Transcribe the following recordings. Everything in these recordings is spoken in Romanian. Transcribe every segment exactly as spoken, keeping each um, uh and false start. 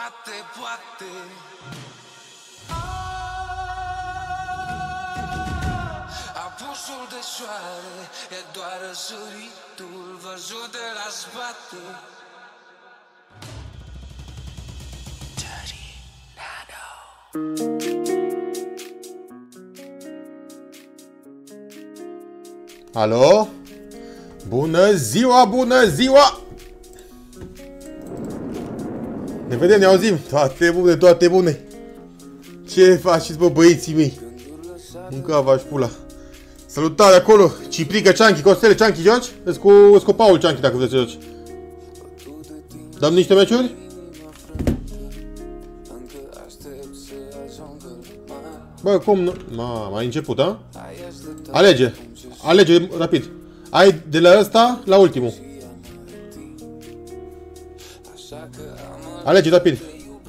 poate, poate. Apusul de soare e doar răsăritul văzut de la spate. Alo? Bună ziua, bună ziua! Ne vedem, ne auzim. Toate bune, toate bune. Ce faceți, bă, băieții mei? Mâncava-și pula. Salutare acolo. Ciprică, Cianchi, Costele, Cianchi, joci? Îți cu, îți cu Paul Cianchi, dacă vreți să joci. Dăm niște meciuri? Bă, cum nu? Ma, mai început, a? Alege. Alege rapid. Ai de la ăsta la ultimul. Alege rapid.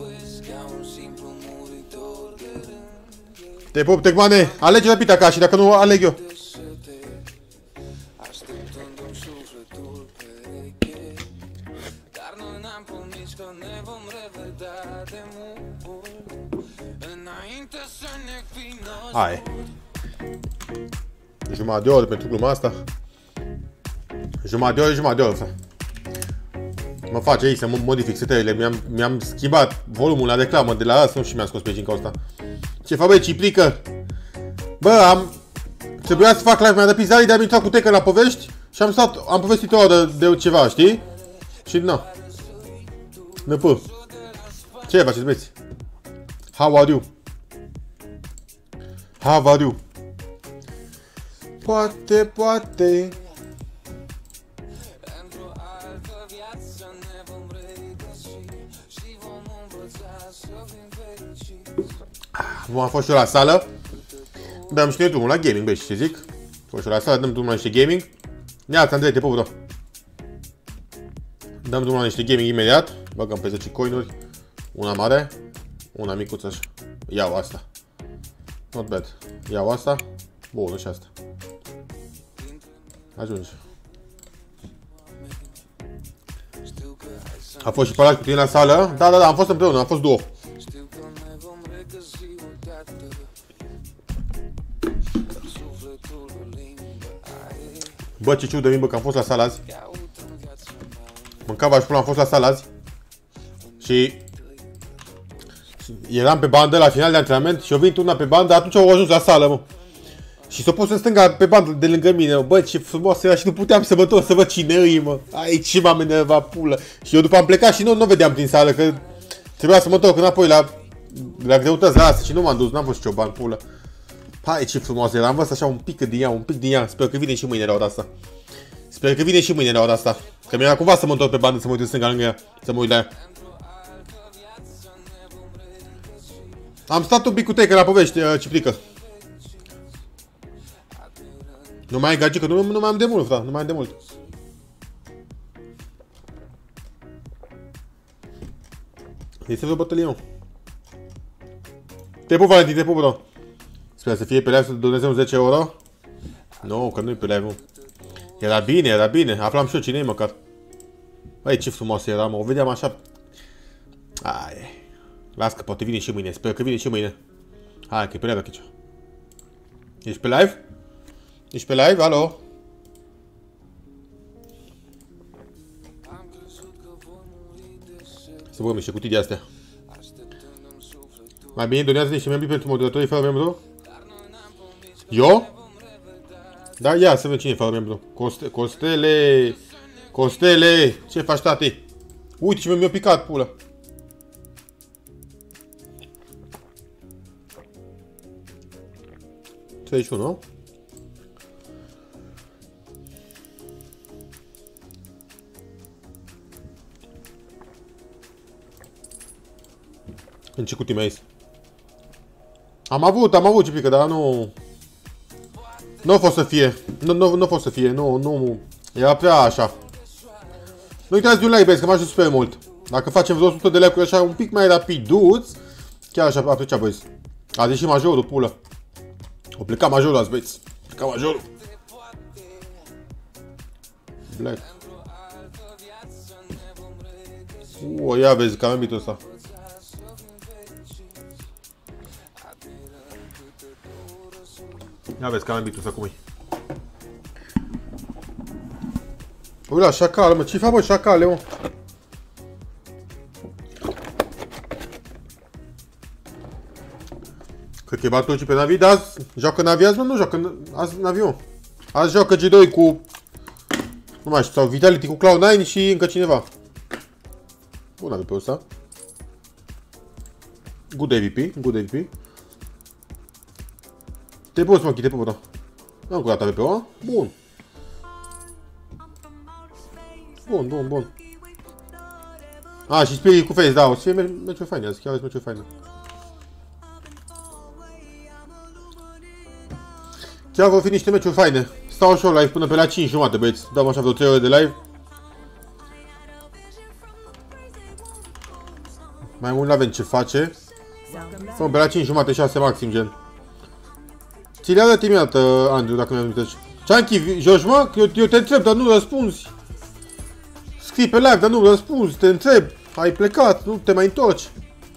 Te pup, Tecmane. Alege rapid acasă și dacă nu, aleg eu. Hai. Jumătate de oră pentru gluma asta. Jumătate de oră, jumătate de oră, frate. Mă face aici să mă modific setările. Mi-am mi-am schimbat volumul la reclamă de la asta și mi-am scos pe cinca asta. Ce fac, băi, Ciprică? Bă, am... Trebuia să fac live mai rapid, dar am intrat cu Tecă la povești și am stat, am povestit o oră de ceva, știi? Și na. Năpă. Ce faceți, băieți? How are you? How are you? Poate, poate. Am fost și eu la sală. Dăm și noi drumul la gaming, băi, ce zic? Am fost și eu la sală, dăm drumul la niște gaming. Neața, Andrei, te pup, bro. Dăm drumul la niște gaming imediat. Băgăm pe zece coinuri. Una mare, una micuță așa. Iau asta. Not bad. Iau asta. Bun, și asta. Ajunge. A fost și Palaci cu tine la sală? Da, da, da, am fost împreună, am fost două. Bă, ce ciudă mie, bă, că am fost la sală azi. Mâncava și până am fost la sală azi. Și eram pe bandă la final de antrenament și eu venit una pe bandă, atunci au ajuns la sală, mă. Și s-o pus în stânga pe bandă de lângă mine, mă. Bă, ce frumos era și nu puteam să mă întorc să văd cine îi, mă. Aici m-am enervat, pulă. Și eu după am plecat și nu, nu vedeam prin sală, că trebuia să mă întorc înapoi la, la greutăți la asta și nu m-am dus, n-am fost cioban, pulă. Hai, ce frumos era, am văzut așa un pic din ea, un pic din ea. Sper că vine și mâine la ora asta. Sper că vine și mâine la ora asta. Că mi-era cumva să mă întorc pe bandă, să mă uit în stânga lângă ea, să mă uit la ea. Am stat un pic cu Tecă la povești, uh, Ciprică. Nu mai ai gagică, nu, nu mai am de mult, frate, nu mai am de mult. Este vreo bătălie. Te pup, Valentin, te pup, bro. Sper să fie pe live să doneze un zece euro. Nu, că nu-i pe live, nu. Era bine, era bine, aflam și eu cine-i măcar. Băi, ce frumos era, mă, o vedeam așa. Ai. Las că poate vine și mâine, sper că vine și mâine. Hai, că e pe live aici. Ești pe live? Ești pe live? Alo? Să băgăm niște cutii de astea. Mai bine donează niște membri pentru moderatorii fără membru? Eu? Da, ia să vedem cine e fără membru. Coste, Costele! Costele! Ce faci, tate? Uite ce mi-a picat, pulă. treizeci și unu, nu? În ce cutii mai este? Am avut, am avut ce pică, dar nu... Nu a fost să fie. Nu, nu, nu a fost să fie, nu, nu... Era prea așa. Nu uitați de un like, băieți, că m-a ajutat super mult. Dacă facem vreo o sută de like-uri așa un pic mai rapid, duți, chiar așa aprecia, băieți. A ieșit majorul, pulă. O pleca majorul azi, băieți. Pleca majorul. Black. O, ia vezi, cam mitul ăsta. Ia vezi că am ambitus acum. Ui la șacal, mă, ce fac, mă, șacale, mă? Cred că e Bartolucci pe Navi, dar azi joacă Navi azi, mă, nu joacă azi Navi, mă. Azi joacă G doi cu... Nu mai știu, sau Vitality cu Cloud nine și încă cineva. Bun A V P-ul ăsta. Good A V P, good A V P. Te poți, mă, te poți, da. Am curat A V P-ul, bun. Bun, bun, bun. A, și Spirit cu Face, da, o să fie meciuri faine azi, chiar aveți meciuri faine. Chiar vor fi niște meciuri faine. Stau și eu live până pe la cinci jumate, băieți. Dăm așa vreo trei ore de live. Mai mult n-avem ce face. Până pe la cinci jumate, șase maxim, gen. Ți le arăt imediat, Andrew, dacă mi-am amintești. Chunky, joci, mă? Eu, eu te întreb, dar nu răspunzi. Scrii pe live, dar nu răspunzi, te întreb. Ai plecat, nu te mai întorci.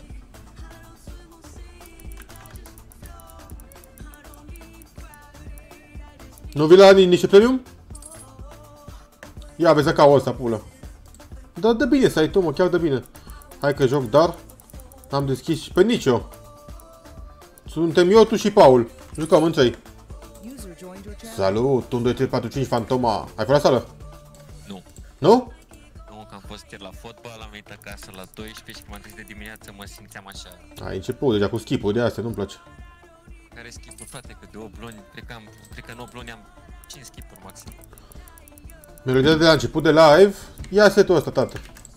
Nu vii la niște premium? Ia, vezi acau ăsta, pulă. Da, dă bine să ai tu, mă, chiar dă bine. Hai că joc, dar am deschis și pe nicio. Suntem eu, tu și Paul. Jucăm în trei. Salut, unu, doi, trei, patru, cinci, Fantoma. Ai fost la sală? Nu. Nu? Nu, că am fost ieri la fotbal, am venit acasă la doisprezece și când m-am trezit de dimineață mă simțeam așa. Ai început deja cu skip-ul, de astea nu-mi place. Care skip-uri, frate, că de opt luni, cred că, am, cred că în opt luni am cinci skip-uri maxim. Melodia de la început de live. Ia setul ăsta, tată.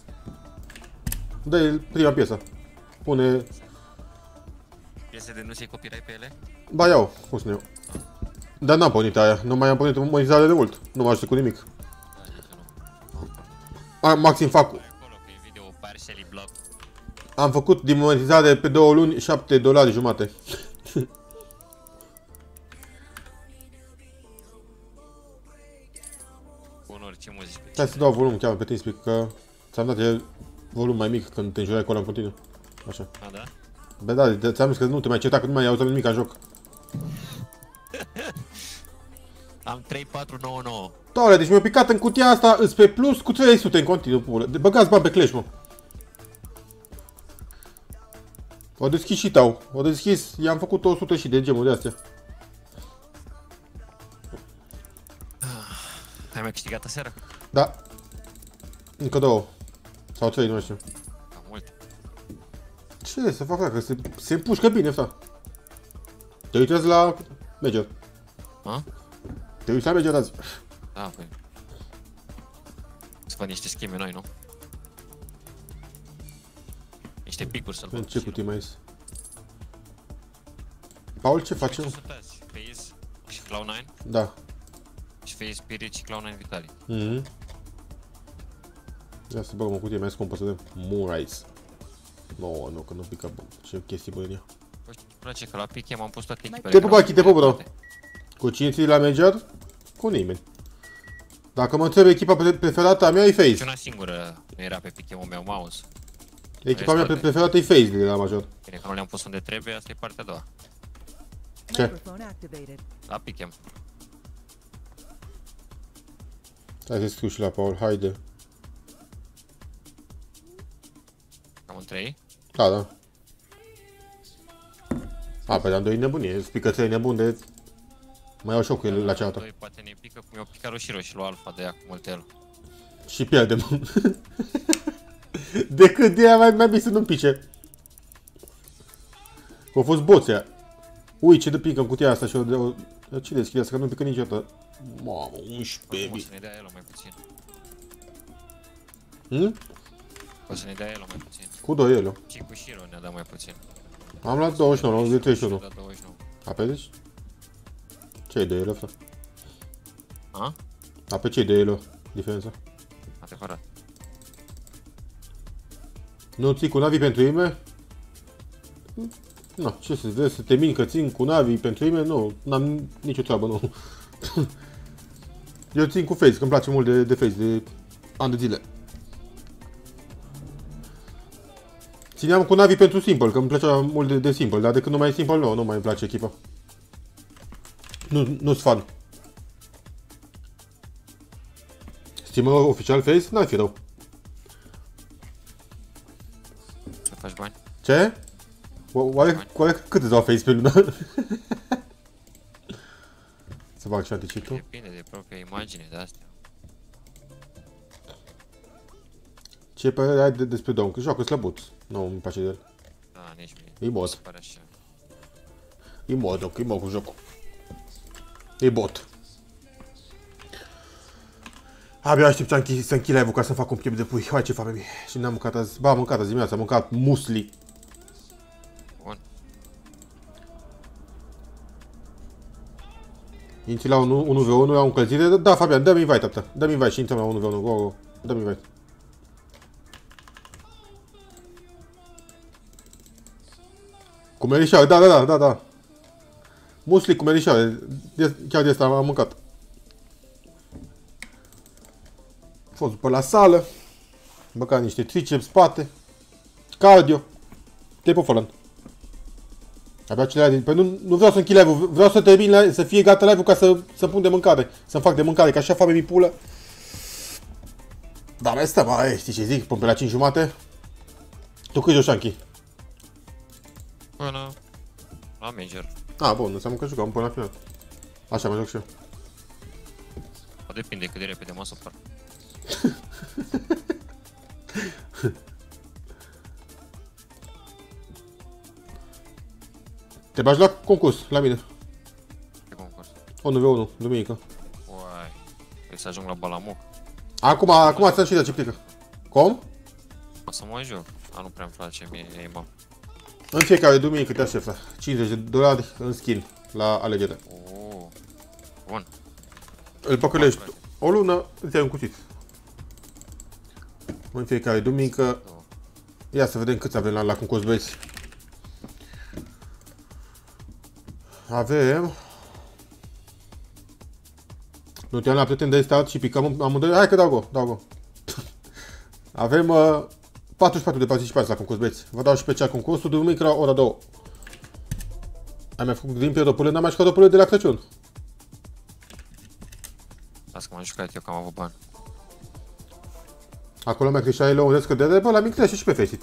Dă-i prima piesă. Pune... Piese de nu se copyright pe ele? Ba iau, cum sunt eu. Dar n-am pornit aia, nu mai am pornit monetizare de mult. Nu mă ajută cu nimic. A, maxim fac... Acolo, că e video partially block. Am făcut din monetizare pe două luni șapte dolari jumate. Bun, orice muzică. Hai să dau volum chiar pe TeamSpeak, că ți-am dat e volum mai mic când te înjurai acolo în continuu. Așa. A, da? Bă, da, ți-am zis că nu te mai certa, că nu mai auzi nimic ca joc. Am trei patru nouă nouă. Doamne, deci mi-a picat în cutia asta, îți pe plus cu trei sute în continuu, pulă. Băgați bani pe Clash, mă. O deschis și tau. O deschis, i-am făcut o sută și de gemuri de astea. Ai mai câștigat aseară? Da. Încă două. Sau trei, nu știu. Cam mult. Ce să fac, că se, se împușcă bine, asta. Te uitează la Major. A? Te uiți la Major azi. Da, păi. Să fac niște scheme noi, nu? Niște picuri să-l Ce cutii mai ies? Paul, ce facem? Phase și Cloud nine? Da. Și Phase Spirit și Cloud nine Vitali. Mhm. Ia să băgăm o cutie mai scumpă să dăm Moonrise. Nu, nu, că nu pică ce chestii bune în ea. Bă, știu, îmi place că la pick am pus toate echipele. Te pup, Achi, te pup, bro. Cu cine ții la Major? Cu nimeni. Dacă mă întreb echipa preferată a mea e Și FaZe. una singură nu era pe pick-ul meu, mouse. Echipa mea preferată e FaZe de la Major. Bine că nu le-am pus unde trebuie, asta e partea a doua. Ce? La pick-em. Hai să scriu și la Paul, haide. Am în trei. Da, da. A, pe dar doi nebunie, spică trei nebuni de... Mai iau și eu cu el la cealaltă. Doi poate ne pică, cum i-o picat Roșiro și lui Alpha de ea cu multe el. Și pierdem. Decât de aia mai, mai bine să nu-mi pice. Au fost boțea. Ui, ce de pică în cutia asta și o... o ce deschide asta, că nu pică niciodată. Mamă, unsprezece, O să ne dea el mai puțin. Hmm? O să ne dea el mai puțin. Cu doi ele. Și cu Shiro ne-a dat mai puțin. Am luat douăzeci și nouă, am luat treizeci și unu. Ne-a dat douăzeci și nouă. A, pe deci? Ce e de ele, asta? A? A, pe ce e de ele, diferența? Adevărat. Nu ții cu Navi pentru ime? Nu, ce să vezi, să te min că țin cu Navi pentru ime? Nu, n-am nicio treabă, nu. Eu țin cu FaZe, că îmi place mult de, de FaZe, de ani de zile. Țineam cu Navi pentru Simple, că îmi plăcea mult de, de Simple, dar de când nu mai e Simple, nu, nu mai îmi place echipa. Nu, nu-s fan. Streamer oficial Face? N-ar fi rău. Să faci bani? Ce? Oare, oare cât îți dau Face pe lună? Să fac și anticipul. Depinde de propria imagine de astea. Ce părere ai de, despre Dom? Că joacă slăbuț. Nu îmi place de el. Da, nici mie. E mod. Se pare așa. E mod, ok, e mod cu jocul. E bot. Abia aștept să închid, să închid live-ul ca să fac un piept de pui. Hai ce fac, baby. Și n-am mâncat azi. Ba, am mâncat azi dimineața, am mâncat musli. Bun. Intri la unu v unu, la o încălzire. Da, Fabian, dă-mi invite, tata. Dă-mi invite și intrăm la unu v unu. Go, go. Dă-mi invite. Cu merișoare, da, da, da, da, da. Musli cu merișoare. De, chiar de asta am mâncat. Am fost pe la sală. Băcat niște triceps, spate. Cardio. Te-ai pofolan. Abia cele din... Păi nu, nu vreau să închid live-ul, vreau să termin, să fie gata live-ul ca să, să pun de mâncare. Să-mi fac de mâncare, că așa foame mi pulă. Dar mai stăm, ai, știi ce zic, până pe la cinci jumate. Tu cât joci, Anchi? Până la Major. Ah, bun, înseamnă că jucam până la final. Așa mă joc și eu. Depinde cât de repede mă supăr. Te bagi la concurs, la mine. Ce concurs? unu v unu, duminică. Uai, trebuie să ajung la Balamuc. Acum, acum ți-am și dat ce plică. Com? O să mă joc. A, nu prea-mi place mie aim-up. În fiecare duminică te aștept la cincizeci de dolari în skin la alegere. Oh, bun. Îl păcălești o lună, îți ai un cuțit. În fiecare duminică. Ia să vedem câți avem la, la concurs, băieți. Avem... Nu te-am la prieten de stat și picăm amândoi. Hai că dau go, dau go. Avem uh, patruzeci și patru de participanți la concurs, băieți. Vă dau și pe cea concursul duminică la ora două. Ai mai făcut din pe dopule? N-am mai jucat dopule de la Crăciun. Las că m-am jucat eu că am avut bani. Acolo mi-a creștit la o scădere, bă, la mic crește și pe Faceit.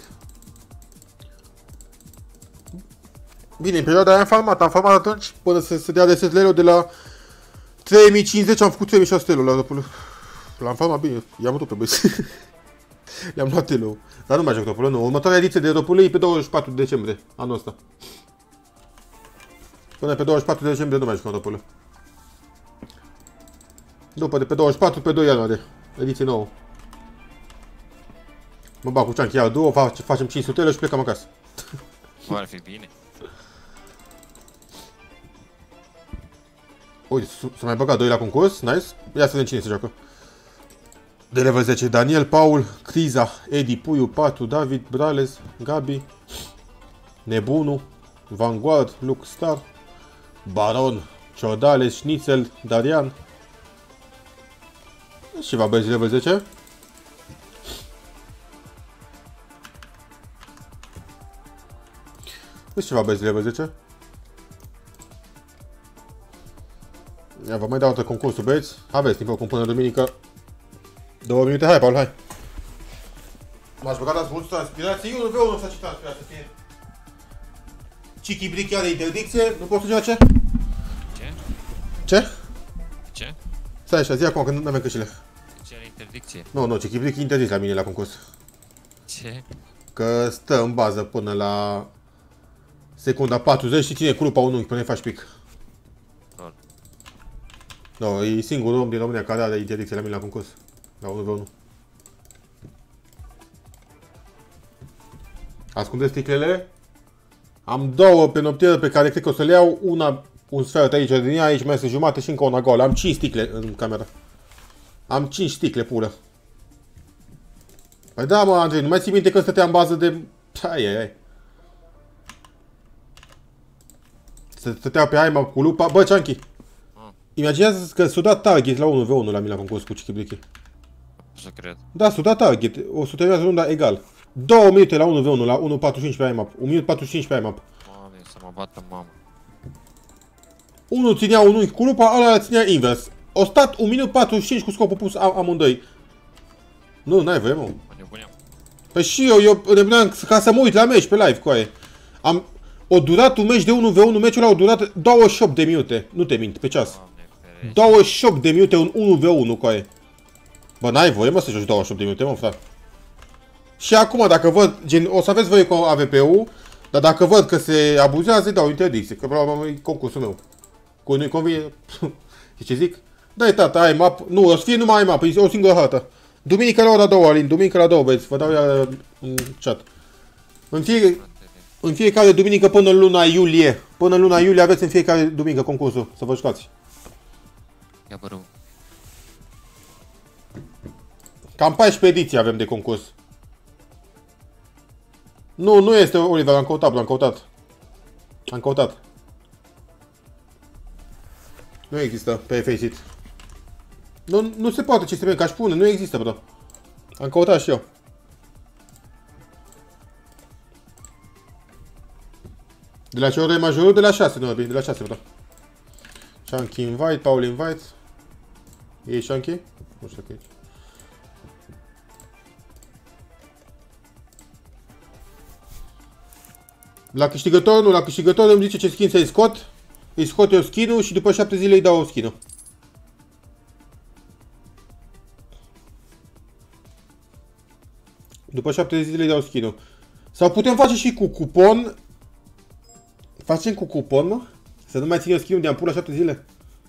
Bine, în perioada aia am farmat, am farmat atunci până să se dea de lei de la trei mii cincizeci, am făcut trei mii șase sute la dopule. L-am farmat bine, i-am luat pe băieți. Le-am luat elo. Dar nu mai joc dopule, nu. Următoarea ediție de dopule e pe douăzeci și patru decembrie, anul ăsta. Până pe douăzeci și patru decembrie nu mai jucăm dopule. După de pe douăzeci și patru pe doi ianuarie, ediție nouă. Mă bag cu Cianchi, iau două, facem cinci sute și plecăm acasă. Bă, ar fi bine. Uite, s-a mai băgat doi la concurs, nice. Ia să vedem cine se joacă. De level zece, Daniel, Paul, Criza, Edi, Puiu, patru, David, Brales, Gabi, Nebunu, Vanguard, Luke Star, Baron, Ciordale, Schnitzel, Darian. Și ceva băieți level zece. Deci ceva băieți level zece. Ia, vă mai dau altă concursul, băieți. Aveți timp acum până duminică. Două minute, hai, Paul, hai. M-aș băgat azi mult transpirație. Eu nu vreau să ce transpirație fie. Chichi Brick are interdicție, nu poți să joace? Ce? Ce? Ce? Stai așa, zi acum, că nu avem cășile. Ce are interdicție? Nu, nu, Chichi Brick e interzis la mine la concurs. Ce? Că stă în bază până la secunda patruzeci și ține cu lupa un unghi până îi faci pic. Lol. No, e singurul om din România care are interdicție la mine la concurs. La unu v unu. Ascundeți sticlele? Am două pe noptieră pe care cred că o să le iau. Una, un sfert aici din ea, aici mai este jumate și încă una goală. Am cinci sticle în cameră. Am cinci sticle pură. Păi da, mă, Andrei, nu mai ții minte că stătea în bază de... Ai, ai, ai. Stăteau pe aima cu lupa. Bă, Cianchi, Ah, imaginează că s-a dat target la unu v unu la mine la concurs cu Chichiblichi. nu să cred. Da, s-a dat target. O să terminează runda egal. două minute la unu v unu, la unu patruzeci și cinci pe IMAP. un minut patruzeci și cinci pe IMAP. Mame, să mă bată mama. Unul ținea un unghi cu lupa, ăla ținea invers. O stat un minut patruzeci și cinci cu scopul pus am amândoi. Nu, n-ai voie, mă. Mă nebuneam. Păi și eu, eu nebuneam ca să mă uit la meci pe live, coaie. Am... O durat un meci de unu v unu, meciul ăla o durat douăzeci și opt de minute. Nu te mint, pe ceas. douăzeci și opt de minute un unu v unu, coaie. Bă, n-ai voie, mă, să joci douăzeci și opt de minute, mă, frate. Și acum, dacă văd, gen, o să aveți voie cu A V P-ul, dar dacă văd că se abuzează, îi dau interdicție, că vreau e concursul meu. Cu nu-i convine, ce zic? Dai, tata, ai map, nu, o să fie numai ai map, e o singură hartă. Duminică la ora două, Alin, duminică la două, băieți, vă dau ea în chat. În, fie, în fiecare duminică până în luna iulie, până în luna iulie aveți în fiecare duminică concursul, să vă jucați. Ia bă rău. Cam paisprezece ediții avem de concurs. Nu, nu este Oliver, am căutat, l-am căutat. Am căutat. Nu există pe Faceit. Nu, nu se poate ce se ca și pune, nu există, bro. Am căutat și eu. De la ce oră e majorul? De la șase, nu, de la șase, bro. Chunky invite, Paul invite. E Chunky? Nu știu că e. La câștigător, nu, la câștigător îmi zice ce skin să-i scot. Îi scot eu skin-ul și după șapte zile îi dau skin-ul. După șapte zile îi dau skin-ul. Sau putem face și cu cupon. Facem cu cupon, mă? Să nu mai țin eu skin-ul de-am pula șapte zile.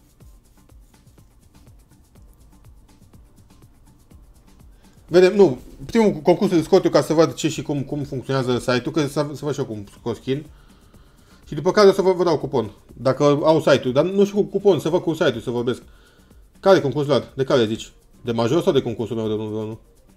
Vedem, nu, primul concurs îl scot eu ca să văd ce și cum, cum funcționează site-ul, că să, să văd și eu cum scot skin. Și după care o să vă, vă dau cupon, dacă au site-ul, dar nu știu cu cupon, să văd cu site-ul, să vorbesc. Care e concursul ăla? De care zici? De major sau de concursul meu de unu v unu?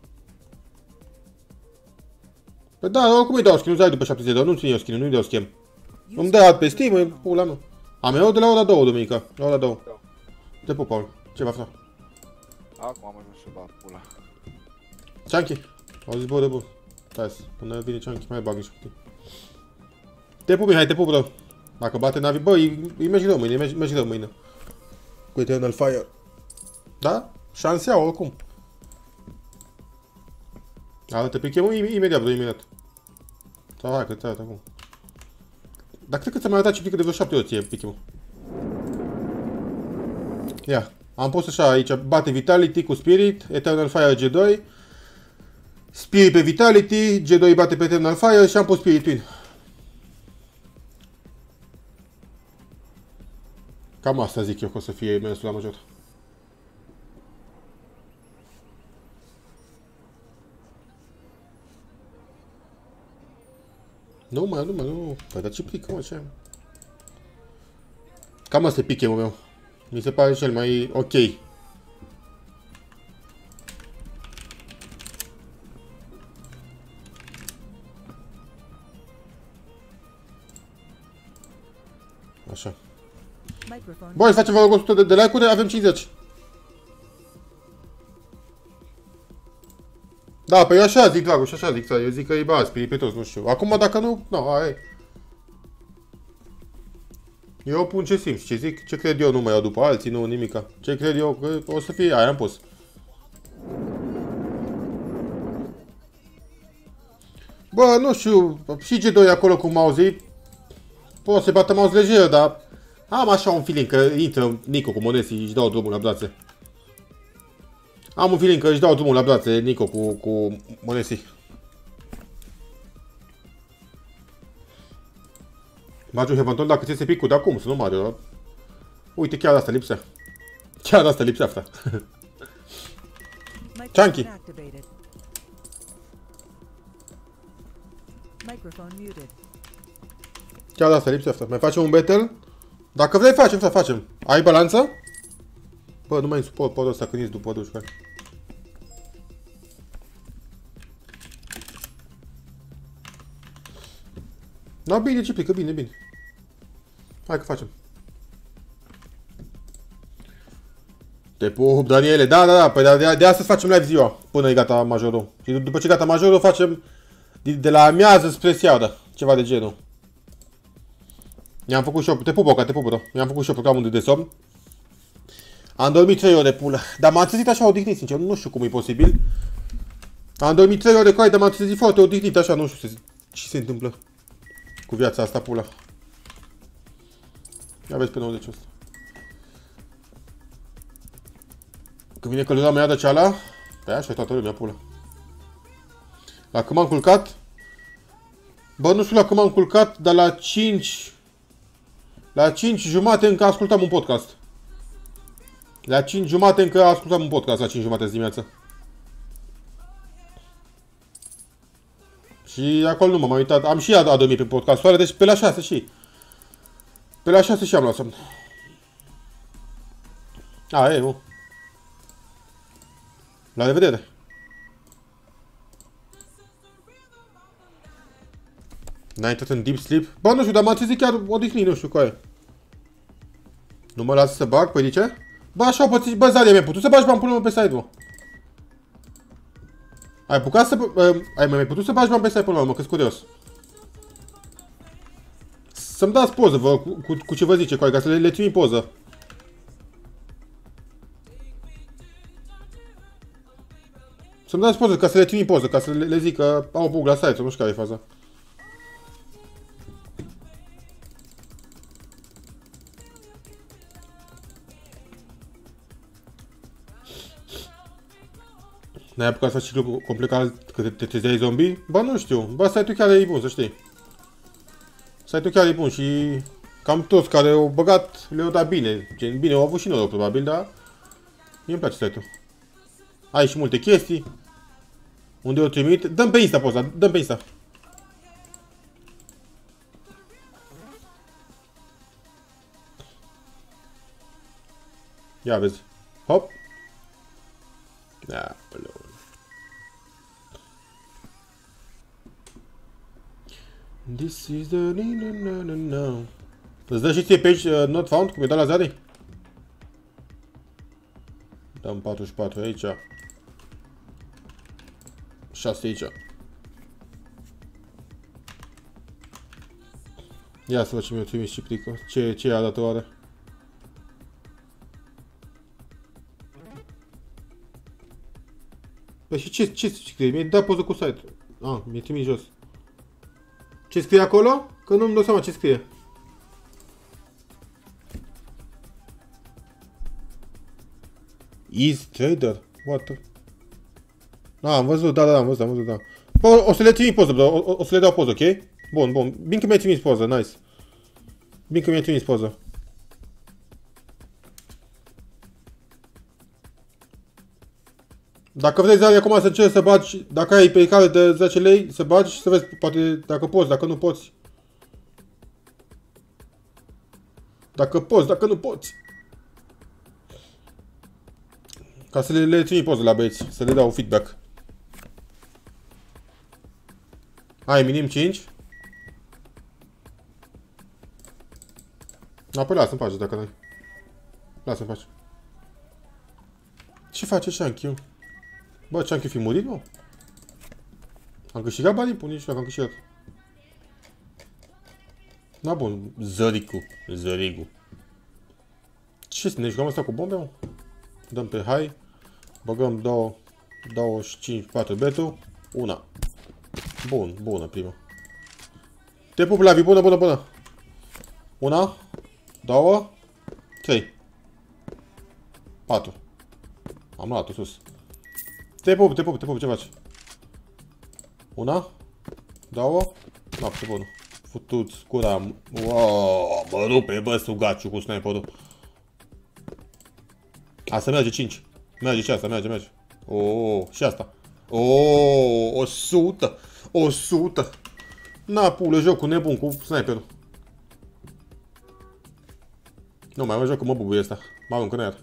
Păi da, oricum îi dau skin, nu-ți dai după șapte zile, nu țin eu skin, nu-i dau schimb. Îmi dă alt pe Steam, e pula mea. Am eu de la ora două, duminică, la ora două. Te pup, Paul, ce va fra? Acum am ajuns să bat pula. Chunky, au zis bă de bă. Stai, până vine Chunky, mai bag nici cu tine. Te pup, Mihai, te pup, bro. Dacă bate navi, bă, îi mergi rău mâine, îi mergi rău mâine. Cu Eternal Fire. Da? Șanse au, oricum. Arată pe chemul imediat, bro, imediat. Sau hai, că te arată acum. Dar cred că ți-am arătat ciplică de vreo șapte ori ție, pe chemul. Ia, am pus așa aici, bate Vitality cu Spirit, Eternal Fire G doi. Spirit pe Vitality, G doi bate pe Eternal Fire și am pus Spirit Twin. Cam asta zic eu că o să fie mersul la major. Nu, mai, nu, mai, nu. Păi, dar ce plică, mă, ce? Cam asta e pick-up-ul meu. Mi se pare cel mai ok. Așa. Băi, facem vă rog o sută de, de like-uri, avem cincizeci. Da, păi așa zic, Dragoș, așa zic, eu zic că e ba, spirit pe toți, nu știu. Acum dacă nu, nu, aia e. Eu pun ce simt, ce zic, ce cred eu, nu mai iau după alții, nu nimica. Ce cred eu, că o să fie, aia am pus. Bă, nu știu, și G doi acolo cu mouse-ii. Poate să bată mouse lejer, dar am așa un feeling că intră Nico cu Monesi și își dau drumul la brațe. Am un feeling că își dau drumul la brațe Nico cu, cu Monesi. Magiu Heaventon, dacă ți se picul de acum, să nu Mario. Uite, chiar asta lipsea. Chiar asta lipsea, frate. Chunky. Chiar asta lipsea, frate. Mai facem un battle? Dacă vrei facem, frate, facem. Ai balanță? Bă, nu mai suport podul ăsta când ești după dușcă. Da, bine, ce plică, bine, bine. Hai că facem. Te pup, Daniele, da, da, da, păi de, de astăzi facem live ziua, până e gata majorul. Și după ce gata majorul facem de, de la amiază spre seară, ceva de genul. I-am făcut și eu, te pup, Oca, te pup, bro. I-am făcut și eu programul de somn. Am dormit trei ore, pulă. Dar m-am trezit așa odihnit, sincer, nu știu cum e posibil. Am dormit trei ore cu aia, dar m-am trezit foarte odihnit, așa, nu știu ce se întâmplă cu viața asta, pulă. Ia vezi pe nouăzeci ăsta. Când vine căldura mea de ceala, pe așa e toată lumea, pulă. La când m-am culcat, bă, nu știu la când m-am culcat, dar la cinci, la cinci jumate încă ascultam un podcast. La cinci jumate încă ascultam un podcast, la cinci jumate de dimineață. Și acolo nu m-am uitat, am și adormit pe podcastoare, deci pe la șase și. Pe la șase și am luat somn. A, e, nu. La revedere. N-ai intrat în deep sleep? Bă, nu știu, dar m-am trezit chiar odihnit, nu știu cu aia. Nu mă lasă să bag, păi de ce? Bă, așa o pățiși, bă, Zaria, mi-ai putut să bagi bani până pe site, mă. Ai apucat să... Uh, ai mai putut să bagi bani pe site până la urmă, că-s curios. Să-mi dați poză, vă, cu, cu, cu ce vă zice, coi, ca să le, le țin poză. Să-mi dați poză, ca să le țin poză, ca să le, le zic că au bug la site, sau nu știu care e faza. N-ai apucat să faci ciclu complicat că te, te trezeai zombie? Ba nu știu, ba site-ul chiar e bun, să știi. Site-ul chiar e bun și cam toți care au băgat le-au dat bine. Gen, bine, au avut și noroc probabil, dar mie îmi place site-ul. Ai și multe chestii. Unde o trimit? Dăm pe Insta poza, dăm pe Insta. Ia vezi. Hop. Da, pe lor. This is the no no no no. Îți dă și ție page uh, not found, cum e dat la Zari? Dăm patruzeci și patru aici. șase aici. Ia să văd ce mi-a trimis Ciprico. Ce, ce a dat oare? Păi și ce, ce scrie? Mi-ai dat poză cu site. Ah, mi-ai trimis jos. Ce scrie acolo? Că nu-mi dau seama ce scrie. Is trader? What the... Ah, am văzut, da, da, am văzut, am văzut, da. Bă, o să le trimit poză, bro, o, o să le dau poză, ok? Bun, bun, bine că mi-ai trimis poză, nice. Bine că mi-ai trimis poză. Dacă vrei, Zari, acum să încerci să bagi, dacă ai pe care de zece lei, să bagi și să vezi, poate, dacă poți, dacă nu poți. Dacă poți, dacă nu poți. Ca să le, le trimit poză la băieți, să le dau feedback. Ai minim cinci. Apoi lasă-mi face dacă n-ai. Lasă-mi face. Ce face Shanky? Bă, Shanky fi murit, mă? Am câștigat banii? Pune și dacă am câștigat. Da, bun. Zăricu. Zărigu. Ce să ne jucăm asta cu bombe, mă? Dăm pe high. Băgăm două, douăzeci și cinci, patru betul. Una. Bun, bună prima. Te pup, Lavi, bună, bună, bună. Una. Două. Trei. Patru. Am luat-o sus. Te pup, te pup, te pup, ce faci? Una. Două. Noapte bună. Futuți cura. Wow, mă rupe, bă, sugaciu cu sniperul. Asta merge cinci. Merge și asta, merge, merge. Oh, și asta. Oh, o sută. o sută. Na, pulă, jocul nebun cu sniperul. Nu, mai mă joc cu mă-bubuie ăsta. Mă aruncă în aer.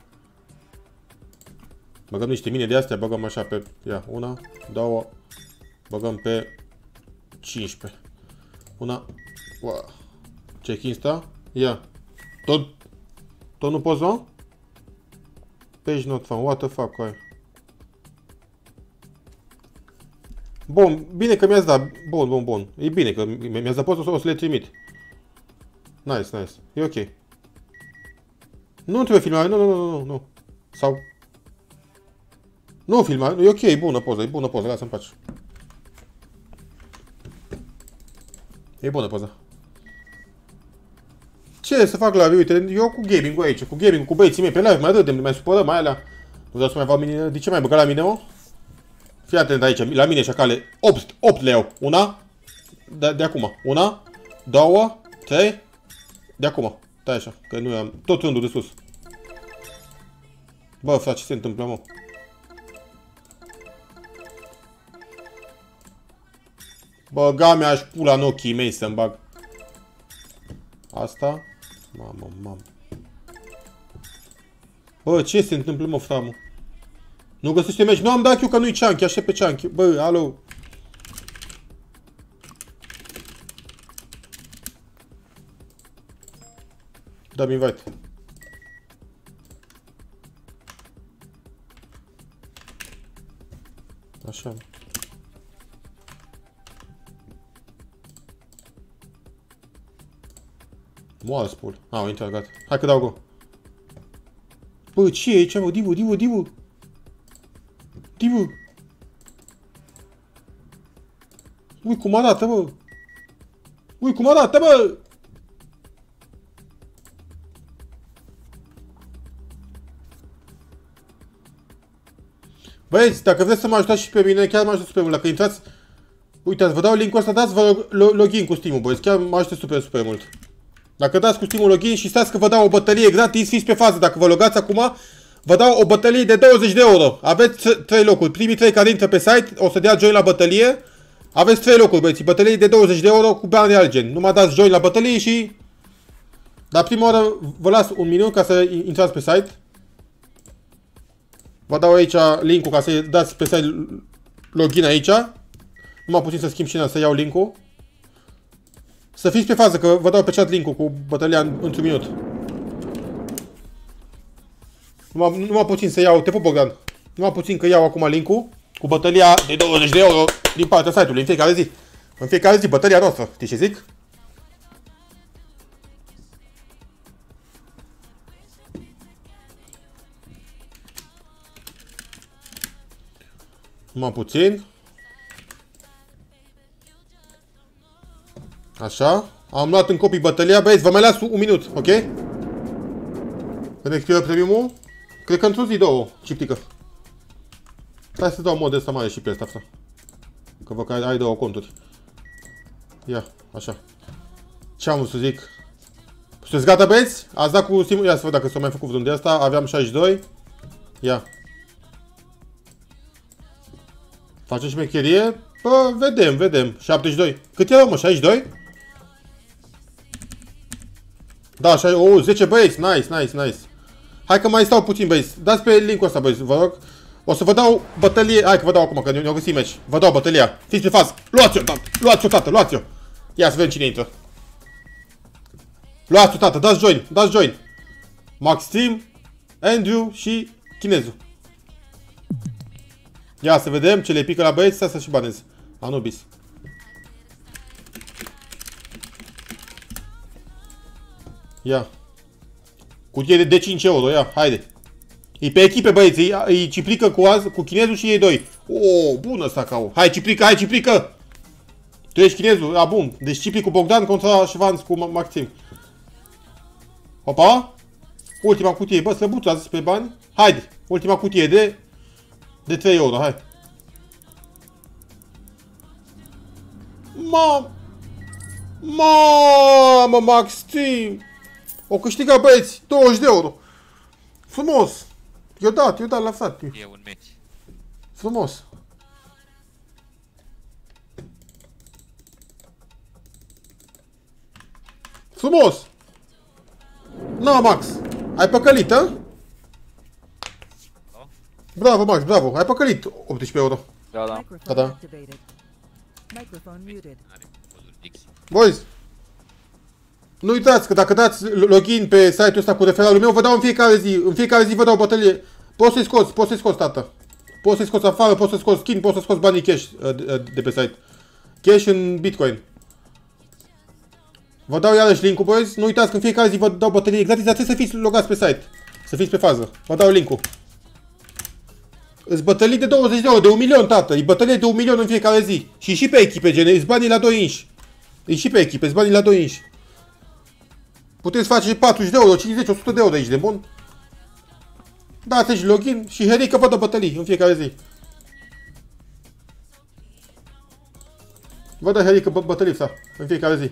Băgăm niște mine de astea, băgăm așa pe... Ia, una, două. Băgăm pe cincisprezece. Una. Wow. Check insta. Ia. Tot... Tot nu poți, nu? Page not found. What the fuck, coi. Bun, bine că mi-ați dat. Bun, bun, bun. E bine că mi-ați dat post, o să le trimit. Nice, nice. E ok. Nu trebuie filmare, nu, nu, nu, nu, nu. Sau... Nu filmare, e ok, e bună poză, e bună poză, lasă-mi pace. E bună poza. Ce să fac la uite, eu cu gaming-ul aici, cu gaming cu băieții mei pe live, mai râdem, mai supărăm, mai alea. Nu vreau să mai fac mine, de ce mai băga la mine, mă? Fii atent aici, la mine șacale, opt, opt le iau, una, de, de acum, una, două, trei, de acum, stai așa, că nu am, tot rândul de sus. Bă, frate, ce se întâmplă, mă? Băga mi-aș pula în ochii mei să-mi bag. Asta. Mamă, mamă. Bă, ce se întâmplă, mă, framă? Nu găsește meci. Nu am dat eu că nu-i Chunky, așa pe Chunky. Bă, alo. Da-mi invite. Așa. Moară spul. A, au intrat, gata. Hai că dau go. Bă, ce e aici, mă? Divu, Divu, Divu. Divu. Ui, cum arată, bă. Ui, cum arată, bă. Băieți, dacă vreți să mă ajutați și pe mine, chiar mă ajută super mult. Dacă intrați, uitați, vă dau link-ul ăsta, dați vă login cu Steam-ul, băieți. Chiar mă ajută super, super mult. Dacă dați cu Steam-ul login și stați că vă dau o bătălie gratis, fiți pe fază. Dacă vă logați acum, vă dau o bătălie de douăzeci de euro. Aveți trei locuri. Primii trei care intră pe site o să dea join la bătălie. Aveți trei locuri, băieți. Bătălie de douăzeci de euro cu bani real gen. Nu mă dați join la bătălie și... Dar prima oară vă las un minut ca să intrați pe site. Vă dau aici link-ul ca să dați pe site login aici. Numai puțin să schimb scena, să iau link-ul. Să fiți pe fază, că vă dau pe chat link-ul cu bătălia într-un minut. Numai, numai puțin să iau, te pup, Bogdan. Numai puțin că iau acum link-ul cu bătălia de douăzeci de euro din partea site-ului, în fiecare zi. În fiecare zi, bătălia noastră. Știi ce zic? Numai puțin. Așa. Am luat în copii bătălia. Băieți, vă mai las un minut, ok? Când expiră premiumul? Cred că într-o zi, două, ciptică. Hai să dau mod ăsta mare și pe ăsta, asta. Că văd că ai două conturi. Ia, așa. Ce am vrut să zic? Sunteți gata, băieți? Ați dat cu Steam-ul? Ia să văd dacă s-a mai făcut vreun de asta. Aveam șaizeci și doi. Ia. Facem șmecherie? Bă, vedem, vedem. șaptezeci și doi. Cât era, mă? șaizeci și doi? Da, așa, o, zece băieți. Nice, nice, nice. Hai că mai stau puțin, băieți. Dați pe link-ul ăsta, băieți, vă rog. O să vă dau bătălie. Hai că vă dau acum, că ne-au găsit meci. Vă dau bătălia. Fiți pe fază. Luați-o, tată. Luați-o, tată. Luați-o. Ia să vedem cine intră. Luați-o, tată. Dați join. Dați join. Max Stream, Andrew și Chinezul. Ia să vedem ce le pică la băieți. Stai să și banez. Anubis. Ia. Cutie de cinci euro. Ia, haide. E pe echipe, băieți. E, e Ciplică cu, az, cu Chinezul și ei doi. O, bună stacau. Hai, Ciplică, hai, Ciplică. Tu ești Chinezul. A, bun. Deci Cipli cu Bogdan contra Șevanț cu Maxim. Opa. Ultima cutie. Bă, slăbuță azi pe bani. Haide. Ultima cutie de... De trei euro, hai. Mamă. Mamă, Maxim. O câștigat, băieți. douăzeci de euro. Frumos. Eu dat, eu dat la frate. E un meci. Frumos. Frumos. Na, Max. Ai păcălit, a? Bravo, Max, bravo. Ai păcălit optsprezece euro. Da, da. Da, da. Microphone muted. Boys, nu uitați că dacă dați login pe site-ul ăsta cu referalul meu, vă dau în fiecare zi, în fiecare zi vă dau bătălie. Poți să-i scoți, poți să-i scoți, tată. Poți să-i scoți afară, poți să-i scoți skin, poți să scoți banii cash de pe site. Cash în Bitcoin. Vă dau iarăși link-ul, boys. Nu uitați că în fiecare zi vă dau bătălie gratis, dar trebuie să fiți logați pe site. Să fiți pe fază. Vă dau link-ul. Îți bătălii de douăzeci de euro, de un milion, tată. E bătălie de un milion în fiecare zi. Și și pe echipe, gen, îți banii la doi inși. E și pe echipe, îți banii la doi inși. Puteți face patruzeci de euro, cincizeci, o sută de euro de aici, de bun. Dați-și login și Herica vă dă bătălii în fiecare zi. Vă dă Herica bă bătălii sa în fiecare zi.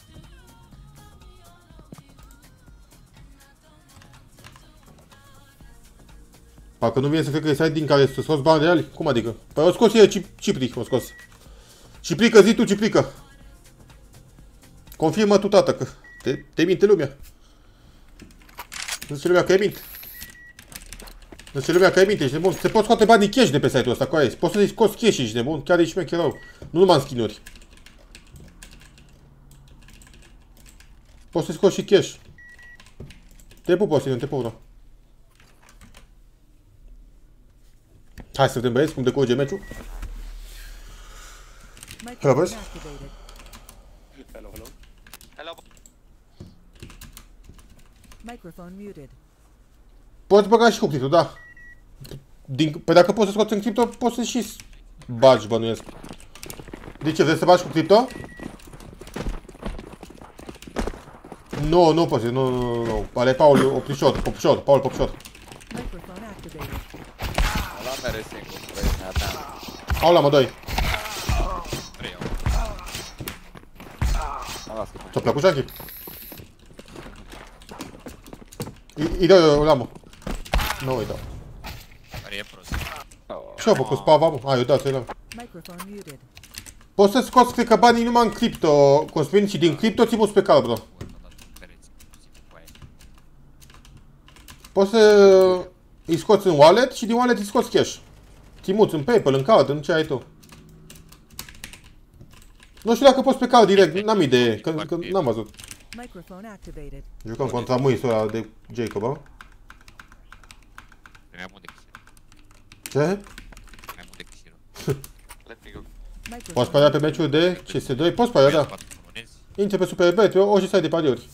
Parcă nu vine să cred că e site din care să scoți bani reali. Cum adică? Păi o scos el Cipric, o scos. Ciprică, zi tu, Ciprică. Confirmă tu, tată, că te, te minte lumea. Zice lumea că e minte. Zice lumea că e minte, ești nebun. Se pot scoate bani cash de pe site-ul ăsta, cu aia. Poți să-i scoți cash, ești nebun. Chiar ești șmecher rău. Nu numai în skin-uri. Poți să-i scoți și cash. Te pup, Osirion, te pup, da. Hai să vedem, băieți, cum decurge meciul. Hello, boys. Hello, hello. Hello. Microphone muted. Poți băga și cu cripto, da. Din, păi dacă poți să scoți în cripto, poți să și bagi, bănuiesc. De ce, vrei să bagi cu cripto? Nu, nu poți, nu, nu, nu, nu. Ale Paul, oprișor, oprișor, Paul, oprișor. Microphone activated. Ăla mere singur, băieți, mea. Au la mă, doi. Reiau. Am las că Ți-a plăcut, Shanky? Îi dau eu la mă. Nu îi dau. Care e prost. Ce-a făcut spava, mă? A, eu da, ți-i dau. Microphone muted. Poți să scoți, cred că, banii numai în cripto, Cosmin, și din cripto ți-i pe cal, bro. Poți să îi scoți în wallet și din wallet îi scoți cash. Ți muți în PayPal, în card, în ce ai tu. Nu știu dacă poți pe card direct, n-am idee, că, că n-am văzut. Microphone activated. Jucăm contra muisul ăla de Jacob, bă? Mai mult decât Shiro. Ce? Mai mult decât Shiro. Let me go. Poți părea pe meciul de C S doi? Poți părea, da. Intre pe Superbet, pe orice site de pariuri.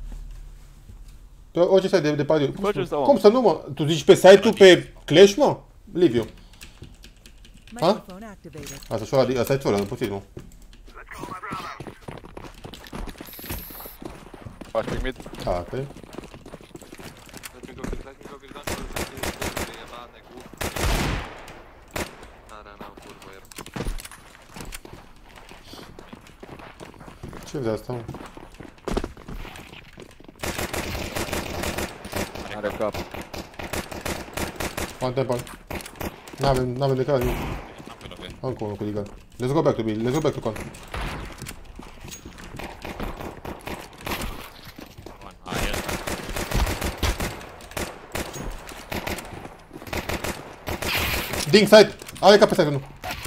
Pe orice site de, de pariuri. Cum, Orice să, sau, mă. cum să nu, mă? Tu zici pe site-ul pe Clash, mă? Liviu. Microphone activated. Asta și ăla, asta e țolă, puțin, mă. Faci pic mid. Da, pe. Let me go, let me go, Vildan. Jebane, cu. Ara, n-am curvă, era. Ce vrea asta, mă? Are cap. One temple. N-avem, n-avem de care nimic. Am pe lobe. Încă unul cu Digan. Let's go back to B, let's go back to con. One. A, el. Ding side! Are ca pe side, nu.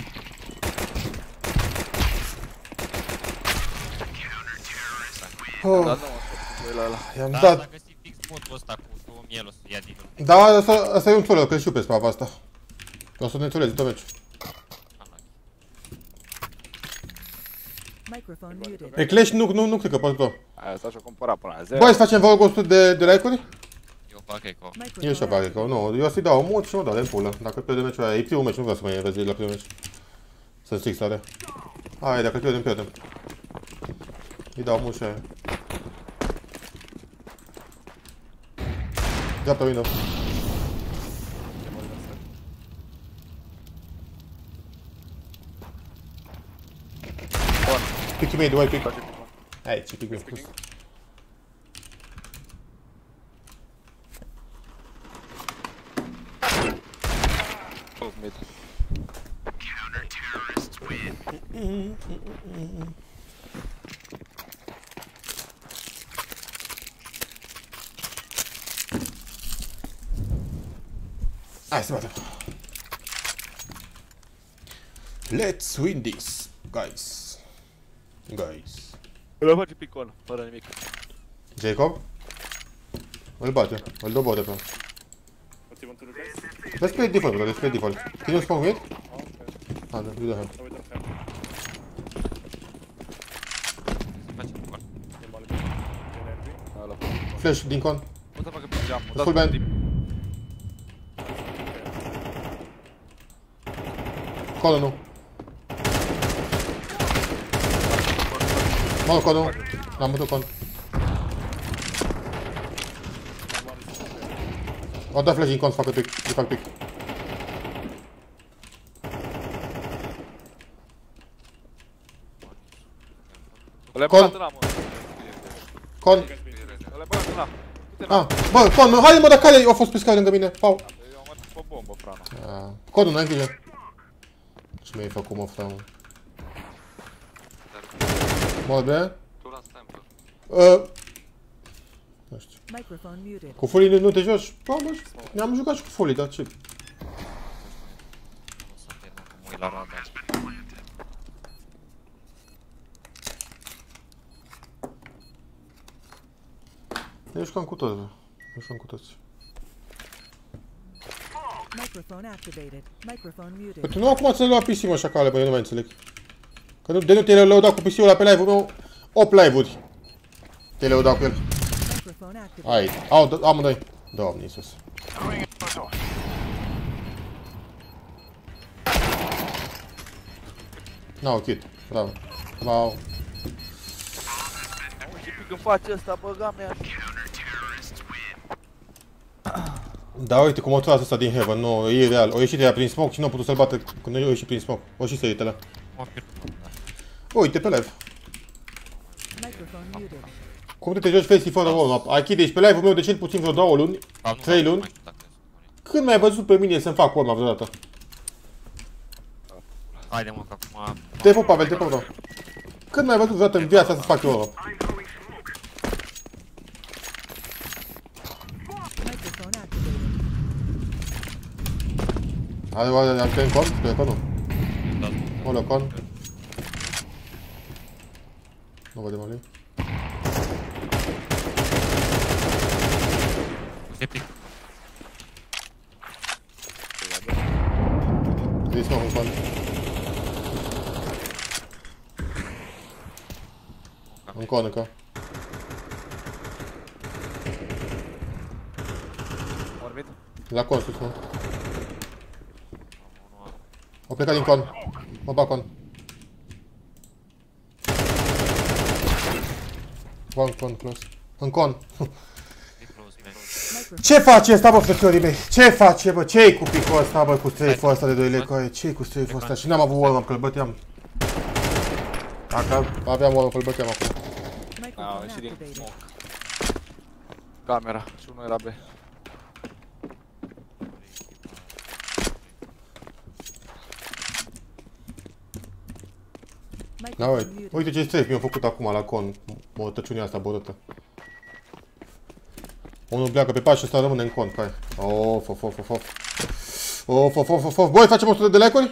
Oh, Dar nu, o la ăla. i-am Da, dat. s-a găsit fix botul ăsta cu două mii el o să ia din urmă. Da, asta, asta e un țolă, că știu pe spava asta. O să ne înțelegi tot meciul. Microphone muted. Pe Clash nu, nu, nu cred că poți go. Aia asta și-o cumpărat până la zero. Băi, să facem vouă o de, de like-uri? Eu fac eco. Eu și-o fac eco, nu, eu să-i dau mult și mă dau de pulă. Dacă pierdem meciul ăla, e primul meci, nu vreau să mai vezi la primul meci. Să-mi stric stare. Hai, dacă pierdem, pierdem. Îi dau mult și aia. Dreapta window. Pick mid, white pick. Hai, ce pick mid. Mid. Hai să batem. Let's win this, guys. Guys. Îl face picon, fără nimic. Jacob? Îl bate, îl dă bote pe ăla. Let's play default, bro, let's play default. Can you spawn mid? Ah, da, you don't have. Se face cu gol. Flash din con. O să facă pe geam. Full band. Conul nu. Mă, conul. L-am bătut con. O dat flash din con să facă pic. Să fac pic. Ăla e Con. băgat în ramă. Con. Ăla e băgat în ramă. Ah, bă, con, mă, haide mă, dar care a fost pe scaun lângă mine? Pau. Eu am mers pe bombă, frana. Ah, conul, n-ai grijă. Ce mi-ai făcut, mă, frate? Mă, bine? Tu la stamper. Uh, nu știu. Microphone muted. Cu folii nu, nu te joci? Bă, mă, ne-am jucat și cu folii, dar ce? O să te dau cum uit la roada. Ne jucam cu toți, bă. Ne jucam cu toți. Microphone activated. Microphone muted. Păi tu nu acum ți-ai luat P C, mă, șacale, bă, eu nu mai înțeleg. Că nu, de nu te-ai lăudat cu P C-ul ăla pe live-ul meu, opt live-uri. Te-ai lăudat cu el. Microphone activated. Hai, au, amândoi. Doamne Iisus. N-au kit, bravo. Wow. Ce pic îmi face ăsta, băga mea. Da, uite cum o tras ăsta din Heaven, nu, e real. O ieșit ea prin smoke și nu a putut să-l bată când a ieșit prin smoke. O și sărit ăla. M-a pierdut. Uite, pe live. Microphone muted. Cum te, te joci Fancy fără warm-up? Ai chide, ești pe live-ul meu de cel puțin vreo două luni, Sau nu trei mai luni. știu dacă sunt buni. Când mi-ai văzut pe mine să-mi fac warm-up vreodată? Haide mă, că acum... Te pup, Pavel, te pup, da. Când mi-ai văzut vreodată în viața să fac warm-up? Microphone activated. Are oare am pe con? Pe con nu? Olă, con. Nu vedem alei. Ce pic? Zis mă, un con. Un con încă. Orbit. La con sus, mă. O plecat din con. Mă bag con. One con close. În con. Ce face ăsta, bă, frățiorii mei? Ce face, bă? Ce-i cu picul ăsta, bă, cu strafe-ul ăsta de doi lei? Coaie? Ce-i cu strafe-ul ăsta? Și n-am avut warm-up, că-l băteam. Dacă aveam warm-up, că-l băteam acum. A, Microphone ieșit din activated. smoke. Camera. Și unul era B. Da, Microphone uite, muted. uite ce strafe mi-a făcut acum la con. Mătăciunea asta borâtă. Unul pleacă pe pas și ăsta rămâne în con, care? Of, of, of, of, of. Of, of, of, of, of. Băi, facem o sută de like-uri?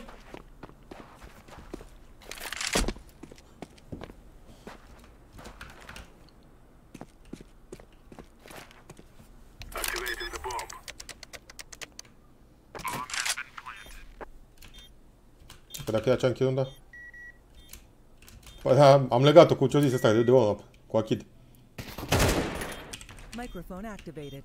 Păi dacă era ce-am chirunda? Păi da, am legat-o cu ce-o zis ăsta de, de warm-up, cu Achid. Microphone activated.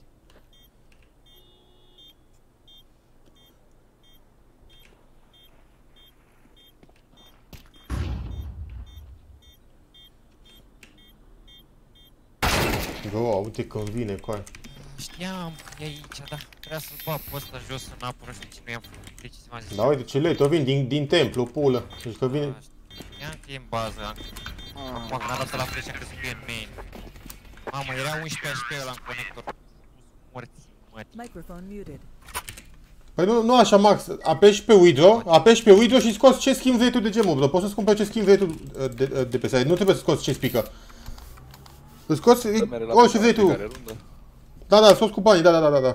Bă, uite când vine, coaie. Știam că e aici, da. Trebuia să-l bag pe ăsta jos în apă, nu știu ce nu i-am făcut. Deci ți-m-a zis. Da, uite ce lei, tot vin din, din templu, pulă. Deci că vine... Știam că e în bază. Acum când a dat la flash, am crezut că e în main. Mamă, era unsprezece H P ăla în conector. Morți, măti. Microphone muted. Păi nu, nu așa, Max, apeși pe withdraw, apeși pe withdraw și scoți ce skin vrei tu de gemul, bro. Poți să-ți cumperi ce skin vrei tu de, de, de pe site, nu trebuie să scoți ce spică. Îți scoți orice vrei tu. Da, da, scoți cu banii, da, da, da, da, da.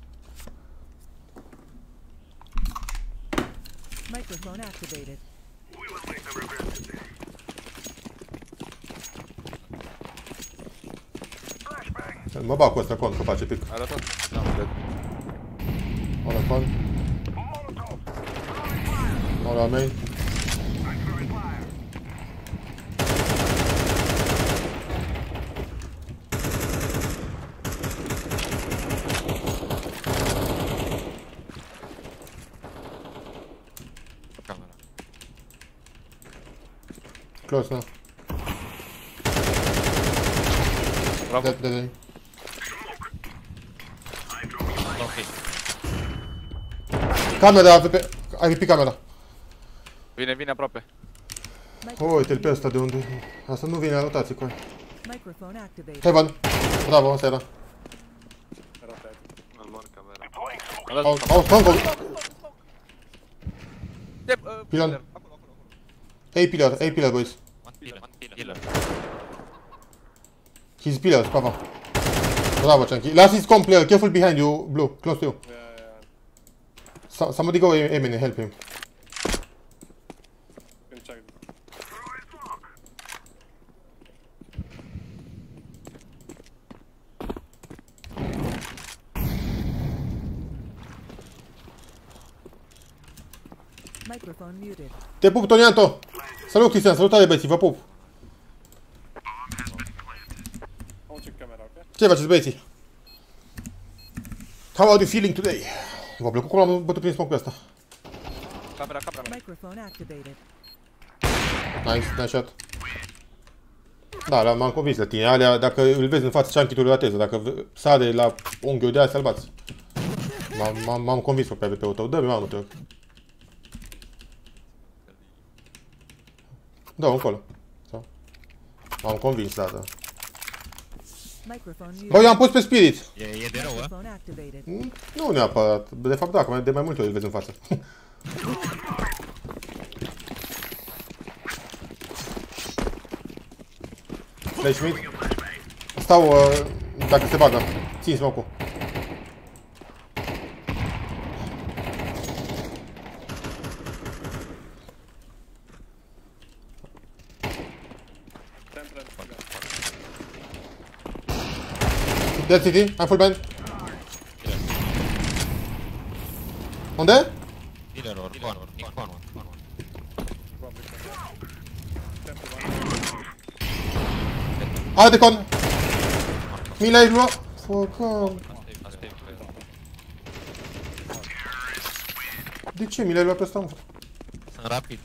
Microphone activated. Mă bag cu ăsta con, că face pic. Arătat. Da, cred. Ola con. Ola main. Close, na. Bravo. Dead, dead, dead. Ok. Camera, A V P. Ai V P camera. Vine, vine aproape. Uite-l pe ăsta de unde... Asta nu vine la rotație, cu aia. Microphone activated. Heaven. Bravo, asta era. Îl mor în camera. Au, au, stronghold. Step, uh, Pilon. pillar. Acolo, acolo, acolo. A pillar, A pillar, boys. One pillar, one pillar. He's pillars, papa. Bravo, Chunky. Last is comp player. Careful behind you, Blue. Close to you. Yeah, yeah. So, somebody go aim and help him. Can check. Microphone muted. Te pup, Tonianto! Salut, Cristian, salutare, băieții, vă pup! I'll check camera, okay? Ce faceți, băieții? How are you feeling today? V-a plăcut cum l-am bătut prin smoke pe ăsta. Camera, camera. Microphone activated. Nice, nice shot. Da, l- m-am convins la tine. Alea, dacă îl vezi în față, Chunky tu îl ratezi. Dacă v- sare la unghiul de aia, să-l bați. M-am- M-am m-am convins pe A V P-ul tău. Dă-mi, mamă, te rog. Da, încolo. Sau? M-am convins, da, da. Microphone Bă, muted. eu am pus pe Spirit. E, e de rău, a? Microphone activated. Mm, Nu neapărat. De fapt, da, că mai- de mai multe ori îl vezi în față. Flash mid. Stau, uh, dacă se bagă. Țin smoke-ul. Temple. Dead City, am full band. Unde? Pillar or con, in con, one, con, one. Temple one. Are de con. Mi l-ai luat. Făcam. Asta e, asta e. De ce mi l-ai luat pe ăsta? Mă? Sunt rapid.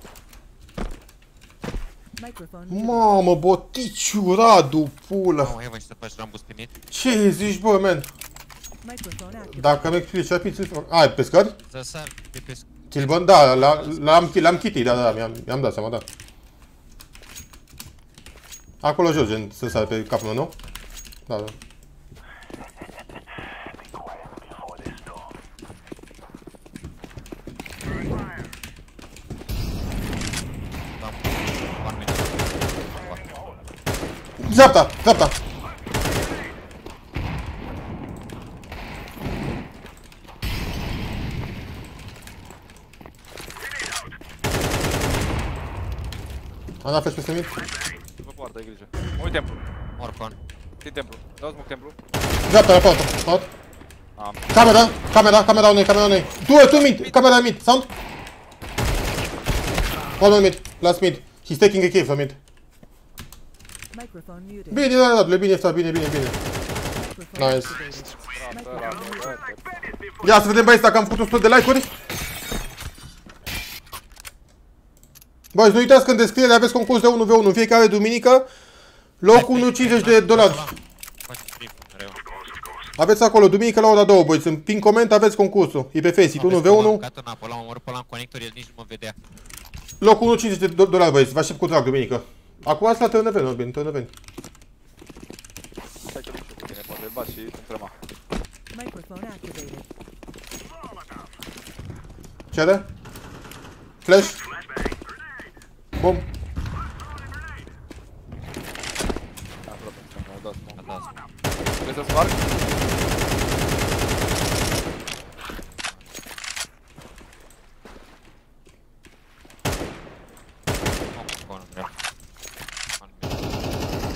Microphone muted. Mamă, boticiu, Radu, pula. Mamă, Evan, și să faci rambus pe mid. Ce zici, bă, man? Microphone activated. Dacă mi explici rapid, să-ți fac. Ai, pe scări? Să sar de pe sc... Tilbăn, da, la- l-am l-am kitty, da, da, da, mi-am mi-am dat seama, da. Acolo jos, gen, să sar pe capul meu, nu? Da, da. Am one minute. Dreapta, dreapta! Am dat flash peste mid. Vă poartă, ai grijă. Mă uit templu. More con. Ții templu. Dau smoke templu. Dreapta, la poartă, out. Am. Camera, camera, camera unei, camera unei. Tu, tu mid, camera mid, sound. One on mid, last mid. He's taking a cave from mid. Microphone muted. Bine, da, da, bine, asta, bine, bine, bine. Microphone Nice. activated. Bravo, Microphone bravo, muted. bravo. Ia să vedem, băieți, dacă am făcut un sute de like-uri. Băi, nu uitați că în descriere aveți concurs de unu v unu în fiecare duminică. Locul unu cincizeci de dolari. Faci brief, mereu. Aveți acolo, duminică la ora două, băieți. În pin coment aveți concursul. E pe Faceit, unu v unu. Gata în apă, l-am omorât pe ăla în conector, el nici nu mă vedea. Locul unu cincizeci de dolari, băieți. Vă aștept cu drag duminică. Acum asta la Târnăveni, Orbin, Târnăveni. Stai că nu știu cu tine, poate îl bat și întrema. Microphone activated. Cere? Flash? Bum. Aproape, mi-au dat smoke. A dat smoke. Vrei să sparg? Smoke con, vreau. One minute.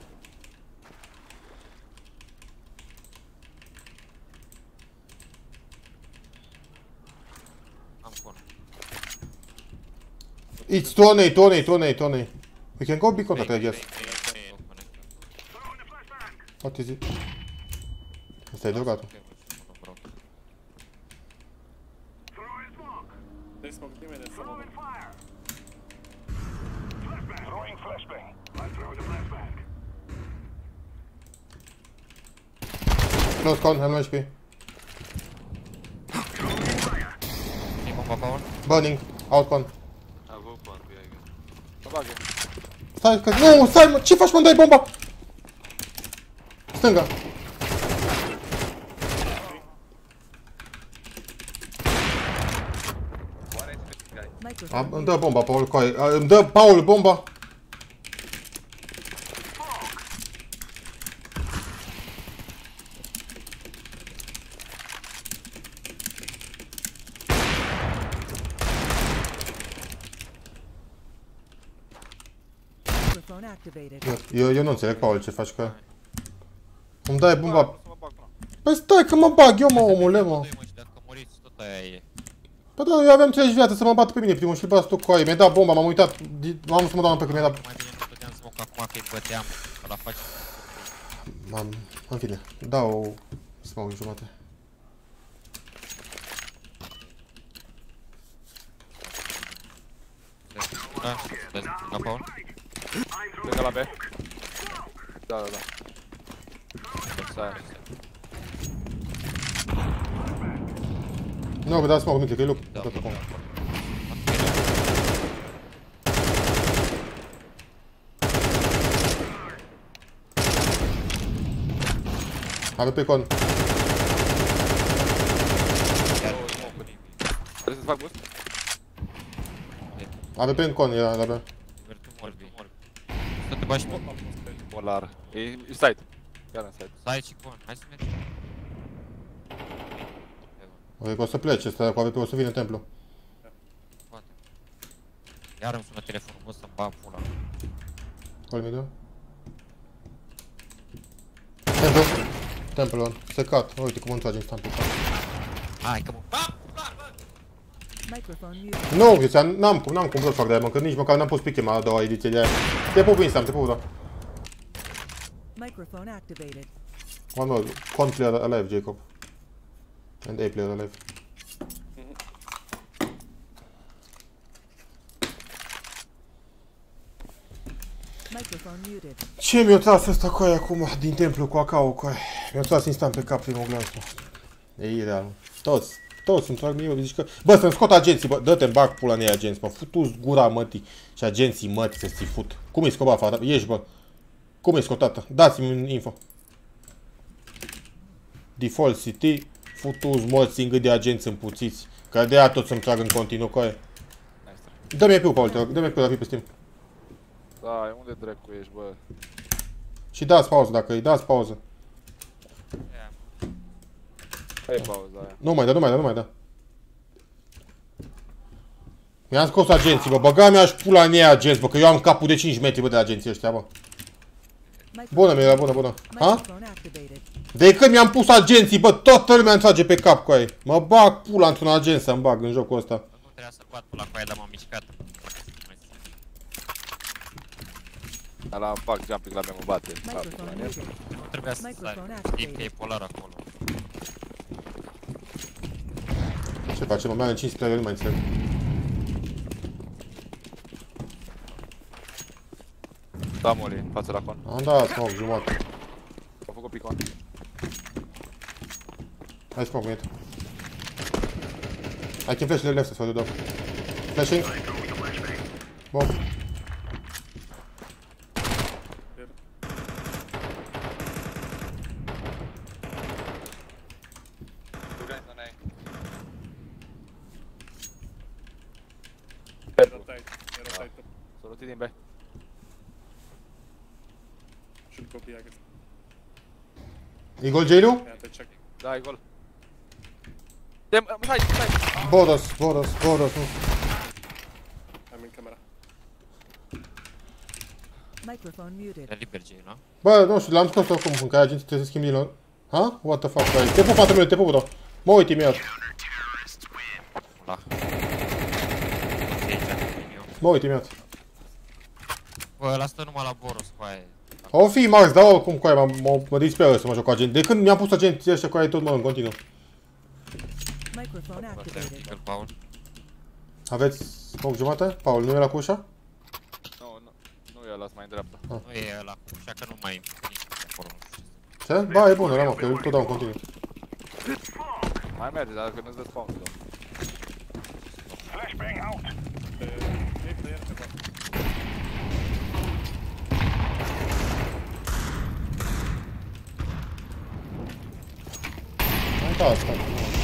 Am con. It's two on eight, two on eight, two on eight, two on eight. We can go big contact, I guess. What is it? Asta e drogatul. They smoke team and they smoke. Close con, am H P. E bomba, Paul? Burning, out con. A avut pan, bine. Mă bagă. Stai că... Nu, stai mă, ce faci mă, dai bomba? Stânga. Microphone Am, îmi muted. dă bomba, Paul, coaie. A, Îmi dă, Paul, bomba. Microphone activated. Eu, eu nu înțeleg, Paul, ce faci cu ea. Îmi dai bomba. Să mă bag până. Păi stai că mă bag eu, mă, omule, mă. Doi, mă, și dacă muriți, tot aia e. Păi da, eu aveam treizeci viață să mă bată pe mine primul și bați tu cu aia. Mi-a dat bomba, m-am uitat. M-am să mă dau pe că mi-a dat... Mai bine nu stăteam smoke acum că-i băteam. Ăla face... M-am... În fine, dau... Să mă uit jumate. Da, vezi, la Paul? Plecă la B. Da, da, da. Stai. Nu, vă dați mă, Micle, că e lup. Da, Da, da, da. Are pe con. Trebuie să-ți fac boost? Are pe în con, era la B. Divertu morbi. Să te bași pe... Polar. E, e side. Chiar în side. Stai și con, hai să mergem. Cred că o să plece ăsta, cu A V P o să vină în templu. Poate. Iar îmi sună telefonul, bă, să-mi bag pula. Call me do. Templu. Templu on. Secat. Uite cum îmi trage instant pe cap. Hai că mă... Ba! Microphone muted. Nu, Cristian, n-am cum, n-am cum să fac de aia, mă, că nici măcar n-am pus piche la a doua ediție de aia. Te pup instant, te pup, da. Microphone activated. One more. Con player alive, Jacob. And A player alive. Microphone muted. Ce mi-a tras ăsta cu aia acum, din templu, cu acao, cu aia. Mi-a tras instant pe cap primul glonț, mă. E ireal, mă. Toți, toți îmi trag mie, zici că... Bă, să-mi scot agenții, bă, dă-te-mi bag pula în ei agenți, mă. Futu-ți gura mătii și agenții mătii să ți fut. Cum-i scot, bă, afară? Ești, bă. Cum-i scot, tată? Dați-mi info. Default City, futu-ți morți în gât de agenți împuțiți. Că de aia toți să-mi trag în continuu cu aia. Dă-mi E P-ul, Paul, te rog, dă-mi E P-ul la fi pe Steam. Da, unde dracu ești, bă? Și dați pauză dacă îi dați pauză. Hai pauza aia. Nu mai da, nu mai da, nu mai da. Mi-am scos agenții, bă, băga mi-aș pula în ei agenți, bă, că eu am capul de cinci metri, bă, de agenții ăștia, bă. Bună, mi-era bună, bună. Ha? Microphone activated. De când mi-am pus agenții, bă, toată lumea îmi trage pe cap cu aia. Mă bag pula într-un agent să-mi bag în jocul ăsta. Nu trebuia să bat pula cu aia, dar m-am mișcat. Ala fac jumping la mea, mă bate. Microphone muted. Nu trebuia să stai. Microphone Știm că e polar acolo. Ce facem, mă, mai cinci player, nu mai înțeleg. Da, Moli, față la con. Am dat smoke, jumătate. A făcut picon. Hai smoke, mate. I can flash left, so do dog. Flashing. Bomb. Era tight, era tight. S-a rotit din B. Should go B, I guess. E gol, Jailu? Yeah, they check. Da, e gol. Dem, stai, stai. Boros, Boros, Boros, nu. I'm in camera. Microphone muted. E liber, Jay, nu? Bă, nu știu, l-am scos oricum, în care agenții trebuie să schimbi din lor. Ha? What the fuck, băi? Te pup, fata mea, te pup, bro. Mă uit imediat. Da. Mă uit imediat. Bă, ăla stă numai la Boros cu aia. O fi Max, dar oricum cu aia mă, mă, mă disperă să mă joc cu agenți. De când mi-am pus agenții ăștia cu aia tot mă în continuu. Microphone activated. Vertical, Paul. Aveți smoke jumate? Paul, nu e la cu ușa? Nu, nu, nu ăla mai în dreapta. Nu e ăla, așa că nu mai e nici acolo, nu știu ce. Ce? Ba, e bună, da, mă, că eu tot dau în continuu. Mai merge, dar dacă nu-ți dă spawn, da. Uite asta.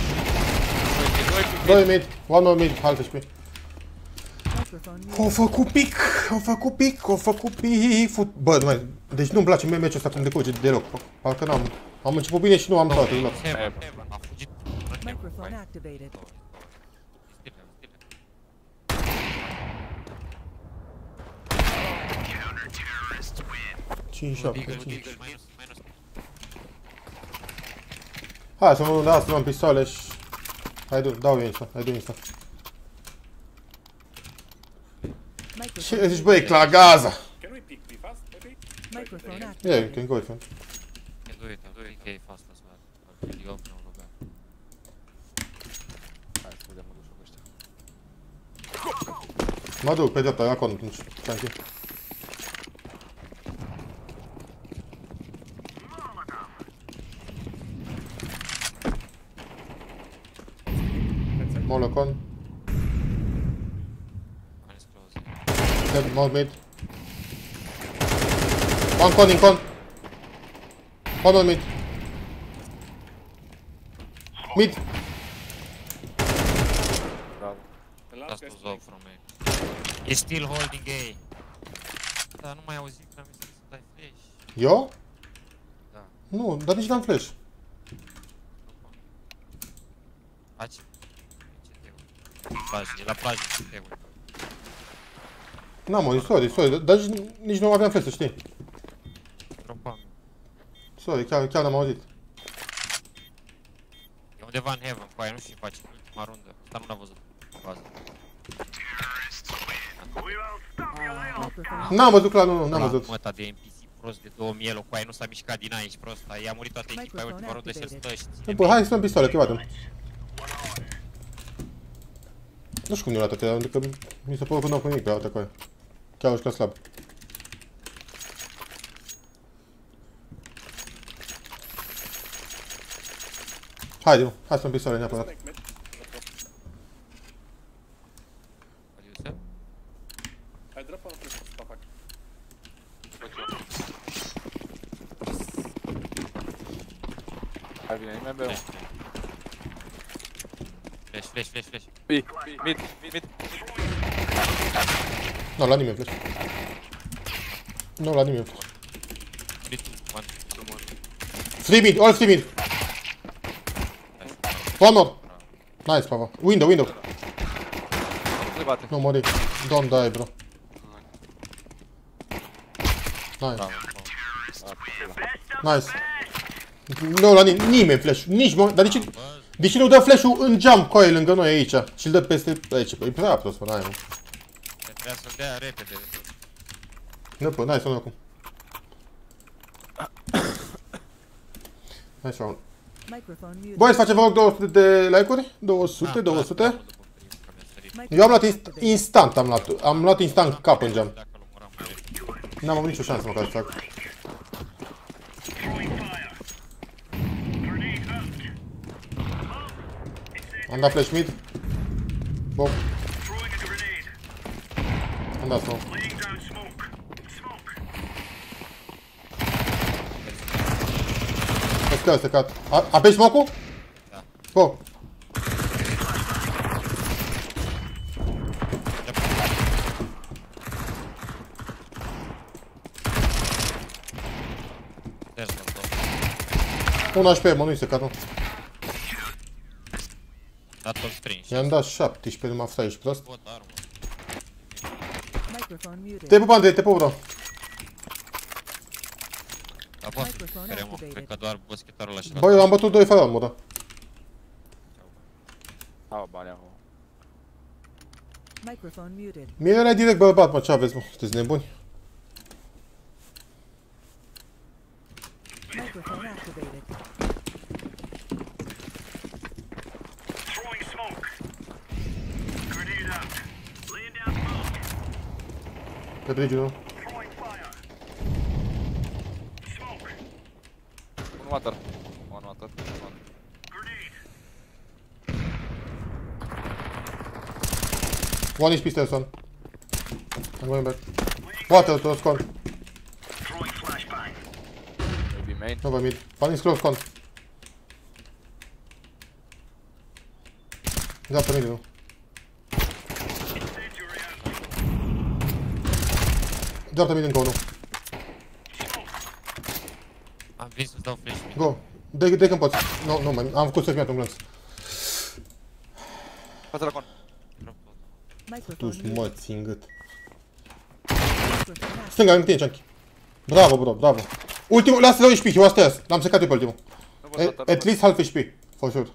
Doi mid, one more mid, halte și pe. Microphone muted. O făcut pic, o făcut pic, o făcut pic. Fut... Bă, mai, deci nu-mi place mie meciul ăsta cum decurge deloc. Parcă n-am, am început bine și nu am toate deloc. Heaven, Heaven, a fugit. Microphone activated. cinci șapte, Deagle, cinci. Deagle, minus, minus. Hai să mă da, să luăm pistoale și... Hai, du, dau eu insta, hai, du insta. Microphone, Ce zici, băi, clagaza! microphone Yeah, you activated. can go if you want. Can do it, I'll do it cave fast as well. I'll really open all of that. Hai să vedem, mă duc cu ăștia. Mă duc pe dreapta, la con, atunci. Ce-am fi? Molocon. One is close. Dead, more mid. One con in con. One on mid. Mid. Bravo. Last was off from me. He's still holding A. Dar nu mai auzit că am zis să dai flash. Eu? Da. Nu, dar nici n-am flash. Faci? La plajă, e la plajă, te ui. N-am auzit, sorry, sorry, dar nici, nici nu aveam flash, să știi. Dropam. Sorry, chiar, chiar n-am auzit. E undeva în Heaven, cu aia nu știu ce face în ultima rundă. Asta nu l-a văzut. Bază. Microphone. N-am văzut clar, nu, nu, n-am văzut. Măta de N P C prost de două mii, cu aia nu s-a mișcat din aici, prost. I-a murit toată echipa, e ultima rundă și stă și ține. Bă, hai să luăm pistoale, că vadem. Nu știu cum nu l-a atâtea, pentru că mi se pare că n-au cu nimic pe altă coaie. Chiar jucat slab. Haide, mă, hai să luăm pistoale neapărat. What do you say? Hai vine, nimeni beu. Flash, flash, flash, flash. B, mid, mid, mid. Nu, la nimeni flash. Nu, la nimeni flash. three, two, one. Three mid, all three mid. One more. Nice, Pava. Window, window. Se bate. Nu mori. Don't die, bro. Nice. Bravo. Nice. Nu, la nimeni, nimeni flash. Nici, mă, dar de ce, de ce nu dă flash-ul în jump coil lângă noi aici? Și-l dă peste aici. E prea prost, mă, n-ai, mă. Trebuia să-l dea repede. Nu, pă, n-ai să nu acum. Hai să fac. Microphone muted. Băi, să facem vreo două sute de like-uri? două sute, două sute? Eu am luat inst instant, am luat, am luat instant cap în geam. Dacă îl omoram mai repede. N-am avut nicio șansă măcar să fac. Am dat flash mid. Bom. Am dat smoke. Let's go, să cat. Apeși smoke-ul? Da. Go. There's one top. unu H P, mă, nu-i să cat, nu. Dat tot strângi. I-am dat șaptesprezece, numai stai, ești prost. Bot armă. Microphone muted. Te pup, Andrei, te pup, bro. Dar poate Microphone care mă, activated. cred că doar boschetarul ăla și Băi, eu am bătut doi fără armă, da. Au bani acum. Microphone muted. Mie era direct bărbat, mă, ce aveți, mă? Sunteți nebuni? Microphone activated. Pe bridge-ul, nu? water. One water. One. One H P stairs, one. I'm going back. Water to con. Maybe main. Over mid. One is close con. Dreaptă mid, nu. Dreaptă mid încă unul. Am venit să-ți dau flash. Go. Dă-i dă când poți. Nu, nu, mai am făcut să-ți mi-at un glonț. Față la con. Microphone Tu-și muted. mă, țin gât. Microphone activated. Stânga, în tine, Chunky. Bravo, bro, bravo. Ultimul, lasă low H P, he was stairs. L-am secat eu pe ultimul. Nu văd At, water. at least half H P, for sure.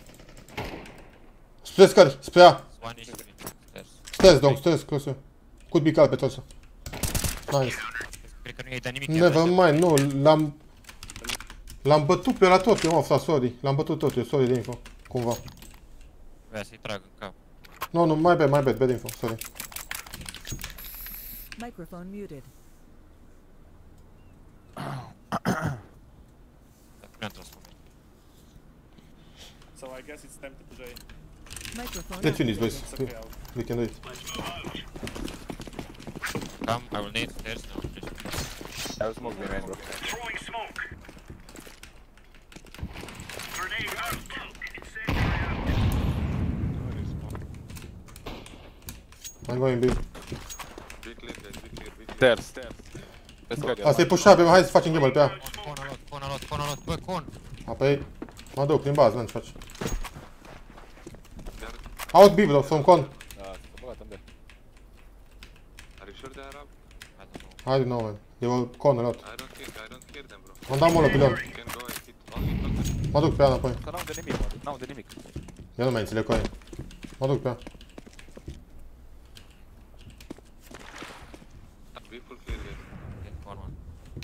Spre scări, spre A. One H P. Stairs. Stairs, dong, stairs, close. Could be cal pe toți. Nice. Cred că nu i-ai dat nimic. Never mind, nu, l-am... L-am bătut pe la tot, eu, ofta, sorry. L-am bătut tot, eu, sorry de info. Cumva. Vrea să-i trag în cap. No, no, my bad, my bad, bad info, sorry. Microphone muted. Dar nu am transformat. So I guess it's time to play. Microphone Let's finish, boys. activated. It's okay. I'll We can do it. Come, I will need stairs now. Flash. I will smoke me main, bro. I'm going B. Be clear, guys, be clear, be clear. Stairs, stairs. Pe scări. Asta e push-up, hai să facem gamble pe A. Con a luat, con a luat, con a luat. Bă, con! Apoi, mă duc prin bază, n-am ce faci. Out B, bro, from con. Da, s-a băgat în B. Are you sure they are up? I don't know. I don't know, man. They were con a lot. I don't think, I don't hear them, bro. Am dat molo pe lor. You can go and hit only contact. Mă duc pe A înapoi. Că n-au de nimic, mă. N-au de nimic. Eu nu mai înțeleg cu aia. Mă duc pe A. Be full clear, guys. Okay, con one.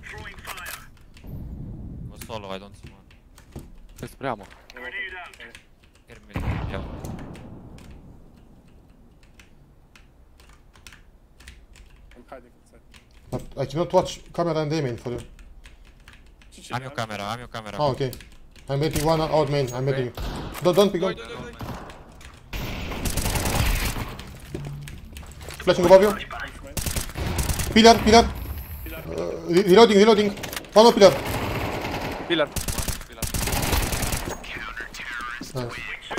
Vă solo, I don't see one. Pe spre A, mă. Here mid. Iau. I'm hiding inside. But I cannot watch camera and aiming for you. Chichi, Am eu camera, am eu camera. Ah, okay. I'm waiting one out main, I'm waiting. Don't, don't pick, don't. Flashing above you. Pillar, pillar. Uh, re- reloading, reloading. One more pillar. Pillar. Nice.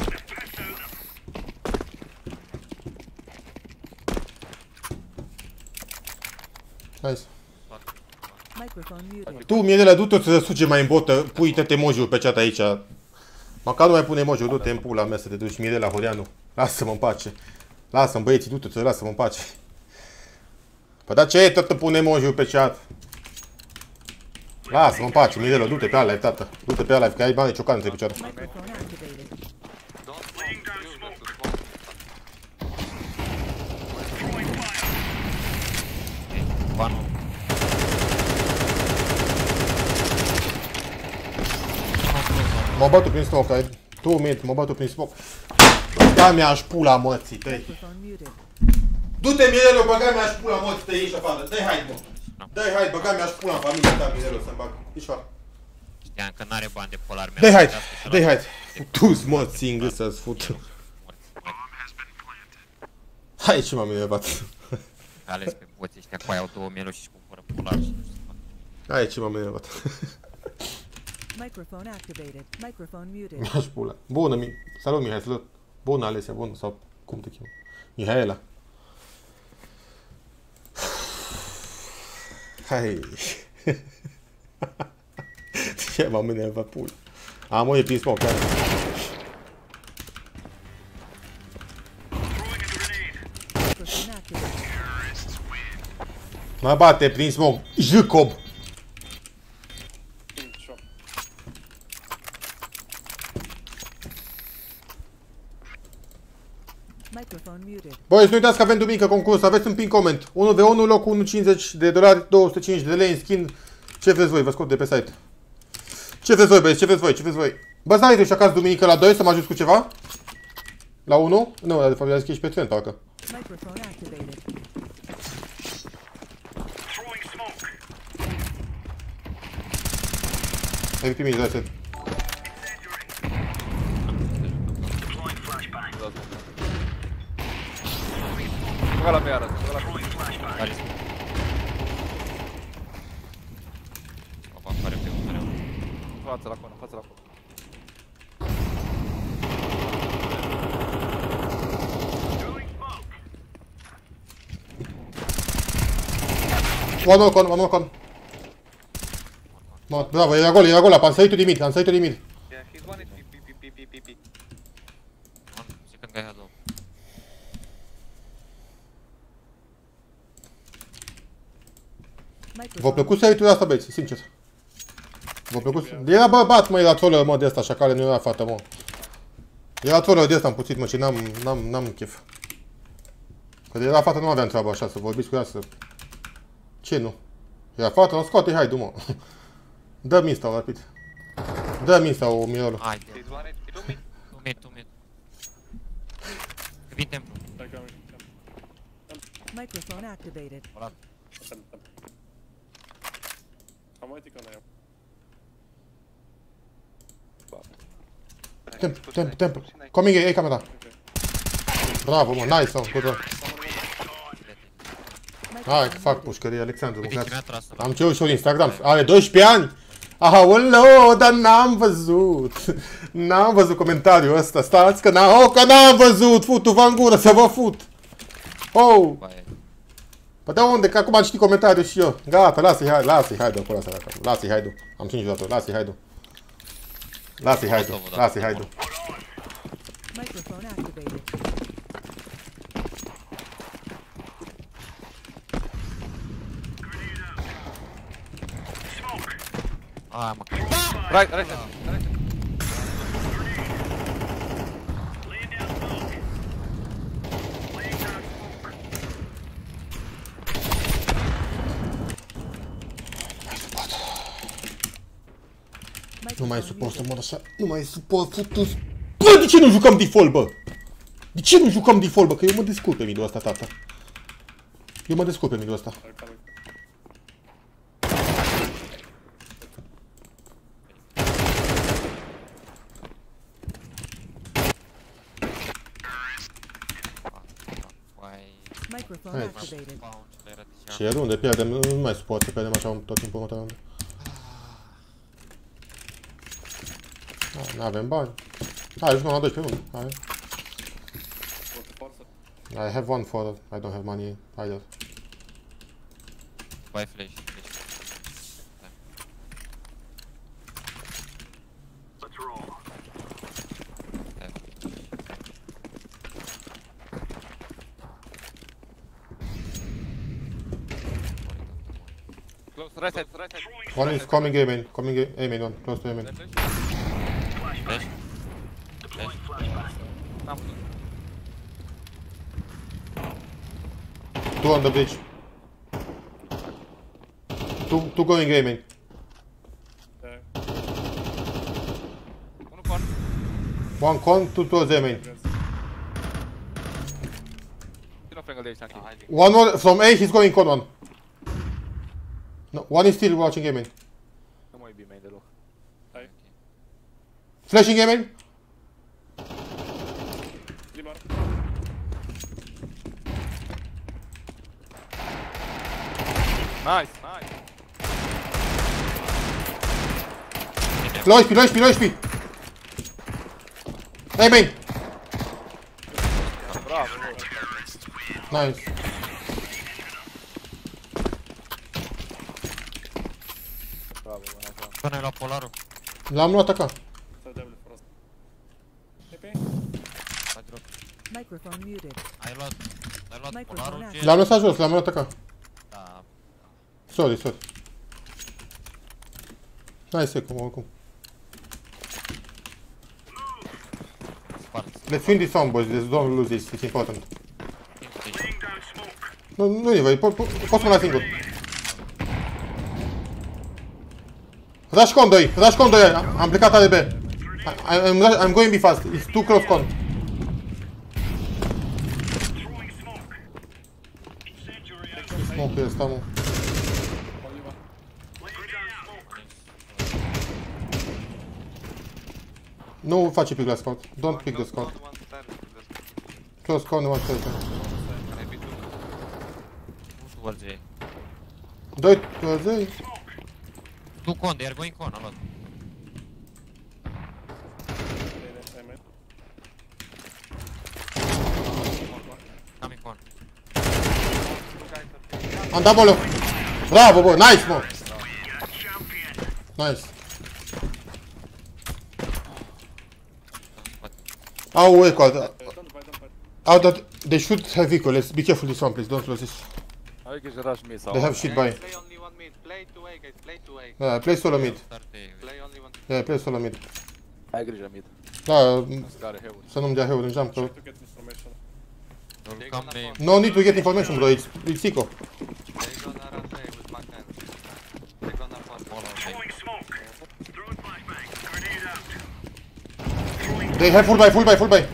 Nice. Microphone muted. Tu, Mirela, du-te să suge mai în botă, pui toate emoji-uri pe chat aici. Măcar nu mai pune emoji-uri, du-te în pula mea să te duci, Mirela Horeanu. Lasă-mă în pace. Lasă-mă, băieții, du-te să lasă-mă în pace. Păi dar ce e tot pune emoji-uri pe chat? Lasă-mă în pace, Mirela, du-te pe live, tată. Du-te pe live, că ai bani ciocan între picioare. Microphone activated. Don't smoke, use them to smoke. One. M-au bătut prin smoke, ai două mid, m-au bătut prin smoke. Da, mi-aș pula mății tăi. Microphone muted. Du-te, Mirelo, băga mi-aș pula mății tăi, ieși afară. Dă-i hai, mă. Dă-i hai, băga mi-aș pula în familia ta, Mirelo, să-mi bag. Ieși afară. Știam că n-are bani de polar mea. Dă-i hai, dă-i hai. Tu-ți mă, țin să-ți fut. Hai, ce m-am enervat. Ales pe boții ăștia cu aia au două mieluri și cumpără polar și nu știu ce fac. Hai, ce m-am enervat. Microphone activated. Microphone muted. Mi-aș pula. Bună, mi... Salut, Mihai, salut. Bună, Alesia, bună, sau cum te chemi? Mihaela. Hai. Ce m-am enervat, pula. Am o e prin smoke, care. Microphone activated. Mă bate prin smoke. Jacob. in shop. Microphone muted. Băi, să nu uitați că avem duminică concurs, aveți un pin coment. unu v unu, locul unu cincizeci de dolari, două sute cincizeci de lei în skin. Ce vreți voi, vă scot de pe site. Ce vreți voi, băieți, ce vreți voi, ce vreți voi? Bă, stai de și acasă duminică la doi să mă ajut cu ceva? La unu? Nu, de fapt, i-a zis că ești pe trend, parcă. Microphone activated. Ai primit, dai set. Juega la meara, juega la meara. Dale. Opa, pare pe un mereu. Față la conă, față la conă. One more con, one more con. No, bravo, era gol, era gol, am sărit-o din mid, am sărit-o din mid. Yeah, he's one H P, P, P, P, P, P. One second guy had low. V-a Microphone. plăcut săritul ăsta, băieți, sincer. V-a plăcut? Era bărbat, mă, era troller, mă, de ăsta, așa, care nu era fată, mă. Era troller de ăsta, am puțit, mă, și n-am, n-am, n-am chef. Că de era fată, nu aveam treabă așa, să vorbiți cu ea, să... Ce nu? Era fată, nu scoate, hai, du-mă. Dă-mi insta rapid. Dă-mi insta o mirolă. Haide. He's one H P, two mid. Two mid, two mid. Vin templu. Stai că am Microphone activated. Ăla. Tem, tem. Am uitat că n-ai. Temp, temp, temp. Coming A, A camera. Bravo, mă, nice, mă, good one. Hai, că fac pușcărie, Alexandru, Uite, mâncați. cine a tras ăla? Am cerut și eu din Instagram. Are doisprezece ani! Aoleo, dar n-am văzut. N-am văzut comentariul ăsta. Stați că n-am, oh, că n-am văzut. Futu-vă în gură să vă fut. Oh! Baie. Păi de unde? Că acum am citit comentariul și eu. Gata, lasă-i, hai, lasă-i, hai, acolo, lasă-i, lasă-i, hai, du. Am cinci jucători, lasă-i, hai, du. Lasă-i, hai, du. Lasă-i, hai, du. Microphone activated. Ah, mă. Right, right, right. Nu mai suport să mor așa. Nu mai suport, futu. Bă, de ce nu jucăm default, bă? De ce nu jucăm default, bă? Că eu mă descurc pe midul ăsta, tata. Eu mă descurc pe midul ăsta. Microphone Hai. activated. Și el unde pierdem? Nu mai suport să pierdem așa tot timpul următoare rundă. N-avem bani. Hai, jucăm la doisprezece runde. Hai. I have one for, I don't have money either. Buy flash, flash. Close, right side, right side. One is coming A main, coming A, A main one, close to A main. Flash. Flash. N-am putut. Two on the bridge. Two, two going A main. Unul con. One con, two towards A main. Ține o frengă de aici, Anchi. One more from A, he's going con one. No, one is still watching A main. Nu mă iubi main deloc. Flashing A main. Libar. Nice, nice. Low H P, low H P, low H P. A main. Bravo. Nice. Bravo, bună așa. Până ai luat polarul. L-am luat acá. Să devil prost. T P? Ai drop. Microphone muted. Ai luat, ai luat Microphone polarul, active. ce? L-am lăsat jos, l-am luat acá. Da. Sorry, sorry. Nice, cum oricum. Spart. Let's win this round, boys. Let's don't lose this. It's important. Nu, nu e, po po poți să mă la singur. Rush con doi, rush con doi, am plecat A de B. I- I'm, rush- I'm going B fast, it's too close con. Smoke ăsta, mă. Oliva. Nu face pick la scout. Don't pick the scout. One, one stairs, let's go. Close corner, one thirty. Maybe two. Move towards A. Doi, doi. Do con, they are going con, a lot. Coming con. Am dat bolul. Bravo, bă, nice, mă. Nice. Au echo. Don't fight, don't fight. Au dat. They should have vehicle. Let's be careful this one, please. Don't lose this. I guess rush me sau... They have shit Guys, by. play only one mid. Play two A, guys. Play two A. Da, play solo mid. Start A. Play only one. Da, play solo mid. Ai grijă mid. Da, Care heaven. să nu-mi dea heul în jump, că... To get information. Don't come name. No need to get information, bro. It's, it's eco. They're gonna rush A with back end. They're gonna fall. They have full buy, full buy, full buy.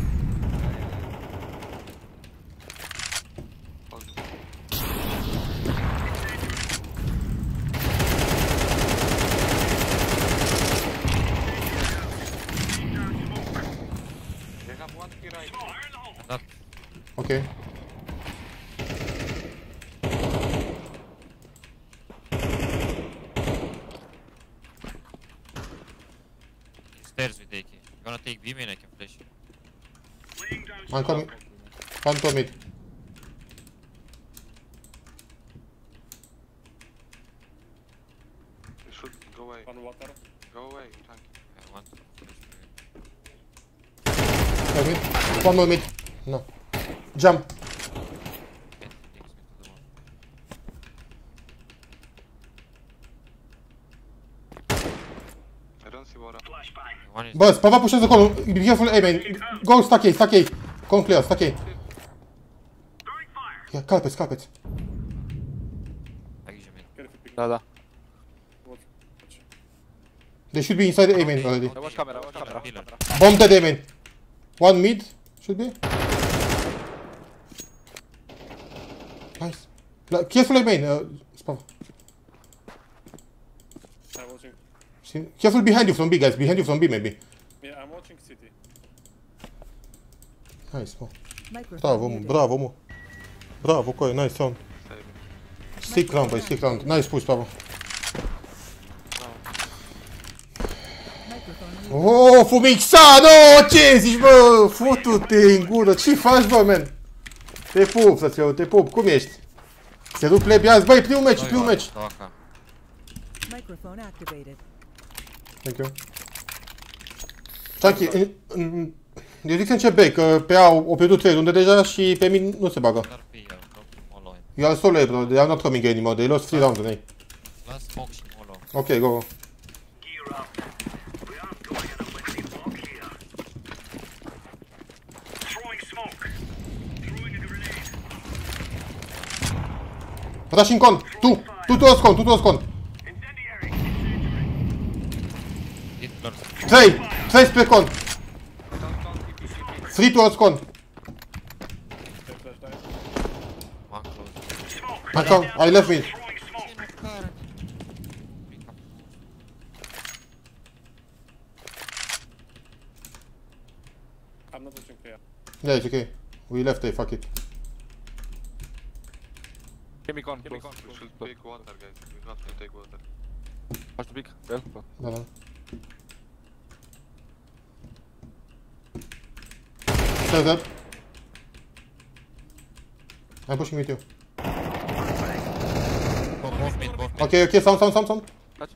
They have one key right. That. Ok. Stairs with A K. You gonna take B main, I can flash. I'm coming. One to mid. You should go away. One water. Go away, Chunky. I want to flash. One mid. One more mid. No. Jump. Get things into the wall. I don't see water. One is Bă, spava pușează acolo. Be careful, A main. Go, stack A, stack A. Con clear, stack A. Ia, calpeți, calpeți. I give you Careful pick. Da, da. Watch. They should be inside A main already. I watch camera, watch camera. Pillar. Bomb dead A main. One mid. Should be. Nice. La- Careful A main. Uh, spava. I'm watching. See- Careful behind you from B, guys. Behind you from B, maybe. Yeah, I'm watching city. Nice, mă. Microphone Bravo, mă. muted. Bravo, mă. Bravo, coi. Nice sound. Save. Stick round, boy. Stick round. Nice push, Papa. Microphone muted. Oh, Fumixano! Ce zici, bă? Futu-te în gură. Ce faci, bă, man? Te pup, frățău, te pup. Cum ești? Se rup plebi azi. Băi, primul meci, primul meci. Toca. Microphone activated. Thank you. Chunky, în- în- eu zic să încep B, că pe A au pierdut trei runde deja și pe mine nu se bagă. Dar pe el, drop molo. You are solo, bro. They are not coming anymore. They lost three rounds on A. Las smoke și molo. Ok, go, go. Rushing con. Two. Two towards con. Two towards con. Hit floor. Trei. Trei spre con. Three towards con. Take flash die. One close. I come. I left me. I'm not watching clear. Yeah, it's okay. We left A, fuck it. Give me con, give me con. We should pick water, guys. We have to take water. Watch the pick. Well, Da, da. Stairs up. I'm pushing with you. Both both mid, both mid. Okay, okay, sound, sound, sound, sound. touch.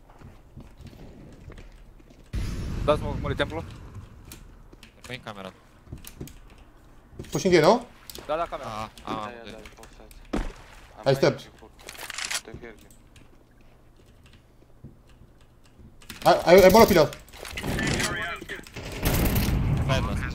Da smoke, mori templu. Păi în camera. Pushing A, no? Da, da, camera. Ah, ah, Yeah, yeah, de- yeah, both sides. I'm I stepped. waiting for- They hear you. I, I, I ball a pillar. Five last.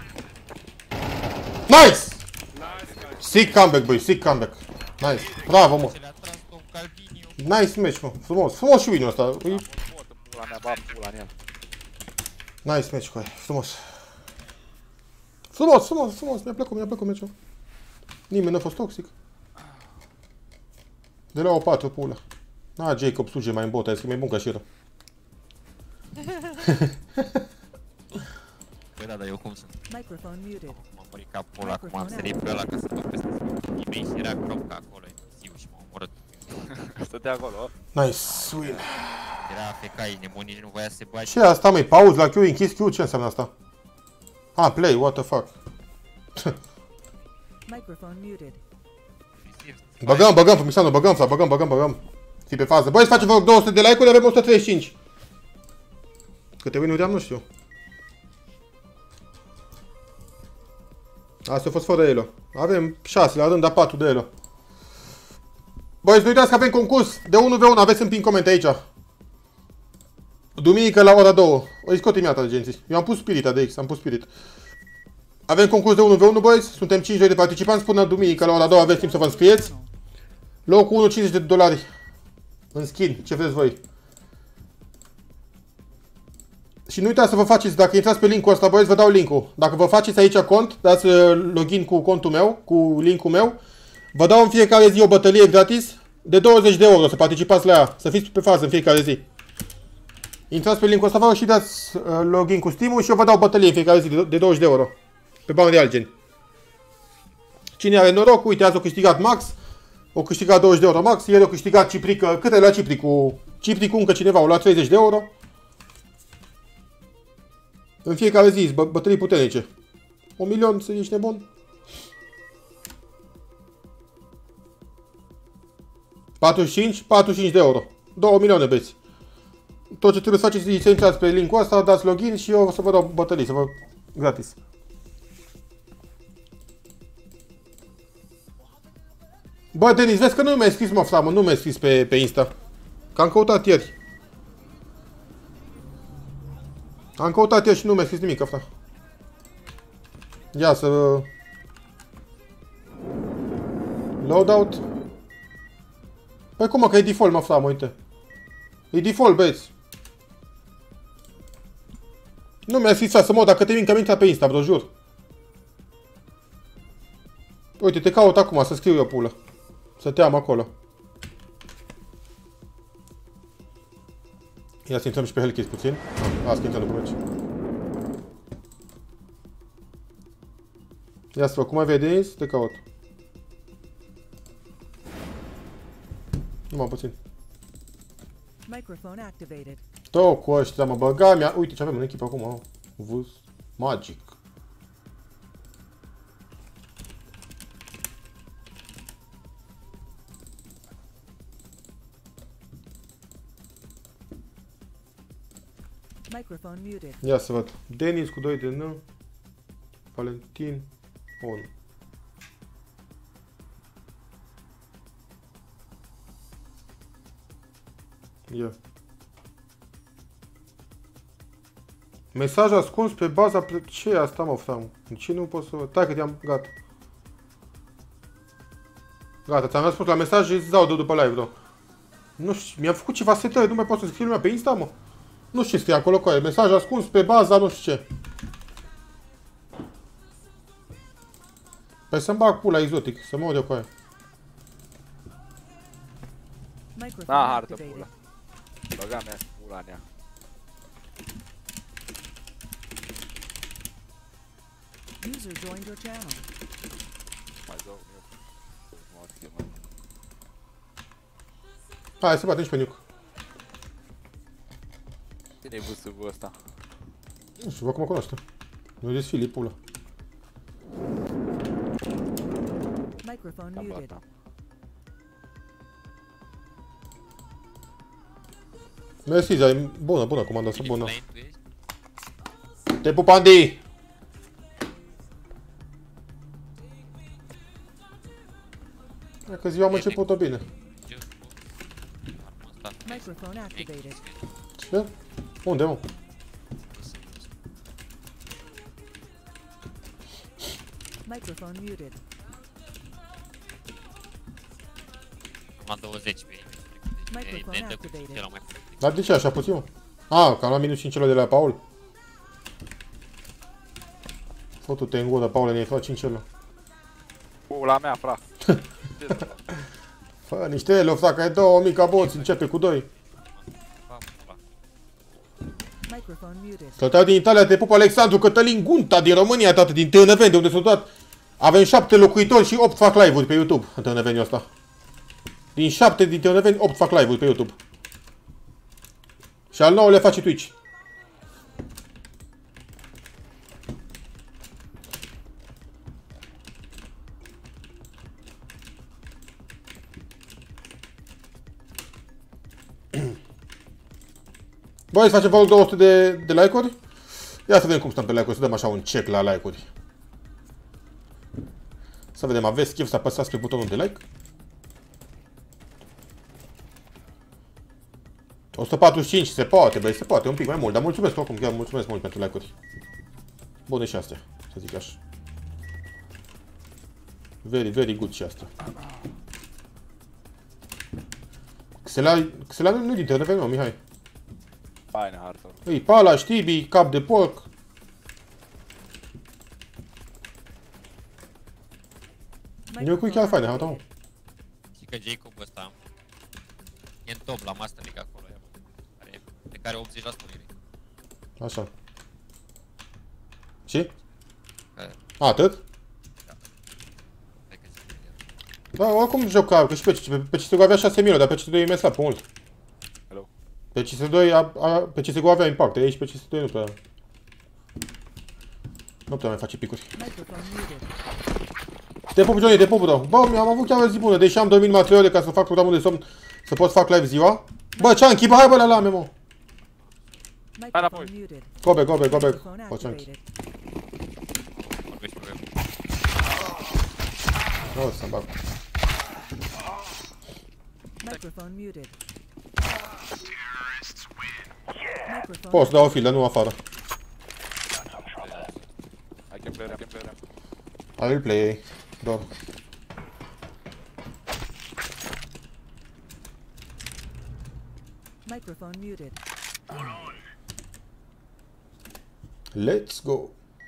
Nice! Sick comeback, boy, sick comeback. Nice. Bravo, mă. Ce le-a tras domn Calviniu. Nice match, mă. Frumos. Frumos și win-ul ăsta. E- Pula mea, bam, pula în el. Nice match, coi. Frumos. Frumos, frumos, frumos. Mi-a plăcut, mi-a plăcut meciul. Nimeni n-a fost toxic. De la o patru pula. Na, Jacob suge mai în bot, ai zis că e mai bun ca și rău. da, dar eu cum sunt? Microphone muted. M-am murit capul ăla, acum am sărit pe ăla ca să duc peste schimbul mei și era cropca acolo, ziu și m-am omorât. Stătea acolo. Nice, win. Era A F K, nebun, nici nu voia să se bage. Ce e asta, măi? Pauz la Q, închis Q? Ce înseamnă asta? Ah, play, what the fuck. Microphone muted. Băgăm, băgăm, Fumisano, băgăm, frate, băgăm, băgăm, băgăm. Fii pe fază. Băi, să facem vreo două sute de like-uri, avem o sută treizeci și cinci. Câte win-uri am, nu știu. Asta a fost fără elo. Avem șase la rând, dar patru de elo. Băi, să nu uitați că avem concurs de unu v unu, aveți în pin comente aici. Duminică la ora două. O scot imediat, agenții. Eu am pus Spirit de X, am pus Spirit. Avem concurs de unu v unu, boys. Suntem cinci de participanți. Până duminică la ora două aveți timp să vă înscrieți. Locul unu, cincizeci de dolari. În skin, ce vreți voi. Și nu uitați să vă faceți, dacă intrați pe linkul ăsta, băieți, vă dau linkul. Dacă vă faceți aici cont, dați login cu contul meu, cu linkul meu, vă dau în fiecare zi o bătălie gratis de douăzeci de euro, să participați la ea, să fiți pe fază în fiecare zi. Intrați pe linkul ăsta, vă și dați login cu Steam-ul și eu vă dau bătălie în fiecare zi de douăzeci de euro. Pe bani real, gen. Cine are noroc, uite, azi o câștigat Max, o câștigat douăzeci de euro Max, ieri o câștigat Ciprică, cât ai luat Cipricu? Cipricu încă cineva, o luat treizeci de euro. În fiecare zi, bă bătării puternice. Un milion, să ești nebun? patruzeci și cinci, patruzeci și cinci de euro. două milioane, beți. Tot ce trebuie să faceți e să intrați pe linkul ăsta, dați login și eu o să vă dau bătării, să vă... gratis. Bă, Denis, vezi că nu mi-ai scris, mă, flamă, nu mi-ai scris pe, pe Insta. Că am căutat ieri. Am căutat ieri și nu mi-ai scris nimic, asta. Ia să... Loadout. Păi cum, mă, că e default, mă, flamă, uite. E default, băieți. Nu mi-ai scris să mă, dacă te vin că am intrat pe Insta, bro, jur. Uite, te caut acum, să scriu eu pulă. Să te am acolo. Ia să intrăm și pe Hellkiss puțin. Asta intrăm după meci. Ia să văd, cum ai vedeți? Te caut. Numai puțin. Microphone activated. Tot cu ăștia mă băga mi-a... Uite ce avem în echipă acum. Vuz Magic. Microphone muted. Ia să văd. Denis cu doi de N. Valentin unu. Ia. Mesaj ascuns pe baza... Pre... Ce e asta, mă, fram? De ce nu pot să văd? Tai că te-am... Gata. Gata, ți-am răspuns la mesaj și îți dau de după live, bro. Nu știu, mi-am făcut ceva setări, nu mai pot să scriu lumea pe Insta, mă. Nu știu ce scrie acolo cu aia. Mesaj ascuns pe baza nu știu ce. Păi să-mi bag pula exotic, să mă aud cu aia. Microphone Na, hartă activated. pula. Băga mea pula în ea. User joined your channel. Mai dau eu. Mă schimă. Hai să batem și pe nuke. Cine-i vâsâvul ăsta? Nu știu, vă cum mă cunoaște. Nu-i zis Filip, pula. Microphone Cam muted. gata. Mersi, Zai, bună, bună comanda asta, bună. Flame, tu ești? Te pup, Andy! Că ziua am început-o bine. Microphone activated. Ce? Unde, mă? Microphone muted. Am douăzeci pe ei. Microphone De- de- de- activated. de la mai- Dar de ce așa puțin, mă? A, că am luat minus cinci de la Paul. Fotu-te în gură, Paul, ne-ai luat cinci elo. Pula mea, fra. Fă niște elo, dacă ai două mica boți, începe cu doi. Bam, bam. Microphone muted. Salutare din Italia, te pup Alexandru Cătălin Gunta din România, tată, din Târnăveni, de unde s-au dat. Avem șapte locuitori și opt fac live-uri pe YouTube în Târnăveniul ăsta. Din șapte din Târnăveni, opt fac live-uri pe YouTube. Și al nouă le face Twitch. Băi, să facem vă rog două sute de, de like-uri? Ia să vedem cum stăm pe like-uri, să dăm așa un check la like-uri. Să vedem, aveți chef să apăsați pe butonul de like? o sută patruzeci și cinci, se poate, băi, se poate, un pic mai mult, dar mulțumesc oricum, chiar mulțumesc mult pentru like-uri. Bune și astea, să zic așa. Very, very good și astea. Xela, Xela nu din Târnăveni, mă, Mihai. Faine hartă. Ei, Palaș, Tibi, cap de porc. Eu cu chiar faine, harta, mă. Și că Jacob ăsta e în top la Master League acolo, care, de care optzeci la sută e. Așa. Și? Că, Atât? hai că zic el. Da, oricum joc ca, că și pe, pe, pe C S G O avea șase mii, dar pe C S doi e mesat pe mult. Hello. Pe C S doi, a, a, pe C S G O avea impact, aici pe C S doi nu prea... Nu prea mai face picuri. Microphone muted. Te pup, Johnny, te pup, bro. Bă, am avut chiar o zi bună, deși am dormit numai trei ore ca să fac programul de somn, să pot să fac live ziua. Bă, Chunky, bă, hai bă la lame, mă. Microphone muted. Gobe, gobe, gobe. Microphone Bă, Chunky. activated. Vorbești cu el. O să-mi bag. Microphone muted. Microphone Poți să dau o filă, nu afară. I can play them, I can play them. I will play. Doar. Microphone muted. Let's go.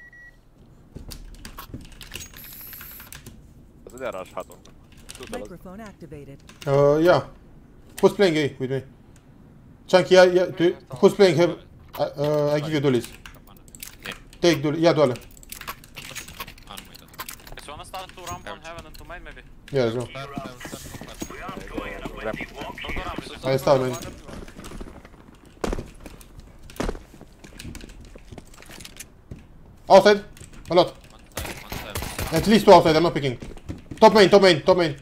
Atât de araș hatul. Microphone activated. Uh, yeah. Who's playing A with me? Chunky, yeah, yeah, do, who's playing here? I, uh, I give you dualies. Take dualies, ia duale. A, nu mai dat. If you wanna start to ramp on heaven and to main maybe. Yeah, let's go. Star, star, star, star. Go to ramp. just Hai, stai, man. Outside. A lot. One side, one side. At least two outside, I'm not picking. Top main, top main, top main.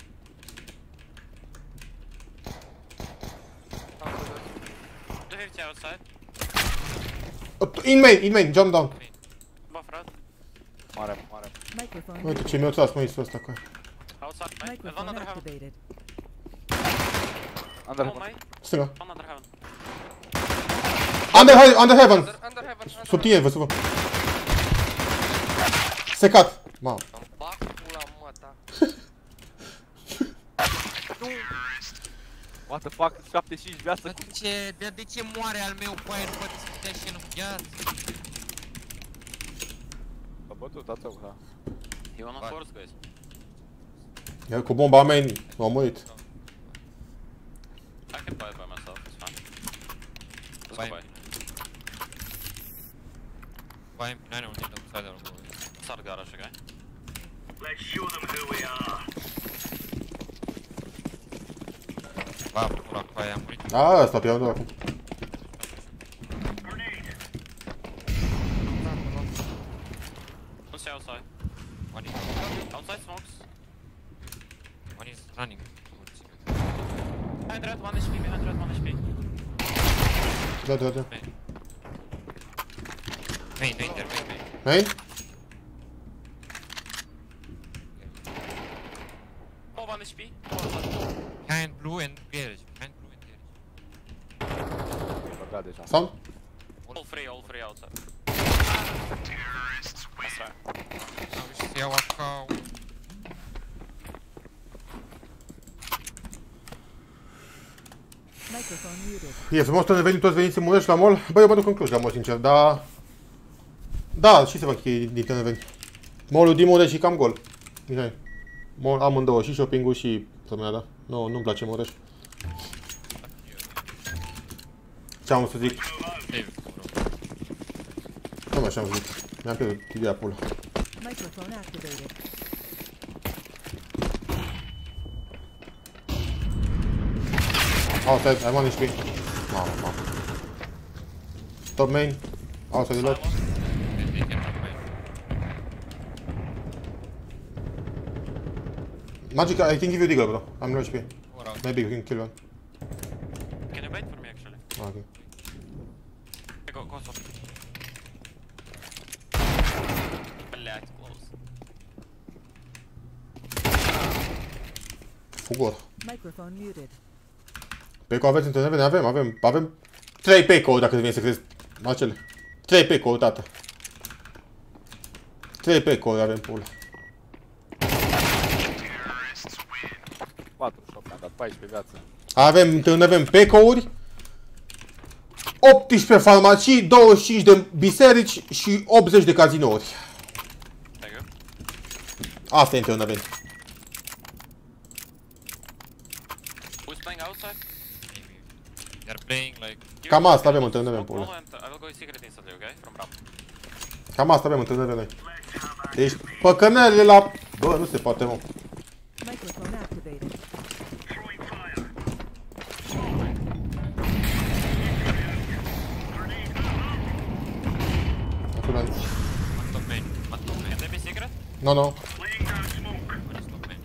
Do fifty outside. Uh, In main, in main, jump down. Buff red. Mare, mare. Microphone Uite muted. ce mi-o tras, mă, isul ăsta cu Outside main. And one Microphone under heaven. activated. Under One heaven. main. stânga. One under heaven. Under, he- under heaven. Under heaven, under Sub tine, vă să vă. Secat. Mamă. Îmi bag pula măta. What the fuck, șaptezeci și cinci viață. Dar de ce, dar de ce moare al meu cu aia, nu poate să putea și el în viață? S-a bătut, tatău, da. He wanna Fuck. force guys. Ia cu bomba main. M-a murit. I can buy it by myself, it's fine. Let's Buy go him. buy. Vai, n-are un hit outsider acolo. Start garage, okay? Va, pula cu aia, a murit. A, asta pierdut acum. Don't stay outside. One is, Outside smokes. one is running. Behind red, one H P, behind red, one H P. Da, da, da. Main, no inter, main, main. Main? Oh, one H P. Oh, outside. Behind blue and garage. Behind blue and garage. Băgat deja. Sound? All three, all three outside. That's right. Am reușit să iau acau. Microphone muted. E frumos să ne venim toți veniți în Mureș la mall. Băi, eu mă duc în Cluj, la mall, sincer, dar... Da, și se fac ei din Târnăveni. Mall-ul din Mureș e cam gol. Mihai. Mall, amândouă, și shopping-ul și promenada. Nu, nu-mi place Mureș. Ce am să zic? Save, bro. Nu mai ce-am zic. Mi-am pierdut ideea pula. Microphone activated. Outside, I'm on H P. Mamă, mamă. Top main. Outside lot. They came up main. Magic, I can give you Deagle, bro. I'm low H P. Or out. Maybe you can kill one. Can you wait for me actually? Okay. Go, go soft. Блять, close. Fugor. Microphone muted. Peco aveți întâlnire? Avem, avem, avem trei Peco dacă vine să crezi. Acele. trei Peco, tată. trei Peco avem pula. patru shot mi-am dat, paisprezece viață. Avem întâlnire, avem Peco-uri. optsprezece farmacii, douăzeci și cinci de biserici și optzeci de cazinouri. Thank you. Asta e întâlnire avem. Who's playing outside? Maybe. They're playing like... Cam asta avem întâlnire avem Follow pula. and I will go secret instantly, okay? From ramp. Cam asta avem întâlnire noi. Deci păcănelele la... Bă, nu se poate, mă. Microphone activated. Acolo. One top main. One top main. Can they be secret? No, no. One is top main.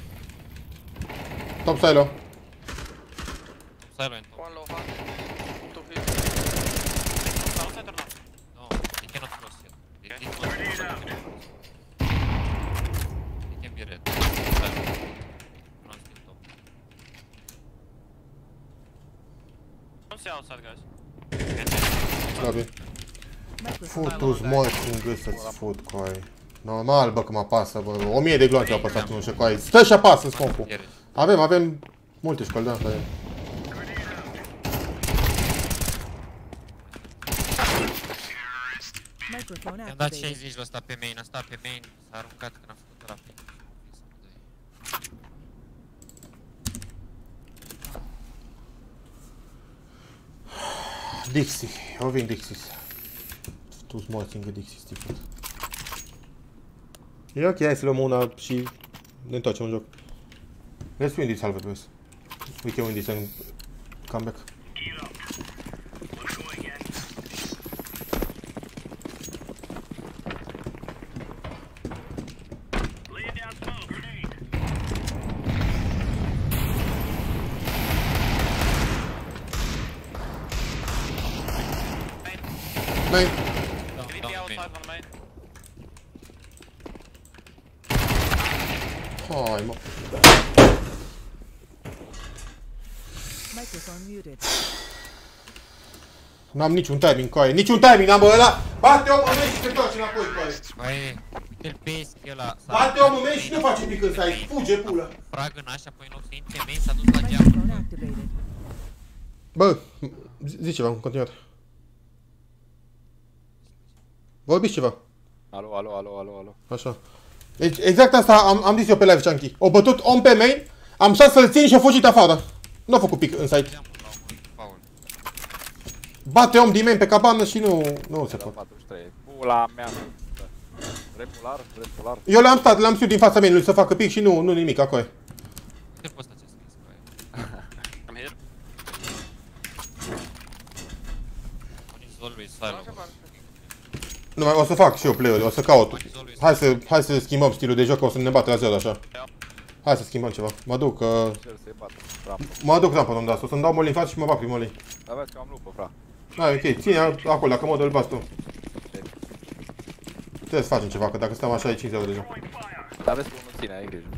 Top silo. Top silo and top. One low half. Two hit. Outside or not? No, they cannot cross yet. They did not cross yet. They can be red. Silo. One still top. Don't see outside, guys. Lobby. Microphone Futu-ți morți în gât să-ți fut cu ai. Normal, bă, că mă apasă, bă. O mie de glonțe au apăsat în ușă cu ai. Stă și apasă, scompul. Get it. Avem, avem multe școli, da, asta e. Microphone I-am dat activated. șaizeci la ăsta pe main, a stat pe main, s-a aruncat când a făcut rapid. Dixie, eu vin Dixie. Tu-ți morți încă Dixie, stifut. E ok, hai să luăm una și ne întoarcem în joc. Let's win this halve, boys. We can win this and come back. Main. Down, Can it down be main. outside one main? Hai, mă. Microphone muted. N-am niciun timing cu aia. Niciun timing n-am, bă, ăla. Bate omul în mei și se întoarce înapoi cu aia. Băi, uite-l pesc ăla. s-a Bate aruncat omul în mei și nu face pic în site. Fuge, pula. Frag în așa, apoi în loc să intre main, s-a dus la geam. Microphone activated. Bă, zi ceva, în continuare. Vorbiți ceva. Alo, alo, alo, alo, alo. Așa. Deci exact asta am, am zis eu pe live, Chunky. O bătut om pe main, am stat să-l țin și a fugit afară. Nu a făcut pic în site. Geamul la un moment, Paul. Bate om din main pe cabană și nu, nu se La poate. patruzeci și trei. Pula mea. Regular, regular. Eu le-am stat, le-am știut din fața main-ului să facă pic și nu, nu nimic acolo. Uite pe ăsta ce scris cu aia. I'm here. One is always silent. Nu mai, o să fac și eu play-uri, o să caut. Hai să, hai să schimbăm stilul de joc, că o să ne bate la zero așa. Hai să schimbăm ceva. Mă duc, uh, Cer să-i bat. Rampă. mă duc rampă unde asta. O să-mi dau molly în față și mă bag prin molly. Dar vezi că am lupă, fra. Hai, ok, ține acolo, dacă modul îl bați tu. Trebuie să facem ceva, că dacă stăm așa e cinci zero deja. Dar vezi că unul ține, ai grijă.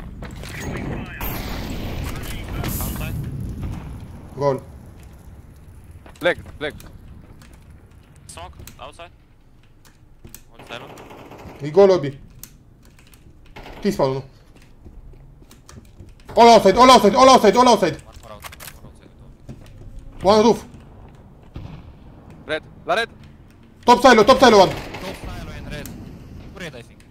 Outside. Gol. Plec, plec. Smoke. Outside. One silent. E gol lobby. T-spawn nu. All outside, all outside, all outside, all outside. One more out. One more outside. One roof. Red, la red. Top silo, top silo one. Top silo and red. Red, I think.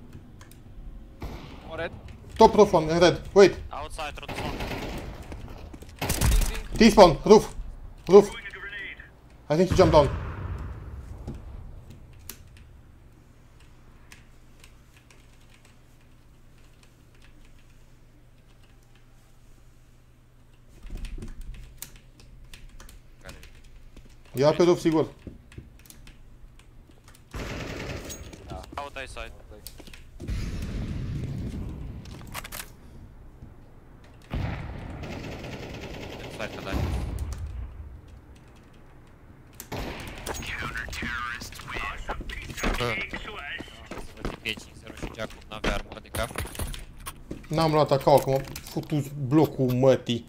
O red. Top roof one, and red. Wait. Outside through the smoke. T-spawn, roof. Roof. I think he jumped down. Ia pe roof, sigur. Out I side. Inside că dai. Bă, P cinci zero și Jacob n-avea armură de cap. N-am luat acau, că m-a făcut blocul mătii.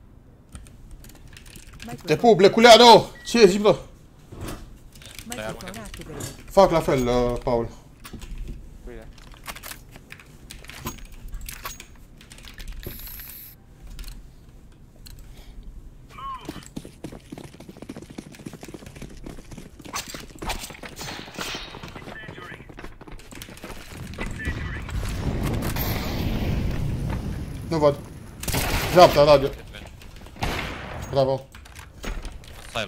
Te Microphone, pup, Bleculeanu! Ce zici, bă? microphone activated. Fac la fel, uh, Paul. Bine. Nu văd. Dreapta, radio. Bravo. Silo.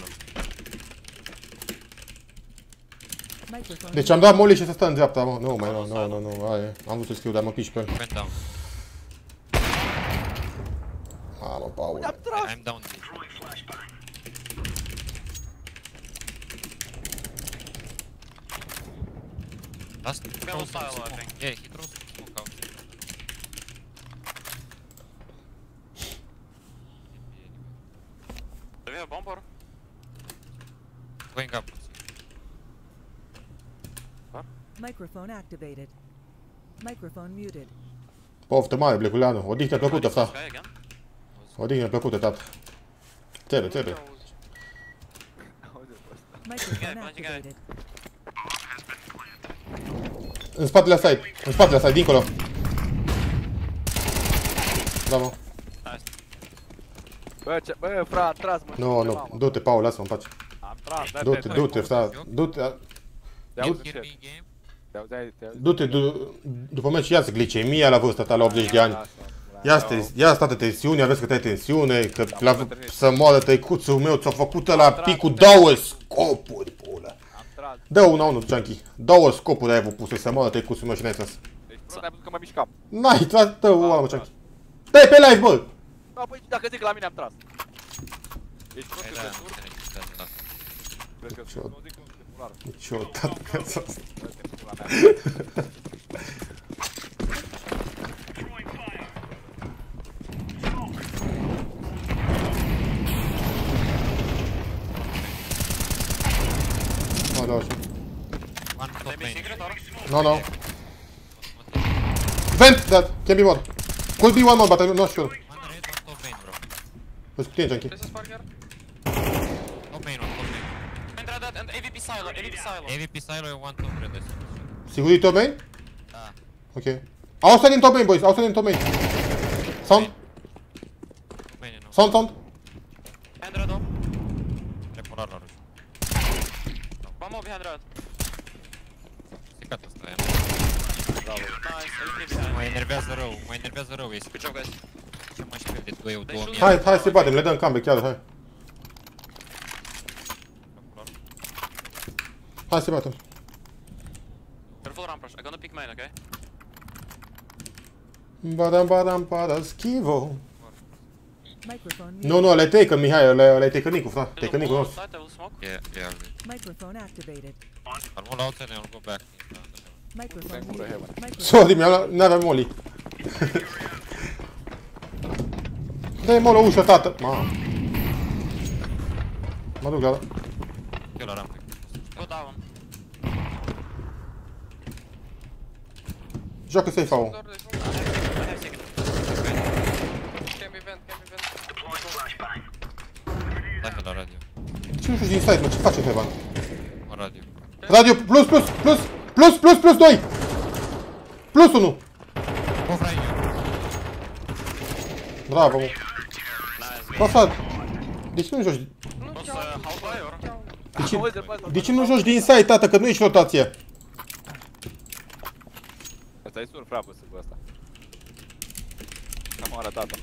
Microphone. Deci am dat molly și să stă în dreapta, mă. Nu, mai nu, nu, nu, nu, aia. Am vrut să scriu, dar mă piși pe el. Went down. Mamă, Paul. I'm down. Last Fell throws silo, I smoke. think. Yeah, he throws smoke out. Do we have bomb or? Going up. Microphone activated. Microphone muted. Poftă mare, Bleculeanu. Odihnă plăcută, This fra. guy again? Odihnă plăcută, tată. Trebuie, trebuie. Microphone Guy, punch guy. activated. În spatele side, în spatele side, dincolo. Bravo. Nice. Bă, ce, bă, fra, am tras, mă. Nu, nu, du-te, Paul, lasă-mă în pace. Am tras, dai Du-te, du-te, frate. Du-te, Te You auzi hear ce? me in game? Te auzi, te auzi. du-te, du- după meci ia-ți glicemia la vârsta ta la optzeci de ani. Ia stă, ia stă tensiune, aveți că ai tensiune, că la, să moară tăicuțul meu ți-a făcut la picul două scopuri, pulă. Am tras. Dă una, unul, Chunky. Două scopuri ai avut puse să moară tăicuțul meu și n-ai tras. Deci, bro, ai văzut că mă mișcam. N-ai tras, dă una, mă, Chunky. Dă-i pe live, bă! Da, păi, dacă zic la mine am tras. Ești prost Păi că da, sunt sur? înțeleg, da. Crezi că Ce-o- sunt? Nu zic că nu sunt popular. Niciodată viața asta. Dă-te pula mea. Mă, dau așa. One top Maybe main. secret or? No, no. Vent, that can be more. Could be one more, but I'm not sure. One red, one top main, bro. Îți putem, Chunky. This is Parker. Top main, one top main. And red dead and A V P silo, A V P silo. A V P silo e one top red. I think. Sigur e top main? Da. Ok. Outside in top main, boys. Outside in top main. Sound, Top main e nou. sound, sound. And red up. Repolar la ruș. One more behind red. Stricat ăsta e. Nice, A V P behind. Mă enervează rău, mă enervează rău. Este Good job, guys. ce mă știu de doi două mii. Hai, hai să batem, le dăm comeback, chiar, hai. Hai să batem. Careful ramp rush. I'm gonna pick main, okay? Badam, badam, badam, schivo. Microphone muted. Nu, nu, le-ai taken, Mihai, le- le-ai taken Nicu, frate. Taken Nicu nostru. Outside, I will smoke. Yeah, yeah, I'll do. Microphone activated. I'll roll outside and I'll go back. Microphone Thank you, muted. Heaven. Microphone Sorry, mi-am luat, n-aveam molly. Dă-i mă la ușă, tată. Mamă. Mă duc la... Eu la rampă. Go down. Joacă safe-ul. I have secret. Can be vent, can be vent. Dai la radio. Ce nu știu din site, mă, ce face Heaven? La radio. Radio, plus, plus, plus, plus, plus, plus, doi! Plus unu! Bă, vrei eu. Bravo, mă. Nice. Bă, frate, de ce nu joci? Was uh, halfway or? De ce, Auzi, bă, de ce nu joci din site, tată, că nu ești rotație? Ăsta e sur, fra, bă, sâmbă ăsta. Cam arătat-o.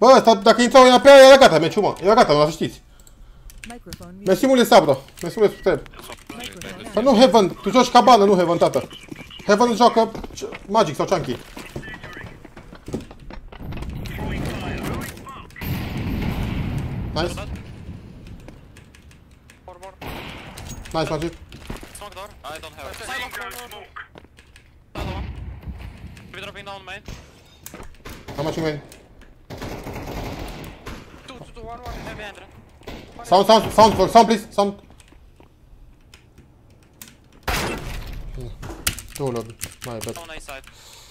Bă, ăsta, dacă intrau înapoi, era gata meciul, mă. Era gata, mă, să știți. Microphone muted. Mersi mult de sabro. Mersi mult de subscribe. Microphone Păi nu Heaven, tu joci cabană, nu Heaven, tată. Heaven joacă Magic sau Chunky. Nice. More, more. Nice Magic. Smoke door. I don't have it. Side smoke. Another one. We're dropping down main. How much you mean? Two, two, two, one, one. Heavy hundred. Sound, sound, sound, sound please, sound. Two load, my bad. On A side.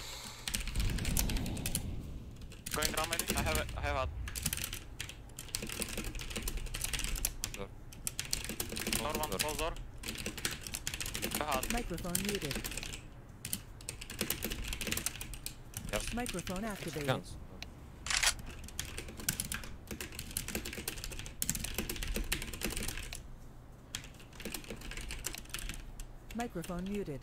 Going down maybe. I have it. I have it. Door one, close door. Go ahead. Microphone muted. Microphone activated. Guns. Microphone muted.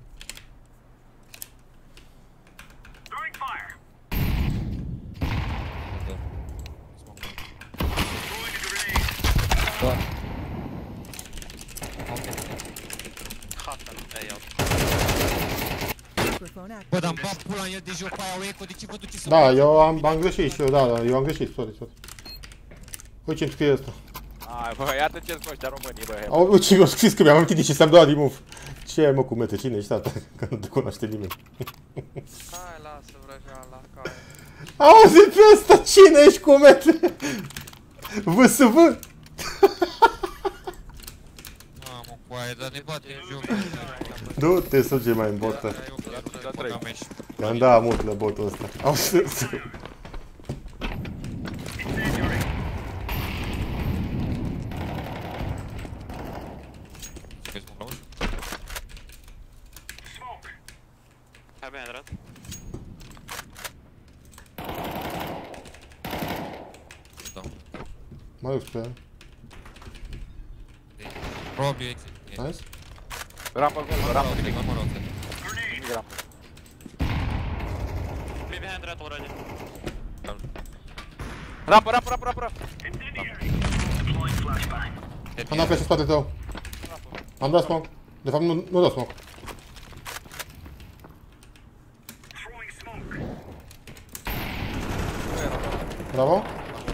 Hot. Hey, yo. Microphone Bă, activated. dar-mi bag pula în el de joc pe aia, Eco, de ce vă duceți să Da, mă- eu am, am greșit și eu, da, da, eu am greșit, sorry, sorry. Uite ce-mi scrie ăsta. Ai, bă, iată ce-ți ăștia românii, bă. Au, uite ce mi-a scris că mi-am amintit de ce să-mi doua remove. Ce ai mă cu mete, cine ești tata? Că nu te cunoaște nimeni. Hai, lasă vrăjeala la care. Auzi pe ăsta, cine ești cu mete? V S V? Mamă, cu aia, dar ne bate în joc. Du-te să ce mai în botă. I-am dat mult la botul ăsta. Auzi, Heavy hundred. mă duc spre ea. Probabil exit. Nice. Rampă gol, rampă Nimic, mă rog. nimic, rampă. Maybe hundred already. Rampă, rampă, rampă, rampă, rampă. Am dat flash în spatele tău. Am dat smoke. De fapt nu, nu dau smoke. Bravo.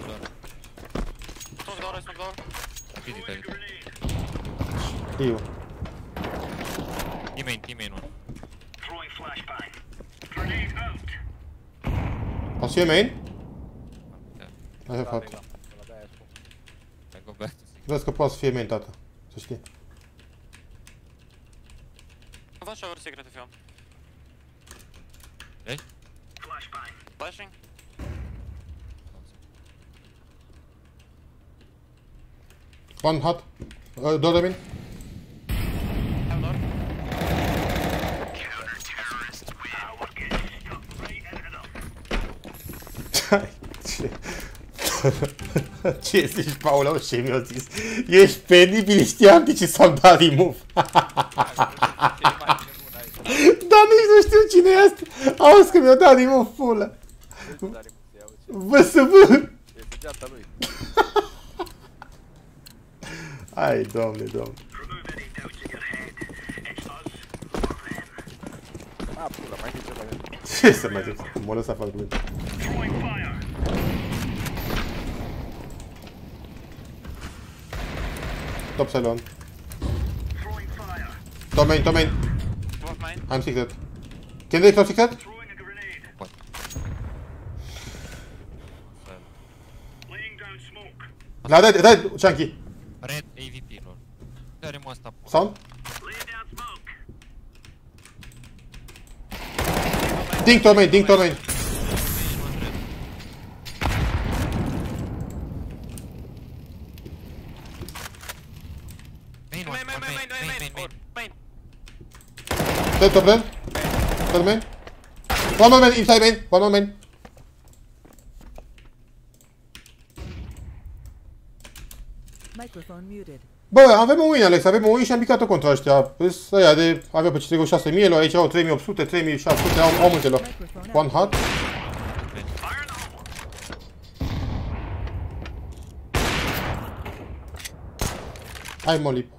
Smoke door, smoke door. Vizită aici. Știu. Team-main, team-main, mă. Poți fi main? I have hot. I go back to six. Vezi că poate să fie main, tată. Să știi. Flash over secret if you want. Ei? Flashing. One hot. Uh, door main. Have door. Ce? Ce zici, Paula? Ce mi-a zis? Ești penibil, știam de ce s-am dat remove. Dar nici nu știu cine e asta. Auzi că mi-a dat remove pula. V S V. Este geanta lui. Hai, doamne, doamne. A, pula, mai zice ceva de... Ce să mai zic? M-a lăsat fac lui. Top salon. Top main, top main. Both mine. I'm secret. Can they close secret? La red, red, Chunky. Red A V P, lor. Care mă asta? Sound? Ding top main, ding top main. Main, one, Main, main, one, main, main, main, main. main. Main. Dead top red. Third main. One more main, inside main. One more main. Microphone muted. Bă, avem un win, Alex, avem un win și am picat-o contra ăștia. Îs ăia de... Avea pe citricul șase mii, aici au trei mii opt sute, trei mii șase sute, au, au multe lor. Microphone One hot. Hai Molly.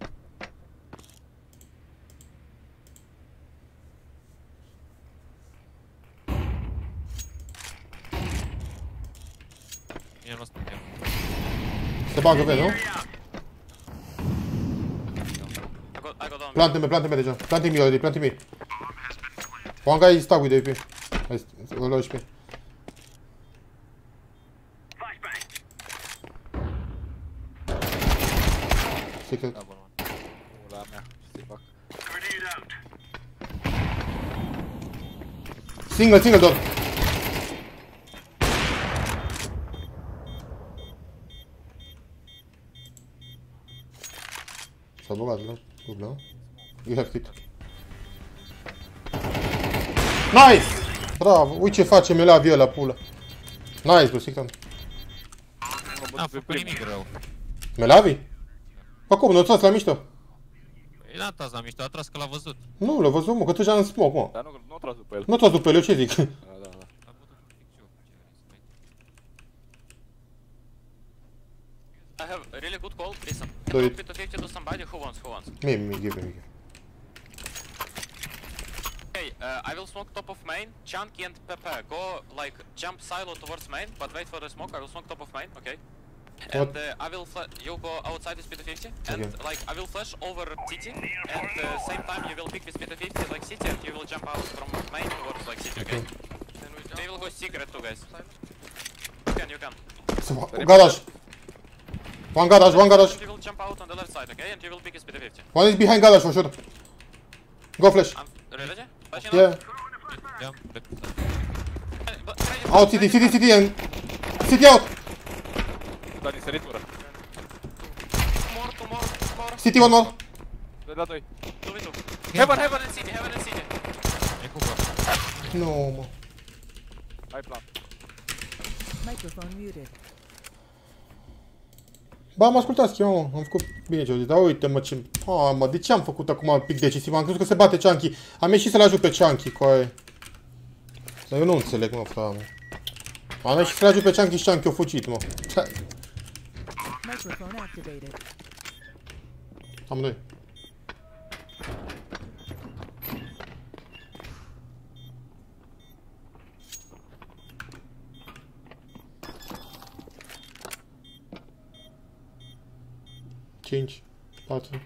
Mie nu suntem. Se bagă, vezi, nu? I got, I got down. Plant me, plant me deja. Planting me already, planting me. One guy is stuck with A P. Hai, îl luăm și pe. Secret. Da, bun, man. Ula mea, ce-i fac? Single, single door. S-a băgat, la dublă. You have it. Nice! Bravo, uite ce face Melavi ăla, pulă. Nice, bro, secret. N-a făcut nimic rău. Melavi? Bă, cum, nu ți-ați la mișto? Păi n-a tras la mișto, a tras că l-a văzut. Nu, l-a văzut, mă, că tu deja în smoke, mă. Dar nu, nu tras după el. Nu ți-ați după el, eu ce zic? Da, da, da. A putut un pic și eu. I have a really good call. Listen. Do Can it. drop it to fifty to somebody who wants, who wants. Me, me, give me, give. Okay, uh, I will smoke top of main. Chunky and Pepe go like jump silo towards main, but wait for the smoke. I will smoke top of main, okay? And What? uh, I will flash. You go outside with speed fifty, and Okay. like I will flash over city, and uh, same time you will pick with speed fifty like city, and you will jump out from main towards like city, okay? They will go secret too, guys. You can, you can. Garage. One garage, one garage. And you will jump out on the left side, okay? And you will pick with speed fifty. One is behind garage for sure. Go flash. I'm ready? Flashing Yeah. I-am plecat. out. But try to- Out city, city, city and... City out! Da, din săritură. More, two more, more. City one more. Doi la doi. Two v two. Heaven, heaven! Heaven and city, heaven and city. E cu bă. Nu, mă. Hai plan. Microphone muted. Ba, mă ascultați, eu, mă, am făcut bine ce au zis, dar uite, mă, ce... A, mă, de ce am făcut acum un pic decisiv? Am crezut că se bate Chunky. Am ieșit să-l ajut pe Chunky, coaie. Dar eu nu înțeleg, mă, frate, mă. Am ieșit să-l ajut pe Chunky și Chunky a fugit, mă. Microphone activated. Amândoi. Cinci, patru.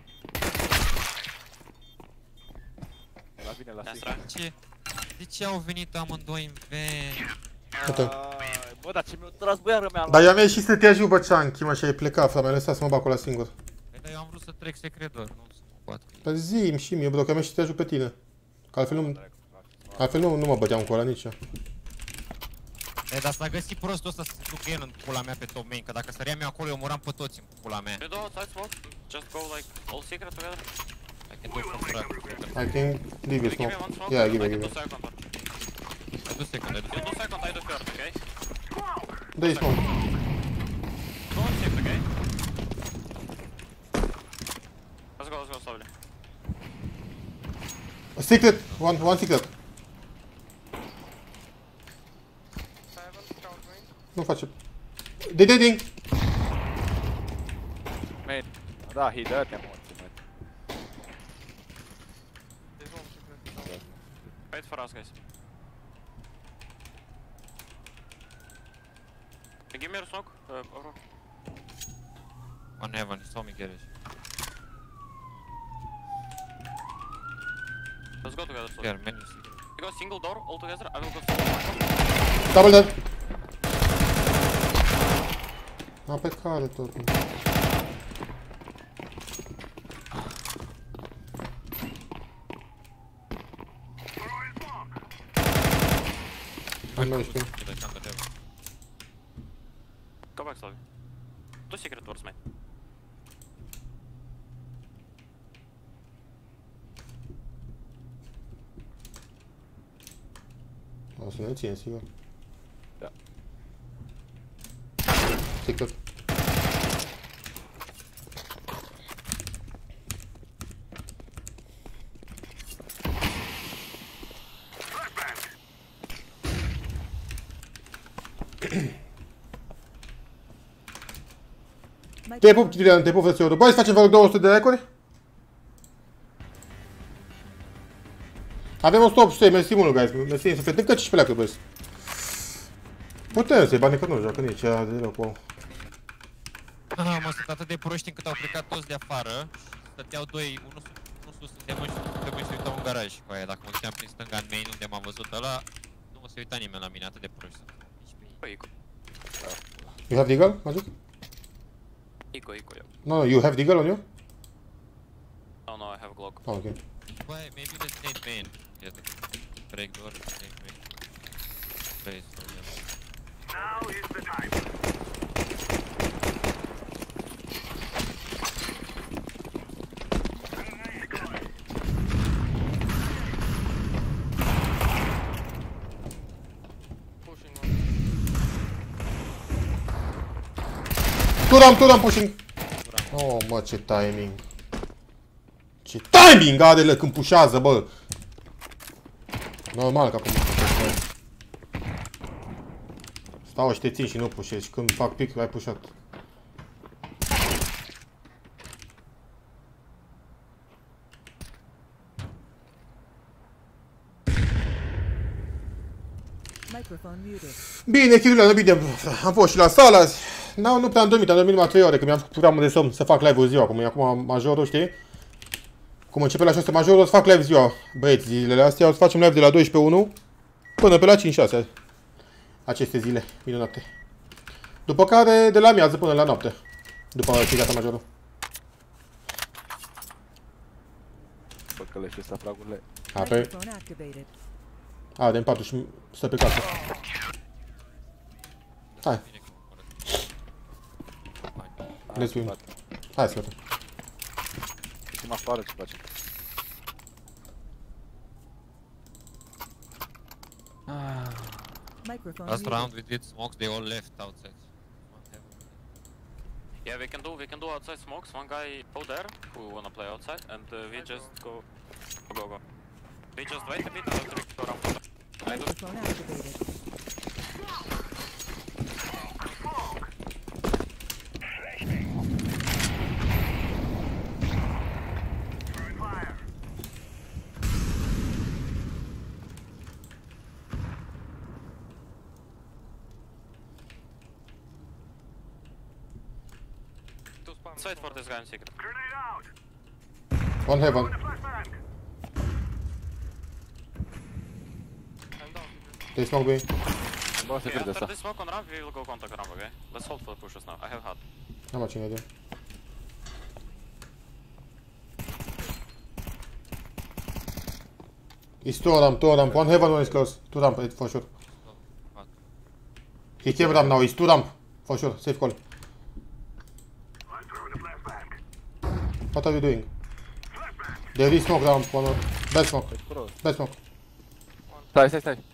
La vine la That's sing. right. Ce? De ce au venit amândoi în van? Uite. Ai, bă, dar ce mi-a tras băiară mea. Dar eu am ieșit să te ajut, bă, Chunky, mă, și ai plecat, frate, mi-a lăsat să mă bag acolo singur. Păi dar eu am vrut să trec secret doar, nu să mă bat cu ei. Pe zi-mi și mie, bă, că am ieșit să te ajut pe tine. Că altfel nu, altfel nu, nu mă băteam cu ăla nici eu. E, dar s-a găsit prostul ăsta să se ducă el în pula mea pe top main, că dacă săream eu acolo, eu muram pe toți în pula mea. You do outside smoke. Just go like all secret together. I can do from track. I can leave you Give smoke. me one smoke. Yeah, give me, I give can me. do second one. I do second, I do You do second, I do first, okay? Dă-i smoke. Go on shift, okay? Let's go, let's go slowly. Secret, one, one secret. Nu face. Ding, ding, ding. Main. Da, hit, dă-te morții, mă. Wait for us, guys. Give me your smoke. Uh, over. One heaven, he saw me garage. Let's go together. So. Here, menu secret. You go single door all together. I will go single. Double dead. A, pe care tot. Am mai știu. Like under heaven. Go back slowly. Do secret towards main. O să ne țin, sigur. Da. Secret. Te pup, Julian, te pup, frățiorul. Băi, să facem vreo două sute de like-uri? Avem o stop sute, mersi mult, guys. Mersi în suflet. Încă cincisprezece pleacă, băi. Putem să-i bani că nu joacă nici aia de rău. Ah, mă, sunt atât de proști încât au plecat toți de afară. Stăteau doi, unul sus, suntem și trebuie să uităm în garaj cu aia. Dacă mă duceam prin stânga în main unde m-am văzut ăla, nu mă se uita nimeni la mine, atât de proști sunt. Ico, Ico. You have deagle, Magic? Ico, Ico, yeah. No, no, you have deagle on you? No, no, I have Glock. Oh, okay. Băi, maybe let's nade main. Yeah, the break door, nade main. Play, so yeah. Turam, turam, pushing! Oh, mă, ce timing! Ce timing are el când pușează, bă! Normal că acum pușează. Stau și te țin și nu pușezi. Când fac pic, ai pușat. Microphone muted. Bine, chirurile, bine, am fost și la sală azi. Nu, nu prea am dormit, am dormit numai trei ore, că mi-am făcut programul de somn să fac live-ul ziua, cum e acum majorul, știi? Cum începe la șase majorul, o să fac live ziua. Băieți, zilele astea o să facem live de la doisprezece unu până pe la cinci șase. Aceste zile minunate. După care, de la amiază până la noapte. După ce gata majorul. Bă, călește ăsta, fragurile. A, pe... Microphone activated. A, de-mi patru și stă pe casă. Hai. Let's win. Hai să vedem. Ieșim afară, ce facem? Microphone Last muted. round we did smokes, they all left outside. Yeah, we can do, we can do outside smokes. One guy go there who wanna play outside, and uh, we just go, go, go. We just wait a bit until we go around. I do. Microphone activated. Let's wait for this guy in secret. One heaven. They smoke me. Bă, se Okay, crede after asta. this smoke on ramp, we will go contact ramp, okay? Let's hold for the pushes now. I have hard. N-am mai cine de. It's two ramp, two ramp. One heaven, one is close. Two ramp, for sure. He came ramp now, it's two ramp. For sure, safe call. What are you doing? There is smoke ramp, one more. Bad smoke, bad smoke. Stai, stai, stai.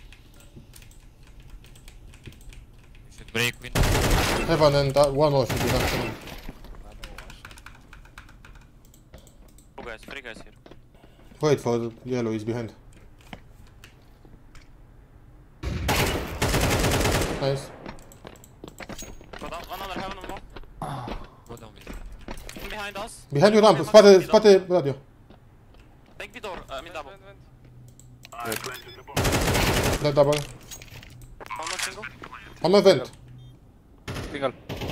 We should break window. Heaven and uh, one more should be done. Two guys, three guys here. Wait for the yellow, he's behind. Nice. Go down, one other heaven, one more. Go down with One behind us. Behind you ramp, spate, spate radio. Take mid door, uh, mid double. Dead double. One more single. One more vent. Single.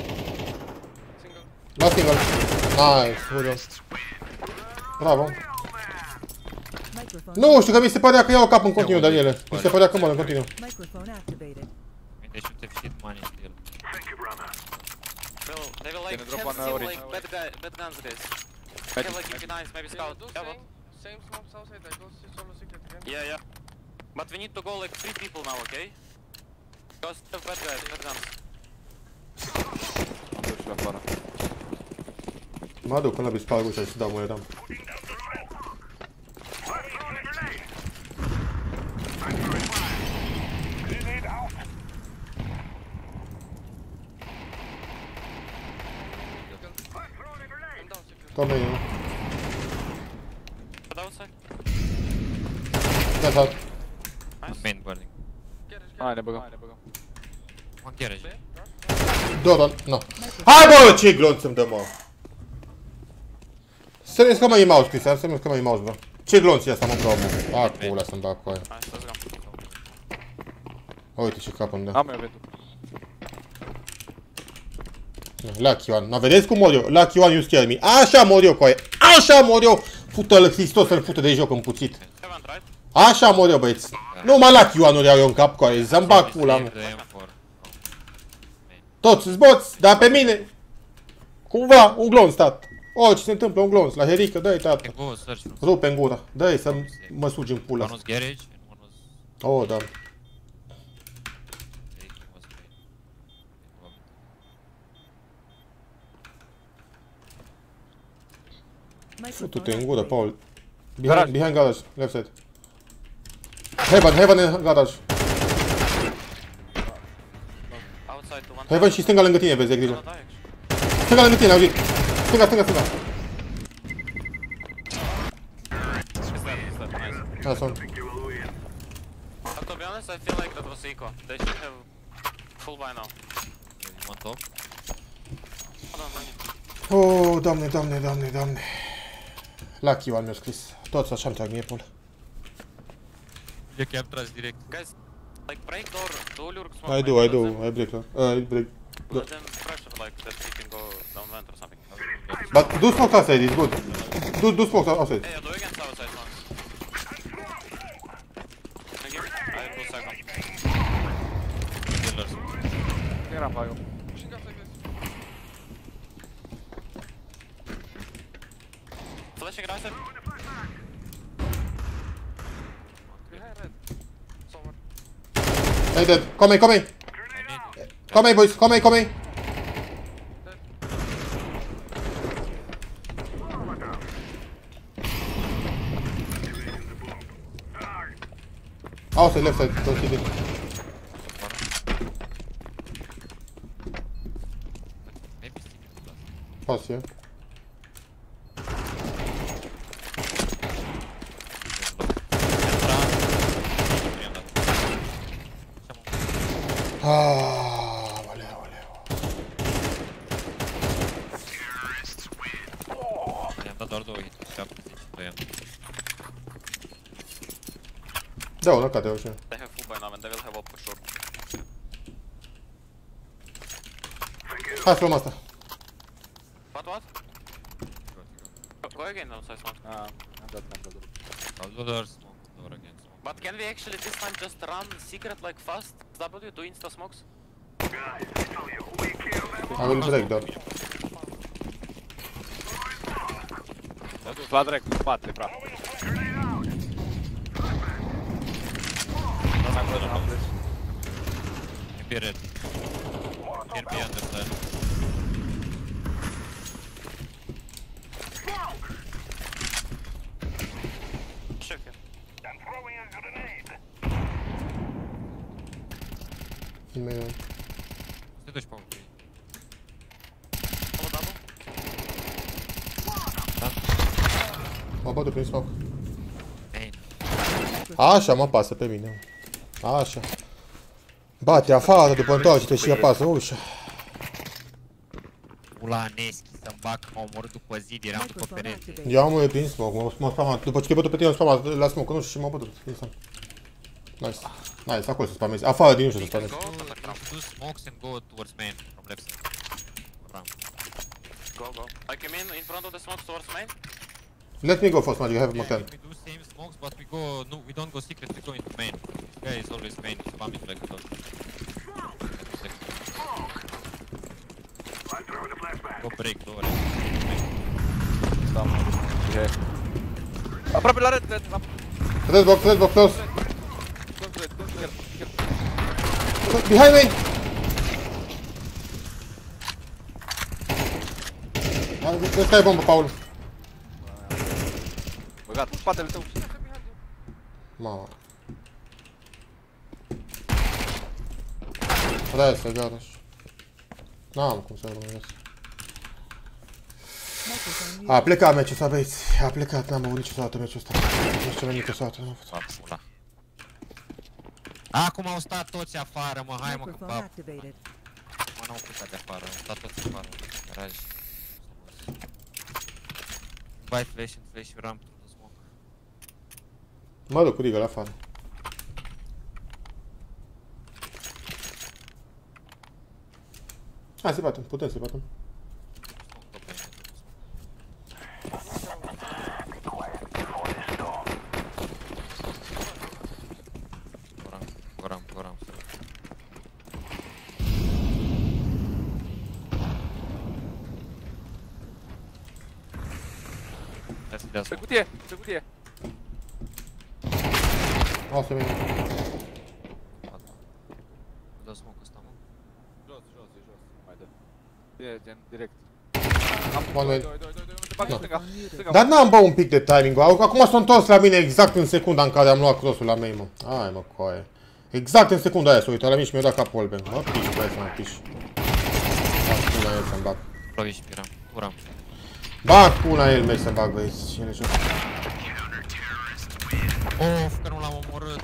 Last single. Nice, good job. Bravo. Microphone. Nu știu că mi se părea că iau cap în continuu, Daniele. Mi se părea că mor în continuu. Microphone activated. me. They should have shit money still. Well, they will like Gonna drop have one still orange. like bad guy, bad guns guys. They Magic, have like fifty nines, maybe scout. Do Yeah, same, but, same smokes outside, I go see solo secret again. yeah, yeah. But we need to go like three people now, okay? Because they have bad guys, bad guns. Am dus și la afară. Mă duc până la bisparul și să dau moneda. I'm down secret. Come here. But outside. That's out. Main guarding. Garage, Hai, garage. ne băgăm. One garage. B, da? Doron, nu. Hai bă, ce glonț îmi dă, mă! Serios că mai e mouse, Cristian, serios că mai e mouse, bă. Ce glonț e asta, mă, bro, mă? A, cu ăla să-mi bag cu aia. Nice, let's go. Uite ce cap îmi dă. Am eu vedut. Lucky One. Nu vedeți cum mor eu? Lucky One, you scare me. Așa mor eu, coaie. Așa mor eu. Fută-l Hristos să-l fută de joc împuțit. Heaven, right? Așa mor eu, băieți. Nu mă Lucky One-uri iau eu în cap, coaie. Să-mi bag pula, mă. Toți zboți, dar pe mine. Cumva, un glonț, stat. O, ce se întâmplă, un glonț. La herică, dă-i, tată. Rupe în gură. Dă-i să mă sugi în pula. One was garage and one was... Oh, da. Futu-te în gură, Paul. Behind, behind garage, left side. Heaven, heaven în garage. Outside to one. Heaven și stânga lângă tine, vezi, de grijă. Stânga lângă tine, auzit. Stânga, stânga, stânga. He's dead, he's dead, nice. Asta. Uh, to be honest, I feel like that was eco. They should have full buy now. One top. Hold on, man. Oh, doamne, doamne, doamne, doamne. Lucky One mi-a scris. Toți așa-mi trag mie pula. Eu chiar tras direct. Guys, like break door, do lurk smoke. I do, I do, I break her. Uh, I break. Let them pressure like that we can go down vent or something. But do smoke outside, it's good. Do, do smoke outside. Hey, do against outside one. Can you give me? I do second. Killers. Eram la eu. Pushing outside, guys. Flashing right side. Behind red. Somewhere. Hey, dead. Come here, come here. Come here, boys. Come here, come here. Outside, left side. Don't see it. Maybe stick. Pass, yeah. Ah, valeu, valeu. I-am dat doar două hit. șaptezeci și doi am. Da, una cade așa. They have full buy now and they will have up for sure. Hai să luăm asta. What, what? Go, go again outside smoke. Ah, am dat, am dat. I'll do doar smoke. Door again smoke. But can we actually this time just run secret like fast? W, do insta smokes? I will break down. S-a dus la drept, în spate, bra. Maybe red. Can be underside. Check it. Filmei. Te duci pe unul. Double double. Mă bădă prin smoke. Ei, Așa mă apasă pe mine. Așa. Bate afară după întoarce-te și apasă ușa. Ula Neschi să-mi bag, m-au omorât după zid, eram după perete. Eu am prin smoke, mă, mă spamat. După ce te bătut pe tine, mă spamat la smoke, nu știu și m-a bătut. Nice. Nice, acolo să spamezi. Afară din ușă să spamezi. Go, contact Do, ramp. do smokes and go towards main from left side. Ramp. Go, go. Like you mean in front of the smokes towards main? Let me go first, Magic, I have Yeah, Mocan. we do same smokes, but we go, no, we don't go secret, we go into main. This guy is always main, spam it like a dog. Go break door. Da, mă. E. Aproape la red, red, la... Red box, red box, close. Don't red, don't red. Behind me! Vezi că ai bombă, Paul. Băgat, în spatele tău. Mama. Trebuie să gata. N-am cum să urmăresc. A plecat meciul ăsta, băieți. A plecat, n-am avut niciodată meciul ăsta. Nici ce nimic ăsta, n-am avut. Pula. Acum au stat toți afară, mă, hai mă, că Microphone bab. activated. n-au plecat de afară, au stat toți afară, garaj. Buy flash and flash ramp through the smoke. Mă duc cu Deagle afară. Hai să batem, putem să batem. Goram, goram. Pe cutie, pe cutie. O să vin. Dă smoke ăsta, mă. Jos, jos, e jos. Mai dă. E gen direct. One way. doi, doi, doi, doi, te bag în stânga. Stânga. Dar n-am bă un pic de timing. Acum s-a întors la mine exact în secunda în care am luat crossul la mei, mă. Hai mă, coaie. Exact în secunda aia s-a uitat la mine și mi-a dat capul olben. Mă piși, băi să mă piși. Bag pula el să-mi bag. Proviși, piram, uram. Bag pula el, mergi să-mi bag, băieți. Cine jos? Of, că nu l-am omorât.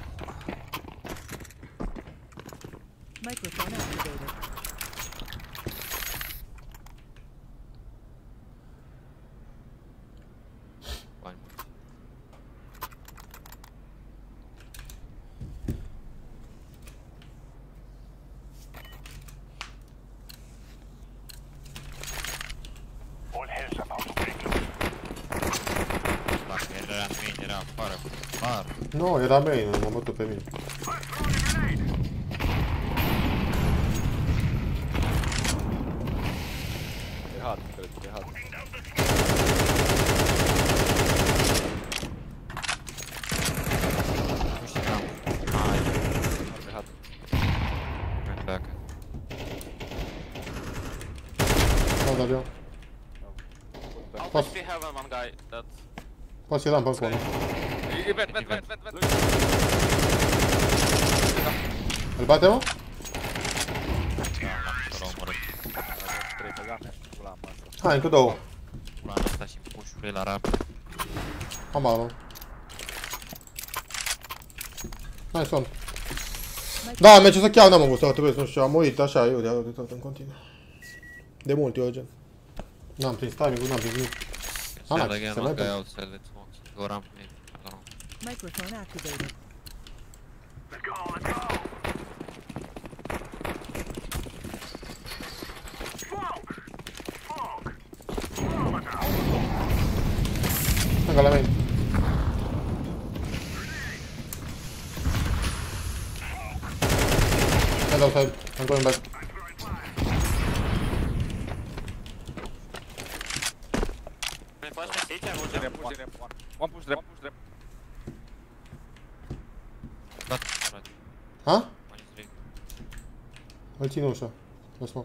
Microphone activated. Bani. Dacă era main, era afară, afară. Nu, era main, m-a bătut pe mine. E hard, cred, e hard. Nu știu, n-am. Hai, E hard. went back. Nu, dar eu. I'll Poți, push we have one guy that... poți să-i dam pe acolo. E vent, vent, vent, vent, vent. Îl bate, mă? L-am omorât. trei pe game, pula în masă. Hai, încă două. Pula ăsta și push-ul lui la rap. Am armă. Hai, son. Da, merge să chiar n-am avut sau trebuie să nu știu, am murit așa eu de de tot în continuu. De mult eu, gen. N-am prins timing-ul, n-am prins nimic. Sell Anax, again, se one mai guy dă. outside, let's smoke. Go ramp mid. I don't know. Microphone activated. Încă la main. Head outside, I'm going back. Can you flash me city? I will Push jump. ramp, push ramp, one. One push ramp, push ramp. Got alright. Ha? One is three. Îl țin ușa. La smoke.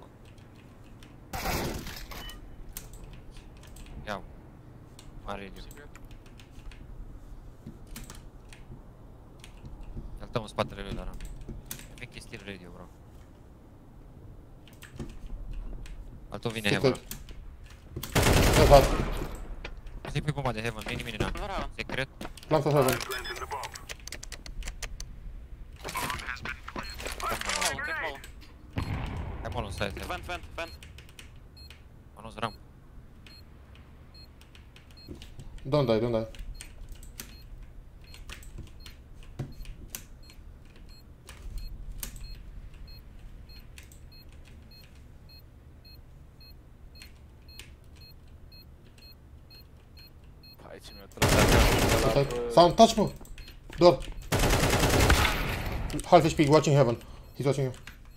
Iau. Mare radio. Saltăm în spatele lui la ramp. I think he's still radio, bro. Altul vine heaven. Left hat. Stai pe bomba de heaven, mini mini na. Vara. Secret. L-am să heaven. Mall, take mall. Hai mall on side heaven. Vent, vent, vent. Anunț ramp. Don't die, don't die. Hai ce mi-a tras. Stai. Sound, touch mă. Door. Half H P, watching heaven. He's watching you.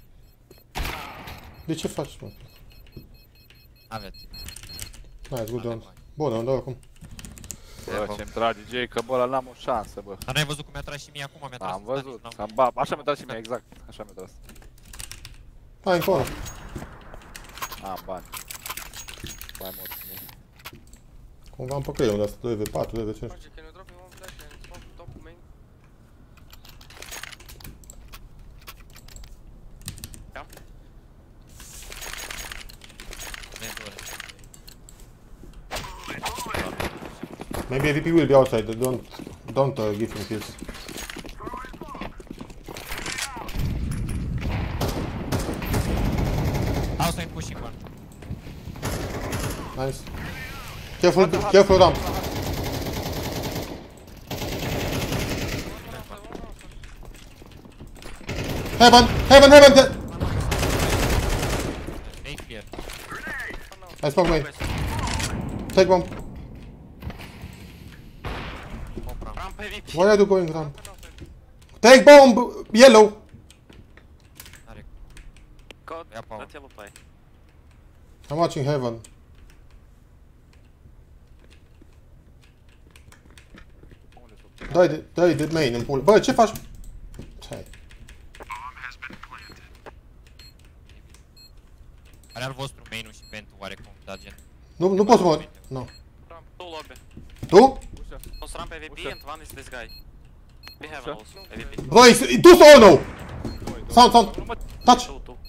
De ce faci, mă? Aveți. Nice, good round. Bun, am dat acum. Bă, ce-mi trage J, că bă, ăla n-am o șansă, bă. Dar n-ai văzut cum mi-a tras și mie acum, mi-a tras. Am văzut, N-am- am ba, așa mi-a tras și mie, exact. Așa mi-a tras. Hai, încolo. Am bani. Mai mult. Cumva am păcăit unde asta, doi v patru, doi v cinci. Margie, can you drop me one flash and smoke top main? Ne dure. Maybe A V P will be outside, don't, don't uh, give him kills. side pushing one. Nice. Careful, careful ramp. Heaven, heaven, heaven. he- Stay clear. I smoke me. Take bomb. Pop ramp. Ramp heavy. Why are you going ramp? Take bomb, yellow. Are God, Ia power. let yellow play. I'm watching heaven. Dai de, dai de main în pula. Bă, ce faci? Hai. Are al vostru main-ul și ventul oarecum, da, gen. Nu, nu pot să mă... Nu. Ramp, two lobby. Tu? Most ramp A V P and one is this guy. We have also A V P. Băi, tu sau nou? Sound, sound. Touch. Two, two.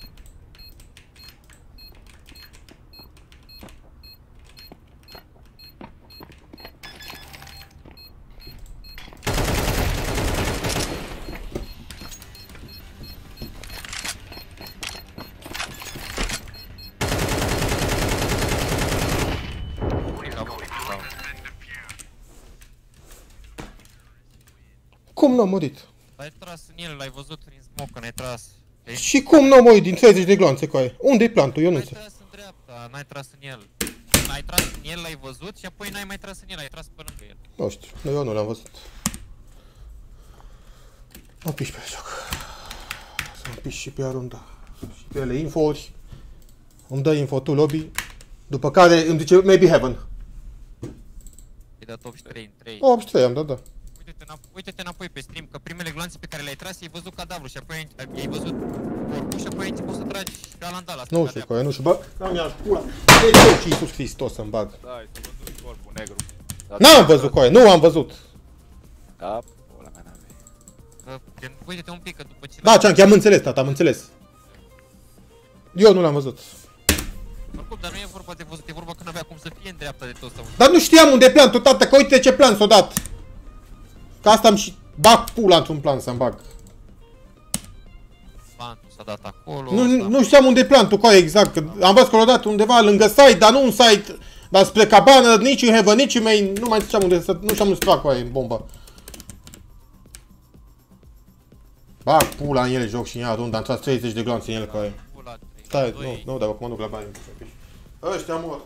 Cum n-am murit? L-ai tras în el, l-ai văzut prin smoke, n-ai tras. Ei, Și cum n-am murit din treizeci de gloanțe cu aia? Unde-i plantul? Eu nu N-ai înțeleg. tras în dreapta, n-ai tras în el. Ai tras în el, l-ai văzut și apoi n-ai mai tras în el, ai tras pe lângă el. Nu știu, nu, eu nu l-am văzut. Mă piși pe joc. Să mă piși și pe arunda. Și pe ele info-uri. Îmi dă info tu lobby. După care îmi zice maybe heaven. Ai dat optzeci și trei în trei. optzeci și trei am dat, da. Uite-te înapoi, uite-te înapoi pe stream, că primele gloanțe pe care le-ai tras, ai văzut cadavru și apoi ai, ai văzut corpul și apoi ai început să tragi pe alandala. Nu știu cu aia, nu știu, bă. N-am ia pula. De ce Iisus Hristos să-mi bag? Da, este văzut corpul negru. N-am văzut cu aia, nu am văzut. Da, pula mea n-avei. Uite-te un pic, că după ce... Da, Cianchi, am înțeles, tata, am înțeles. Eu nu l-am văzut. Oricum, dar nu e vorba de văzut, e vorba că n-avea cum să fie în dreapta de tot sau... Dar nu știam unde e plantul, tata, că uite ce plan s-o dat. Că asta am și bag pula într-un plan să-mi bag. Plantul s-a dat acolo... Nu, ăsta- nu știam unde e plantul, cu aia exact. Că am văzut că l-a dat undeva lângă site, dar nu în site. Dar spre cabană, nici în heaven, nici în main. Nu mai știam unde să, nu știam unde să fac cu aia în bombă. Bag pula în ele, joc și în ea runda, am tras treizeci de gloanțe în ele cu aia. Pula, trei, Stai, doi. nu, nu, dar acum mă duc la bani. Ăștia mor.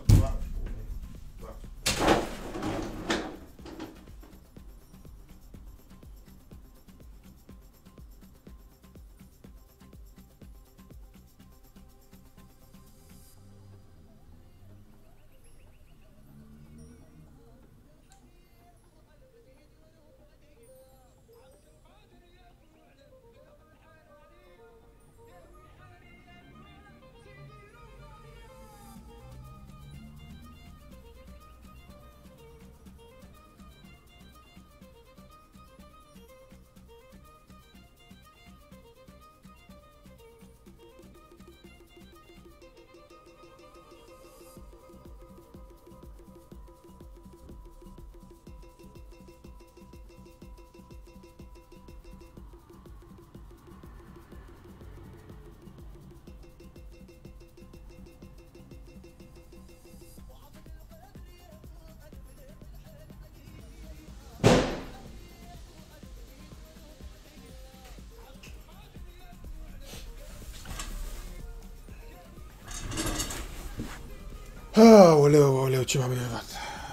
Aoleu, aoleu, ce m-am enervat.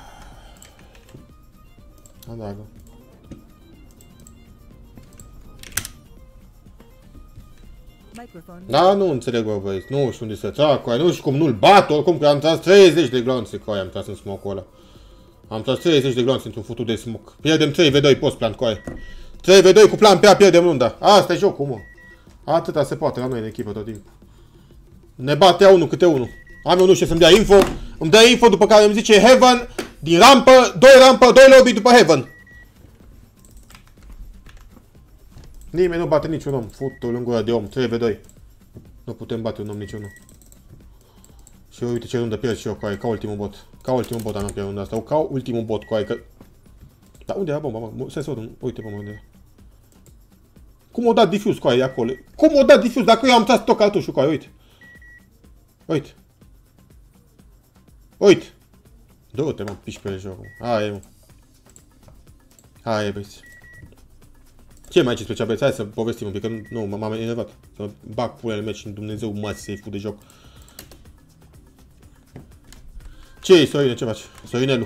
Adaga. Microphone. Da, nu înțeleg, bă, băieți, nu știu unde să trag cu aia, nu știu cum nu-l bat, oricum că am tras treizeci de glonțe cu aia, am tras în smoke-ul ăla. Am tras treizeci de glonțe într-un futut de smoke. Pierdem trei v doi post plan cu aia. trei v doi cu plan pe A, pierdem runda. Asta e jocul, mă. Atâta se poate la noi în echipă tot timpul. Ne bate unul câte unul. Am eu nu știu să-mi dea info, îmi dă info după care îmi zice heaven, din rampă, doi rampă, doi lobby după heaven. Nimeni nu bate niciun om, fut-o în gura de om, trei v doi. Nu putem bate un om niciunul. Și uite ce rundă pierd și eu cu aia, ca ultimul bot. Ca ultimul bot am pierdut runda asta, ca ultimul bot cu aia, că... Da, unde era bomba, mă? Sensorul, uite bomba unde era. Cum o dat diffuse cu aia acolo? Cum o dat diffuse dacă eu am tras tot cartușul cu aia, uite. Uite. Uite. Du-te, mă, piși pe jocul. Hai, mă. Hai, băieți. Ce mai zici pe băieți? Hai să povestim un pic, că nu, m-am enervat. Să bag pulele mele și Dumnezeu mați să-i fut de joc. Ce-i, Sorine, ce faci? Sorinelu.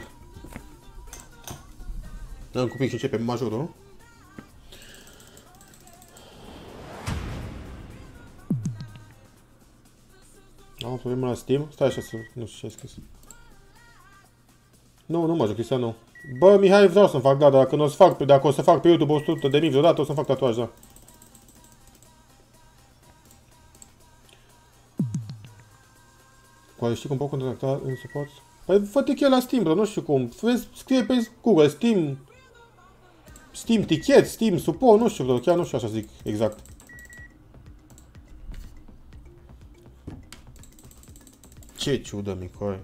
Dăm cu pic și începe majorul, nu? Am o problemă la Steam? Stai așa să... nu știu ce ai scris. Nu, nu mă joc, Cristian, nu. Bă, Mihai, vreau să-mi fac, da, dar dacă, o să fac, dacă o să fac pe YouTube o sută de mii vreodată, o să-mi fac tatuaj, da. Poate știi cum pot contacta în suport? Păi fă-te cheia la Steam, bro, nu știu cum. Vezi, scrie pe Google, Steam... Steam Ticket, Steam Support, nu știu, bro, chiar nu știu așa zic exact. Ce ciudă, Micoi.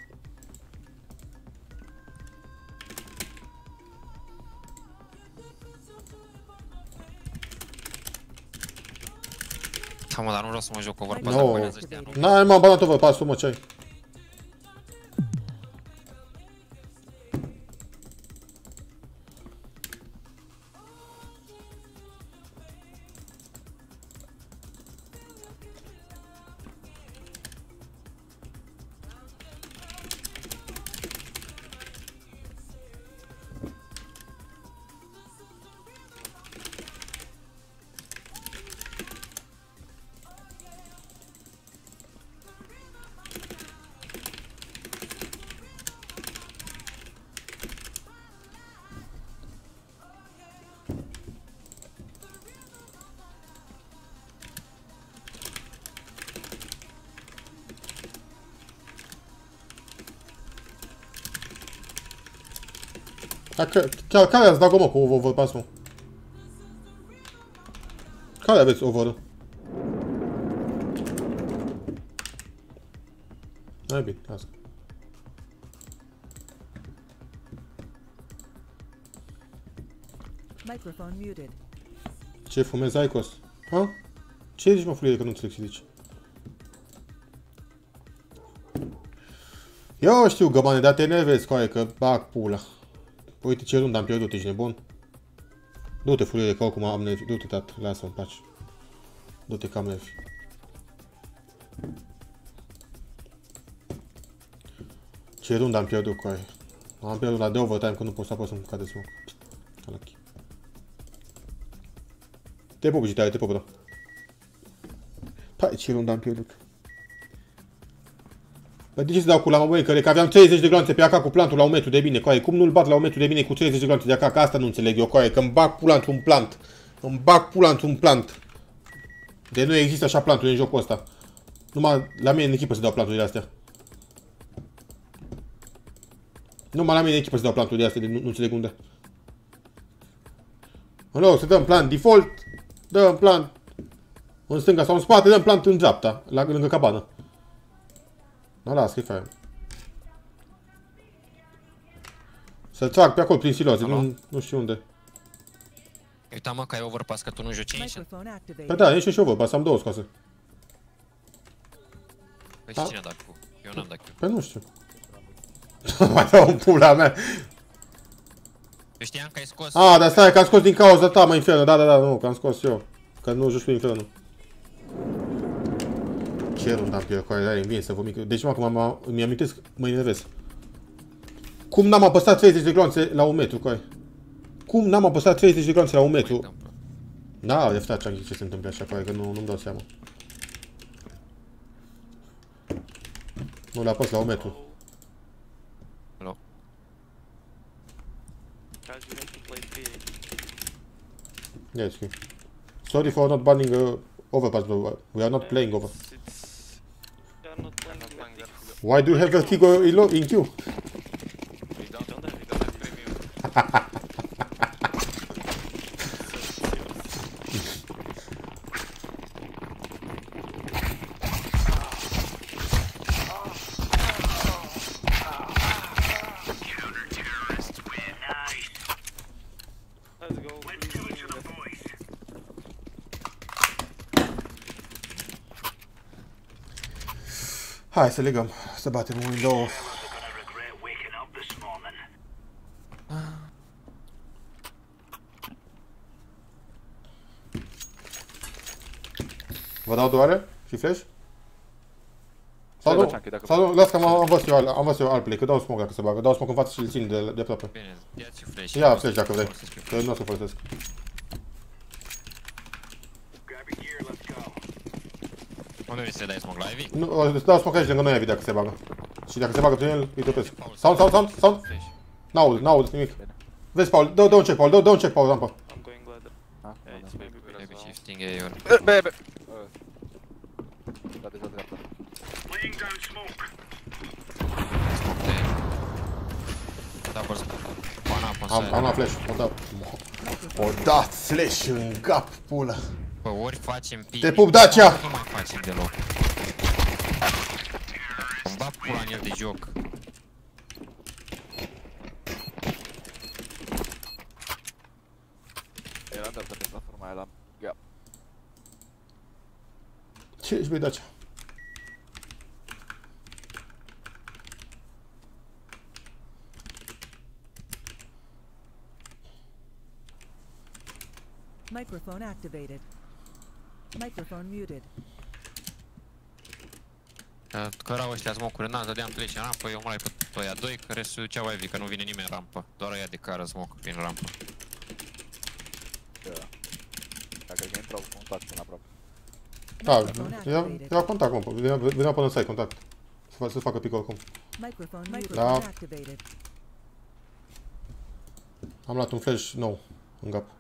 Da, mă, dar nu vreau să mă joc overpass, No. dacă banează ăștia, nu? N-ai, m-am banat overpass-ul, mă, ce ai? Care, care ați dat mă cu overpass, mă? Care aveți over-ul? Hai bine, lasă. Microphone muted. Ce fumezi, Icos? Ha? Ce zici, mă, fulie, că nu înțeleg ce zici? Eu știu, găbane, dar te enervezi cu aia, că bag pula. Uite ce rund am pierdut, ești nebun? Du-te, fulie, că oricum am nervi. Du-te, tat, lasă-mă în pace. Du-te, că am nervi. Ce rund am pierdut cu aia. Am pierdut la de overtime, că nu pot să apăs să-mi cade smoke. Calachi. Te pup, Gitare, te pup, da. Pai, ce rund am pierdut. Păi de ce să dau cu la mă, că aveam treizeci de gloanțe pe A K cu plantul la un metru de bine, coaie. Cum nu-l bat la un metru de bine cu treizeci de gloanțe de A K? Că asta nu înțeleg eu, coaie, că îmi bag pula într-un plant. Îmi bag pula într-un plant. De nu există așa planturi în jocul ăsta. Numai la mine în echipă se dau planturile astea. Numai la mine în echipă se dau planturile astea, de nu, nu înțeleg unde. În loc să dăm plant default, dăm plant în stânga sau în spate, dăm plant în dreapta, la, lângă cabană. Da, las, că e fain. Să trag pe acolo prin siloze, nu, nu știu unde. Uita, mă, că ai overpass, că tu nu joci Ancient. Microphone activated. Păi da, ești și overpass, am două scoase. Păi și cine a dat cu? Eu n-am dat cu. Păi nu știu. Mai dau în pula mea. Eu știam că ai scos. A, dar stai, că am scos din cauza ta, mă, Inferno. Da, da, da, nu, că am scos eu. Că nu joci cu Inferno. Ce rund am pierdut, care are bine să vă mic. Deci, mă, că mi amintesc, mă enervez. Cum n-am apăsat treizeci de gloanțe la un metru, coi? Cum n-am apăsat treizeci de gloanțe la un metru? Da, de fapt, ce se întâmplă așa, coi, că nu, nu-mi dau seama. Nu l-a apăs la un metru. Hello. Guys, we have to play three. Yeah, it's okay. Sorry for not banning uh, overpass, bro. We are not playing over. It's, it's... We are not playing Vertigo. Why do you have Vertigo in, lo- in queue? We don't, don't have, we don't have premium. Let's go. Please, please. Hai să legăm, să batem un window. Vă dau doare? Și flash? Sau nu? Sau nu? Las că am, am văzut eu, am văzut eu alt play, că dau smoke dacă se bagă. Dau smoke în față și îl țin de, de aproape. Bine, ia-ți flash. Ia flash dacă vrei, că nu o să folosesc. Unde vrei să dai smoke la Ivy? Nu, o să dau smoke aici lângă noi Ivy dacă se bagă. Și dacă se bagă prin el, îi topesc. Sound, sound, sound, sound! N-aud, n-aud nimic. Vezi, Paul, dă, dă un check, Paul, dă, dă un check, Paul, rampă. I'm going ladder. Yeah, it's maybe good as Maybe well. shifting A or... B, B. Da, deja dreapta. Smoke tail. Double smoke. One up on Am, side. am luat flash, o dat. O dat flash în cap, pula. Bă, ori facem pi... Te pup, Dacia! Nu mai facem deloc. Îmi bat pula în el de joc. Era dreapta pe platforma aia la gap. Ce ești, băi, Dacia? Microphone activated. Microphone muted. Cărau ăștia smoke-uri, n-am dădeam flash în rampă, eu mă lai pe ăia doi, că restul duceau Ivy, că nu vine nimeni în rampă. Doar ăia de cară smoke prin rampă. Da. Dacă că intrau contact până aproape. Da, ia, ia contact, mă, veneau până în site, contact. Să, fac, să facă pic oricum. Microphone, Da. microphone activated. Am luat un flash nou, în gap.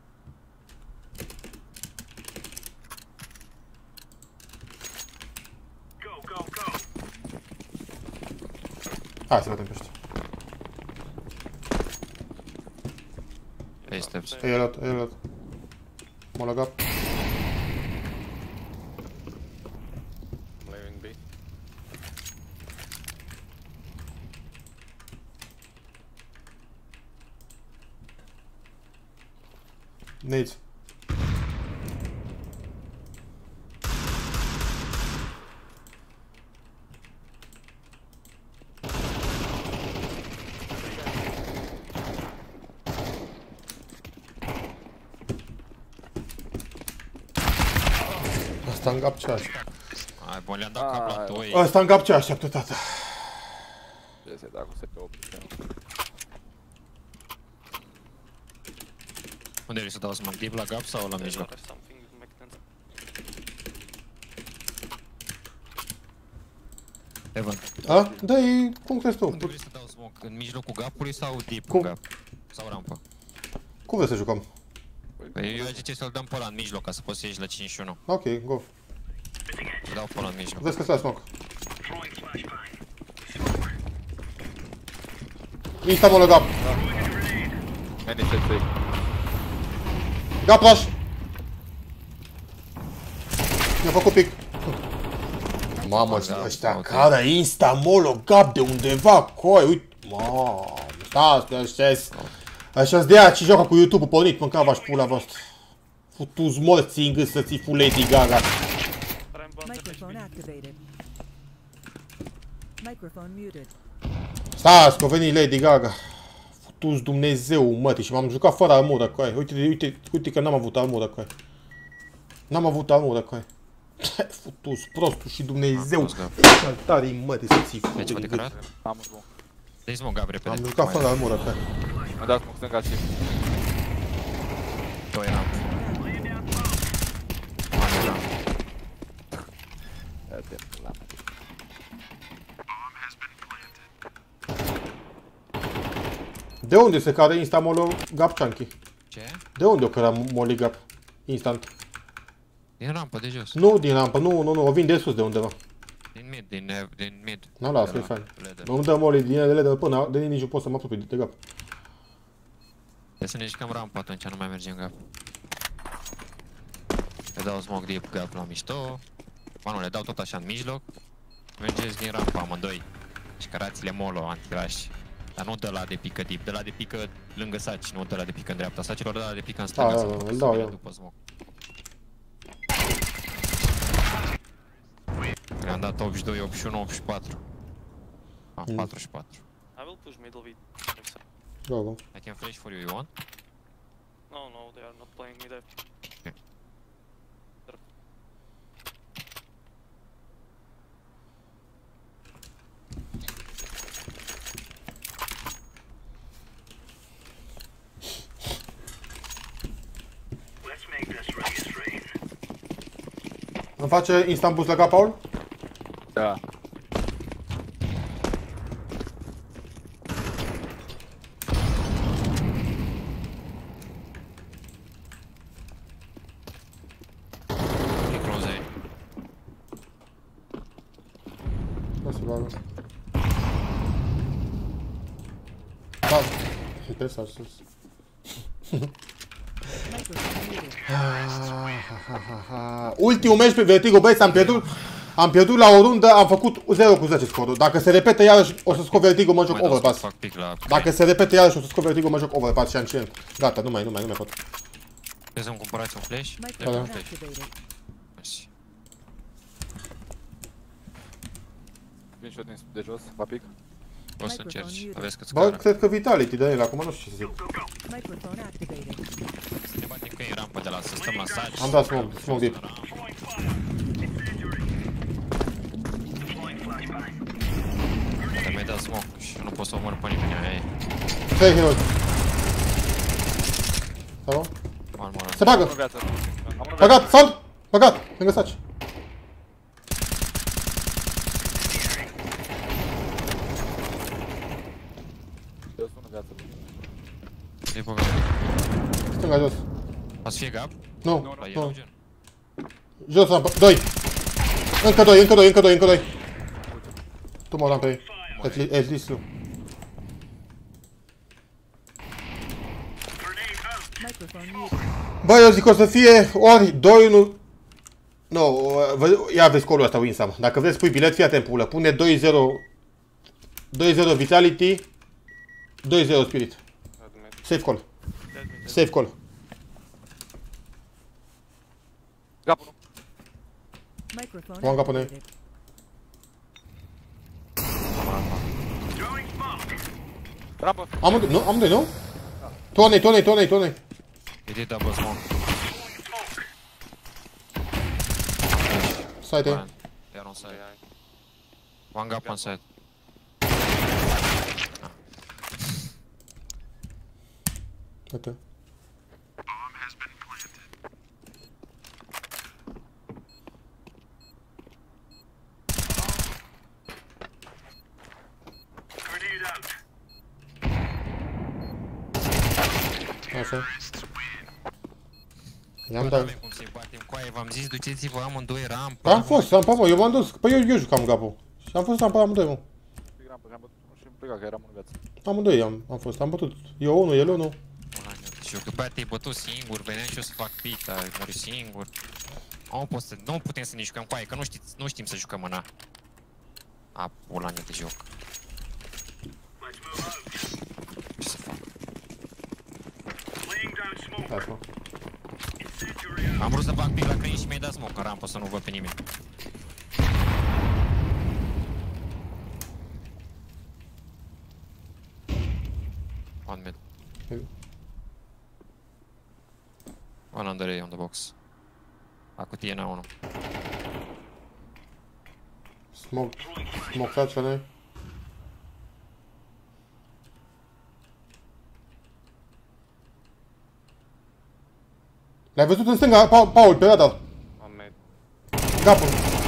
Hai să batem pe ăștia. Hey steps. E luat, e luat. Mă la gap. I'm leaving B. Nades. Asta în gap ce așteaptă? Hai, bă, le-am dat cap la doi. Asta în gap ce așteaptă, tata? Ce se da cu S P opt. Unde vrei să dau smoke? Deep la gap sau la mijloc? There's something with Macton. Evan. A? Da-i, cum crezi tu? Unde vrei să dau smoke? În mijlocul gapului sau deep cu Cum? gap? Sau rampă? Cum vrei să jucăm? Păi eu zice să-l dăm pe ăla în mijloc, ca să poți să ieși la cinci și unu. Ok, go. Să dau pe ăla în mijloc. Vezi că stai smoke. Insta mă la gap. Many set trei. Gap rush. Mi-a făcut pic. Mamă, ăștia, ăștia care insta molo gap de undeva, coi, uite. Mamă, stați, ăștia-s. Așa-s de aia ce joacă cu YouTube-ul pornit, mâncava-și pula voastră. Futu-ți morții în gât să ții full Lady Gaga. Microphone activated. Microphone muted. Stați, că a venit Lady Gaga. Futu-ți Dumnezeu, mătii, și m-am jucat fără armură, coi. Uite, uite, uite că n-am avut armură, coi. N-am avut armură, coi. Futu-ți prostul și Dumnezeu. Saltarii, mătii, să ții full Deci mă în gât. decorat? Am un smoke. Dă-i smoke, gap, repede. Am jucat fără armură, coi. Mă dat smoke stânga și... Doi ramp. One ramp. Ia te pula mea. De unde se cade insta molo gap chunky? Ce? De unde o căra molly gap? Instant. Din rampă, de jos. Nu din rampă, nu, nu, nu, o vin de sus de undeva. Din mid, din, eh, din mid. N-am las, De e la fain. ladder. Nu dă molly din ele de până, de nici nu pot să mă apropii de gap. Trebuie să ne jucăm rampă atunci, nu mai mergem gap. Le dau smoke deep gap la mișto. Ba nu, le dau tot așa în mijloc. Mergeți din rampa amândoi. Și cărați-le molo, anti-rush. Dar nu de la de pică deep, de la de pică lângă saci, nu de la de pică în dreapta. Sacilor de la de pică în stânga, Da, să da, nu da, facă îl să dau vină eu. după smoke. Le-am dat dat optzeci și doi, optzeci și unu, optzeci și patru. Ah, Mm. patruzeci și patru. I will push middle with. Go, go. I can flash for you, you want? No, no, they are not playing mid. Okay. Îmi face instant boost la cap, Paul? Da. E close aí. Nu se bagă. Da. E pe sus, sus. Ultimul meci pe Vertigo, băieți, am pierdut. Am pierdut la o rundă, am făcut zero cu zece scorul. Dacă se repete iarăși, o să scot Vertigo, mă joc overpass. Dacă se repete iarăși, o să scot Vertigo, mă joc overpass și ancien. Gata, nu mai, nu mai, nu mai pot. Trebuie să-mi cumpărați un flash? Da, da. Mersi. Vin și eu din de jos, va pic. O să încerci, aveți cât Bă, scară. cred că Vitality de el, acum nu știu ce să zic. Microphone activated. Să ne batem cu ei în rampă de la să stăm la saci. Am dat smoke, smoke deep. Dar mi-ai dat smoke și nu pot să omor pe nimeni, aia e. trei hero. Da, bă? One more. Se bagă! Am o viață. Am o viață. Băgat, sound! Băgat! Lângă saci. Eu sunt în viață. E băgat. Stânga jos. O să fie gap? Nu, La nu. yellow gen? Jos rampă, doi. Încă doi, încă doi, încă doi, încă doi. Tu mă rampă ei. At least, at least nu. Microphone muted. Bă, eu zic că o să fie ori doi unu. Nu, vă- ia vezi scorul ăsta, Winsam. Dacă vreți pui bilet, fii atent, pulă. Pune doi zero. doi zero Vitality. doi zero Spirit. Safe call. Safe call. Gapul nu. Microphone One gap on A. activated. Rampă. Amândoi, nu? Amândoi, nu? Tonei, tonei, tonei, tonei. E de double smoke. Side A. One. They are on side. One gap on side. Uite. Așa. I-am dat. Avem cum să-i batem cu aia, v-am zis, duceți-vă amândoi rampa. Am fost, am mă, eu m-am dus. Păi eu, eu jucam gapul. Și am fost rampa amândoi, mă. Pic rampă, am bătut unul și îmi pleca că eram în viață. Amândoi am, am fost, am bătut. Eu unul, el unul. Și eu după aia te-ai bătut singur, veneam și eu să fac pita, ai murit singur. Nu, pot să, nu putem să ne jucăm cu aia, că nu, știți, nu știm să jucăm în A. A, pula mea de joc. Ce să fac? Las, mă. Am vrut să fac pic la crane și mi-ai dat smoke în rampă să nu văd pe nimeni. One mid. One under A on the box. A cutie n-a unul. Smoke, smoke faci la noi. L-ai văzut în stânga, Pa- Paul, pe radar. Am made. Gapul.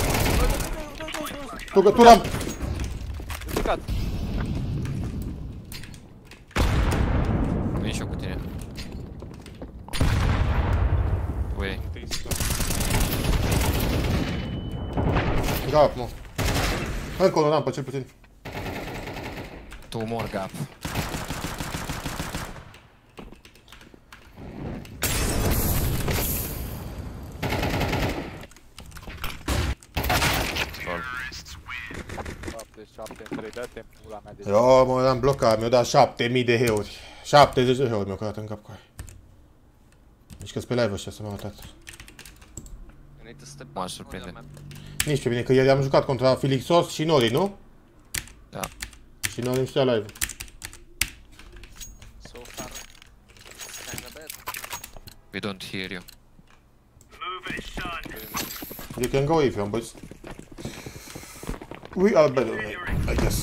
Tu, tu ramp. E picat. Vin și eu cu tine. Ui. Gap, mă. Încă o rampă, cel puțin. Tu mor gap. șapte șapte în trei, dă-te pula mea de... Eu mă am blocat, mi-au dat șapte mii de heuri. șaptezeci de heuri mi-au cărat în cap cu aia. Nici că-s pe live ăștia să m-au uitat. You need to step M-a back. surprinde. Nici pe bine, că ieri am jucat contra Felixos și Nori, nu? Da. Și Nori nu știa live. So far. It's kinda bad. We don't hear you. You can go if you want, boys. We are better, I guess.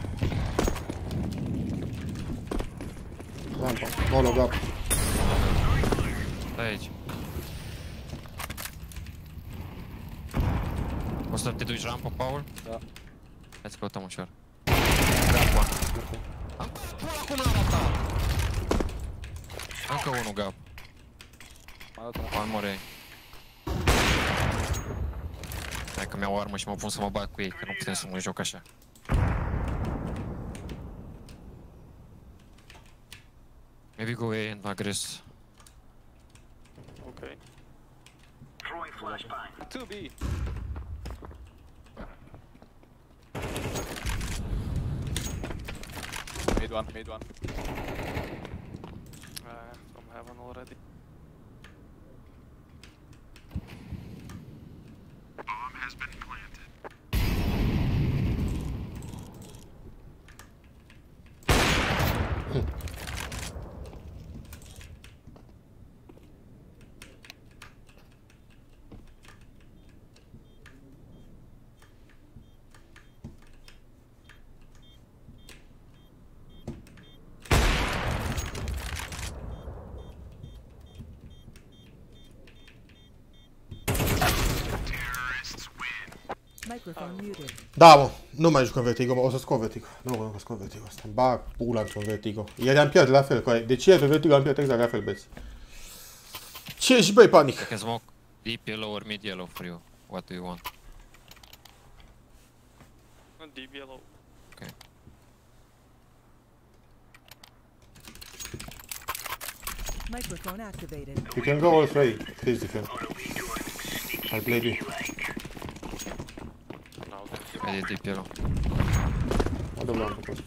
Rampa, molo gap. Stai aici. O să te duci rampă, Paul? Da. Hai să căutăm ușor. Gap one. Am pula cum l-am ratat! Încă unul gap. M-a dat One more A. Hai că mi-au o armă și mă pun să mă bat cu ei, că nu putem să mă joc așa. Maybe go A and agress. Okay. two B. Made one, made one. Uh, from heaven already. Microphone muted. Da, mă, nu mai juc în Vertigo, mă, o să scot Vertigo. Nu, mă, nu scot Vertigo ăsta. Bag pula într-un Vertigo. Ieri am pierdut la fel, cu aia. Deci ieri pe Vertigo am pierdut exact la fel, băieți. Ce și băi, panic. I can smoke deep yellow or mid yellow for you. What do you want? And deep yellow. Okay. Microphone activated. You can go all three. Please defend. I'll play B. Now I did deep yellow. Mă dă blanco, poți.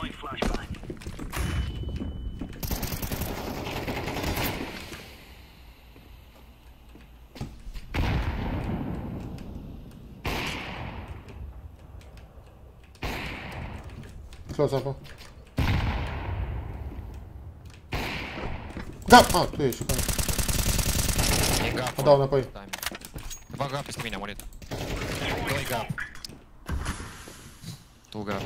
Close up. Da! Ah, tu ești, bă. E gap. Mă dau înapoi. Te bag gap peste mine, a murit. Doi gap. Tu gap.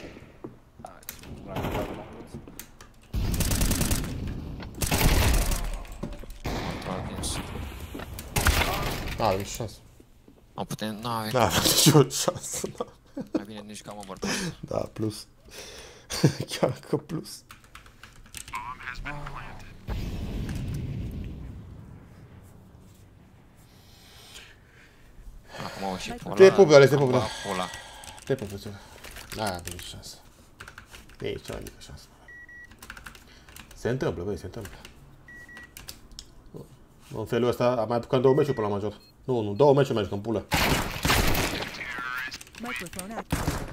Tu atins. Nu avem nici șansă. Am putem, n-avem. Nu avem nicio șansă, da. Mai bine nici cam mă Da, plus. Chiar că plus. Acum o și pula. Te pup, Alex, te pup, am da. bat pula. Te pup, frățioare. N-avem nici șansă. Nici cea mai mică șansă. Se întâmplă, băi, se întâmplă. În felul ăsta am mai apucat două meciuri până la major. Nu, nu, două meciuri mai jucăm pulă. Microphone activated.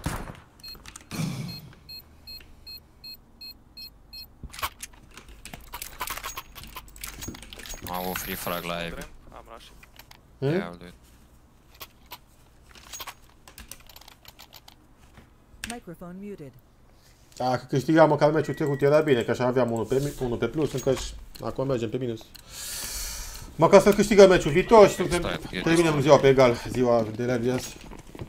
Am avut free frag la Ivy. I'm rushing. Hmm? Yeah, I'll do it. Microphone muted. Dacă câștigam măcar meciul trecut era bine, că așa aveam unul pe, unul pe plus, încă și acum mergem pe minus. Măcar să câștigăm meciul viitor și să terminăm ziua pe egal, ziua de live de azi.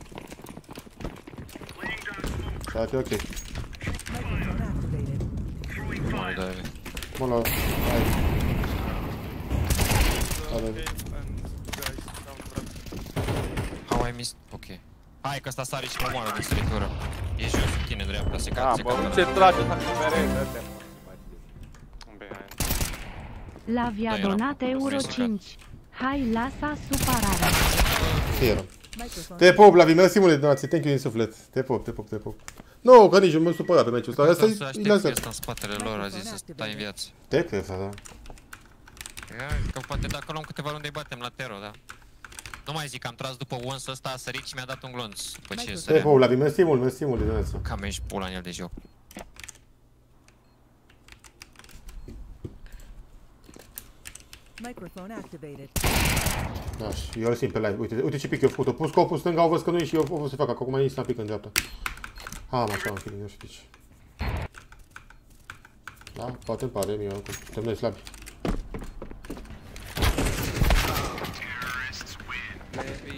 Și ar fi ok. Microphone activated. Mă de Ivy. Mă la... Hai. Okay, Avem. and guys, down trap. How I missed? Ok. Hai că ăsta sare și mă moară din săritură. E jos, în tine, dreapta, se Da, cacă, se bă, cacă. ce trage ăsta cu mereu, dă-te. I'm behind. Lavia Da, era donat făcut, euro să-i cinci. Hai, lasă supărarea. Fieră. Microphone. Te pup, Lavi, mersi mult de donație, thank you din suflet. Te pup, te pup, te pup. Nu, că nici nu mă supăra pe meciul ăsta, asta Să e aștept laser. că ăsta în spatele lor, a zis să stai în viață. Te cred, da. Că poate dacă luăm câteva runde îi batem la Tero, da? Nu mai zic, am tras după once ăsta, a sărit și mi-a dat un glonț. După ce Te sărea. pup, Lavi, mersi mult, mersi mult de donație. Cam ești pula în el de joc. Microphone activated. Da, și eu îl simt pe live. Uite, uite ce pic eu făcut. O pus scopul stânga, au văzut că nu e și eu o să fac. Acum nici n-am pic în dreapta. Ha, mă, așa, am feeling, nu știu ce. Da, poate îmi pare mie, că suntem noi slabi. Maybe...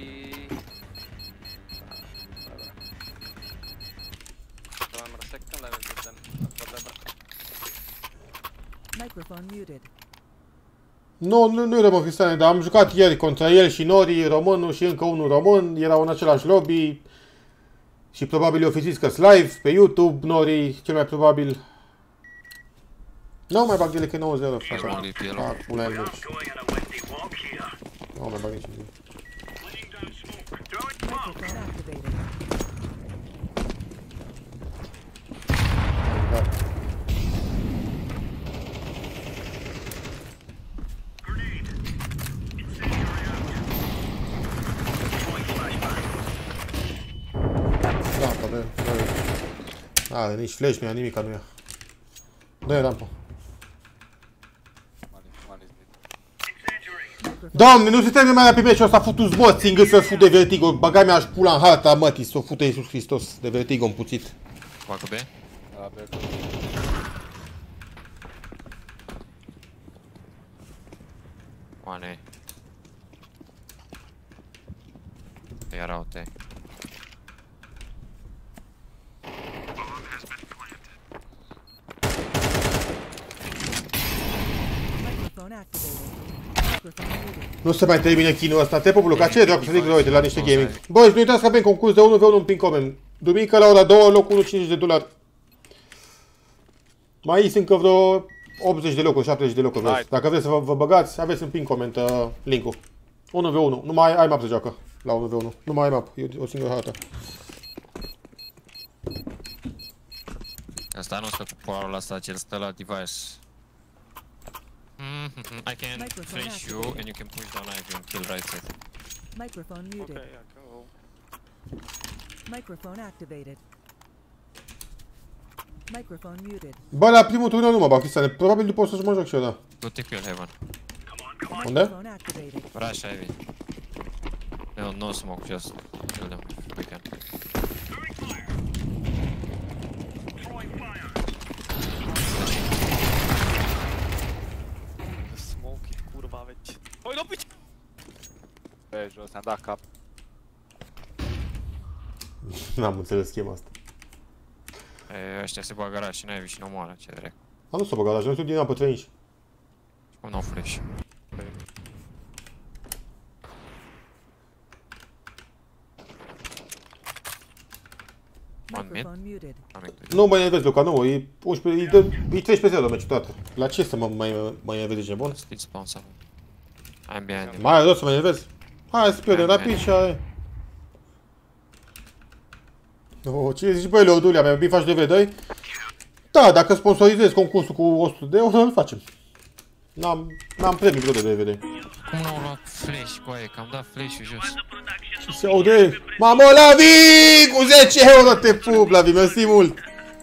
Microphone muted. Nu, nu, nu rămân Cristiane, dar am jucat ieri contra el și Nori, românul și încă unul român. Erau în același lobby. Și probabil o fi zis că live pe YouTube, Nori, cel mai probabil. Nu mai bag de că nouă zero. Așa. Ah, una el mici. Nu mai bag nici. Microphone activated. Da. Da, poate. Are nici flash, nu ia nimica, nu ia. Dă-i rampă. Doamne, nu se termină mai pe meciul ăsta, futu-ți bă, țingât să-l fut de Vertigo. Băga mea aș pula în harta mătii, s-o fută Iisus Hristos de Vertigo împuțit. Facă B? Da, B. Oane. Erau te. Microphone activated. Microphone muted. Nu se mai termine chinul ăsta, te pup Luca, ce dracu să zic uite la niște gaming. Băi, nu uitați că avem concurs de unu v unu în Pincomen. Duminică la ora două, locul unu, cincizeci de dolari. Mai sunt încă vreo optzeci de locuri, șaptezeci de locuri. Vreți. Dacă vreți să vă, vă băgați, aveți în Pincomen uh, link-ul. unu v unu, numai iMap se joacă la unu v unu. Numai iMap, e o singură hartă. Asta nu stă cu powerul ăsta, cel stă la device. Mm-hmm. I can flash you and you can push down if you kill right side. Microphone muted. Okay, I can go. Microphone activated. Microphone muted. Bă, la primul turneu nu mă bag, Cristiane. Probabil nu pot să mă joc și eu, da. Du-te cu el, Heaven. Unde? Microphone activated. Rush Ivy. No, no smoke, just kill them if we can. Smoke, kurva veci. Oi, nu pici! Pe jos, ne-am dat cap. N-am înțeles schema asta. E, ăștia se bagă rush și n-ai și n-omoară, ce drept. Am nu s-o băgat, dar nu știu din apă trei inci. Cum n-au flash? Microphone muted. Nu mă enervezi, Luca, nu, e unsprezece, e, dă, e treisprezece zero meciul toată. La ce să mă mai, mai enervezi, ce bun? Speed spawn sau. I'm behind him. Mai are rost să mă enervezi? Hai să pierdem rapid și aia. Oh, ce zici, băi, Leodulia, mai bine faci D V D? Da, dacă sponsorizezi concursul cu o sută de euro, îl facem. N-am n-am premii vreo de D V D. Cum n-au luat flash cu aia? Că am dat flash-ul jos. Și se aude. Mamă, Lavi! Cu zece euro te pup, Lavi, mersi mult!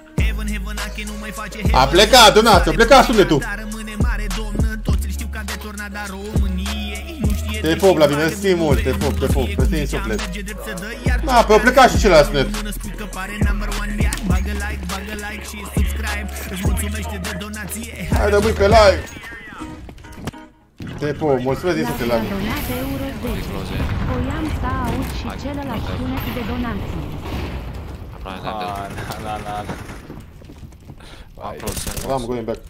A plecat, dumneavoastră, a plecat sunetul! Te pup, Lavi, mersi mult, te pup, te pup, mersi în suflet. Da, pe a plecat și celălalt sunet. Hai, rămâi pe live! Te pup, mulțumesc din suflet, Lavi. Voiam să aud și celălalt sunet de donații. Ah, na, na, na. I'm going back.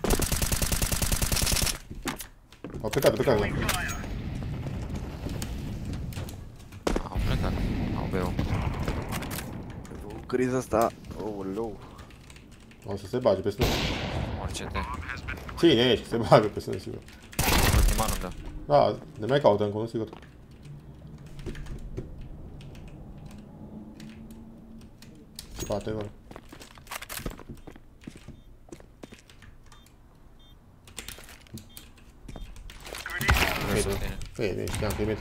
Au plecat, plecat, da. Au plecat. Au B-ul. Criza asta. Oh, low. O să se bage pe sână. Orice te. Cine ești? Se bagă pe sână, sigur. Ultima rundă. Da, ne mai caută încă unul, sigur. Spate, bă. Bine, știam că e mid.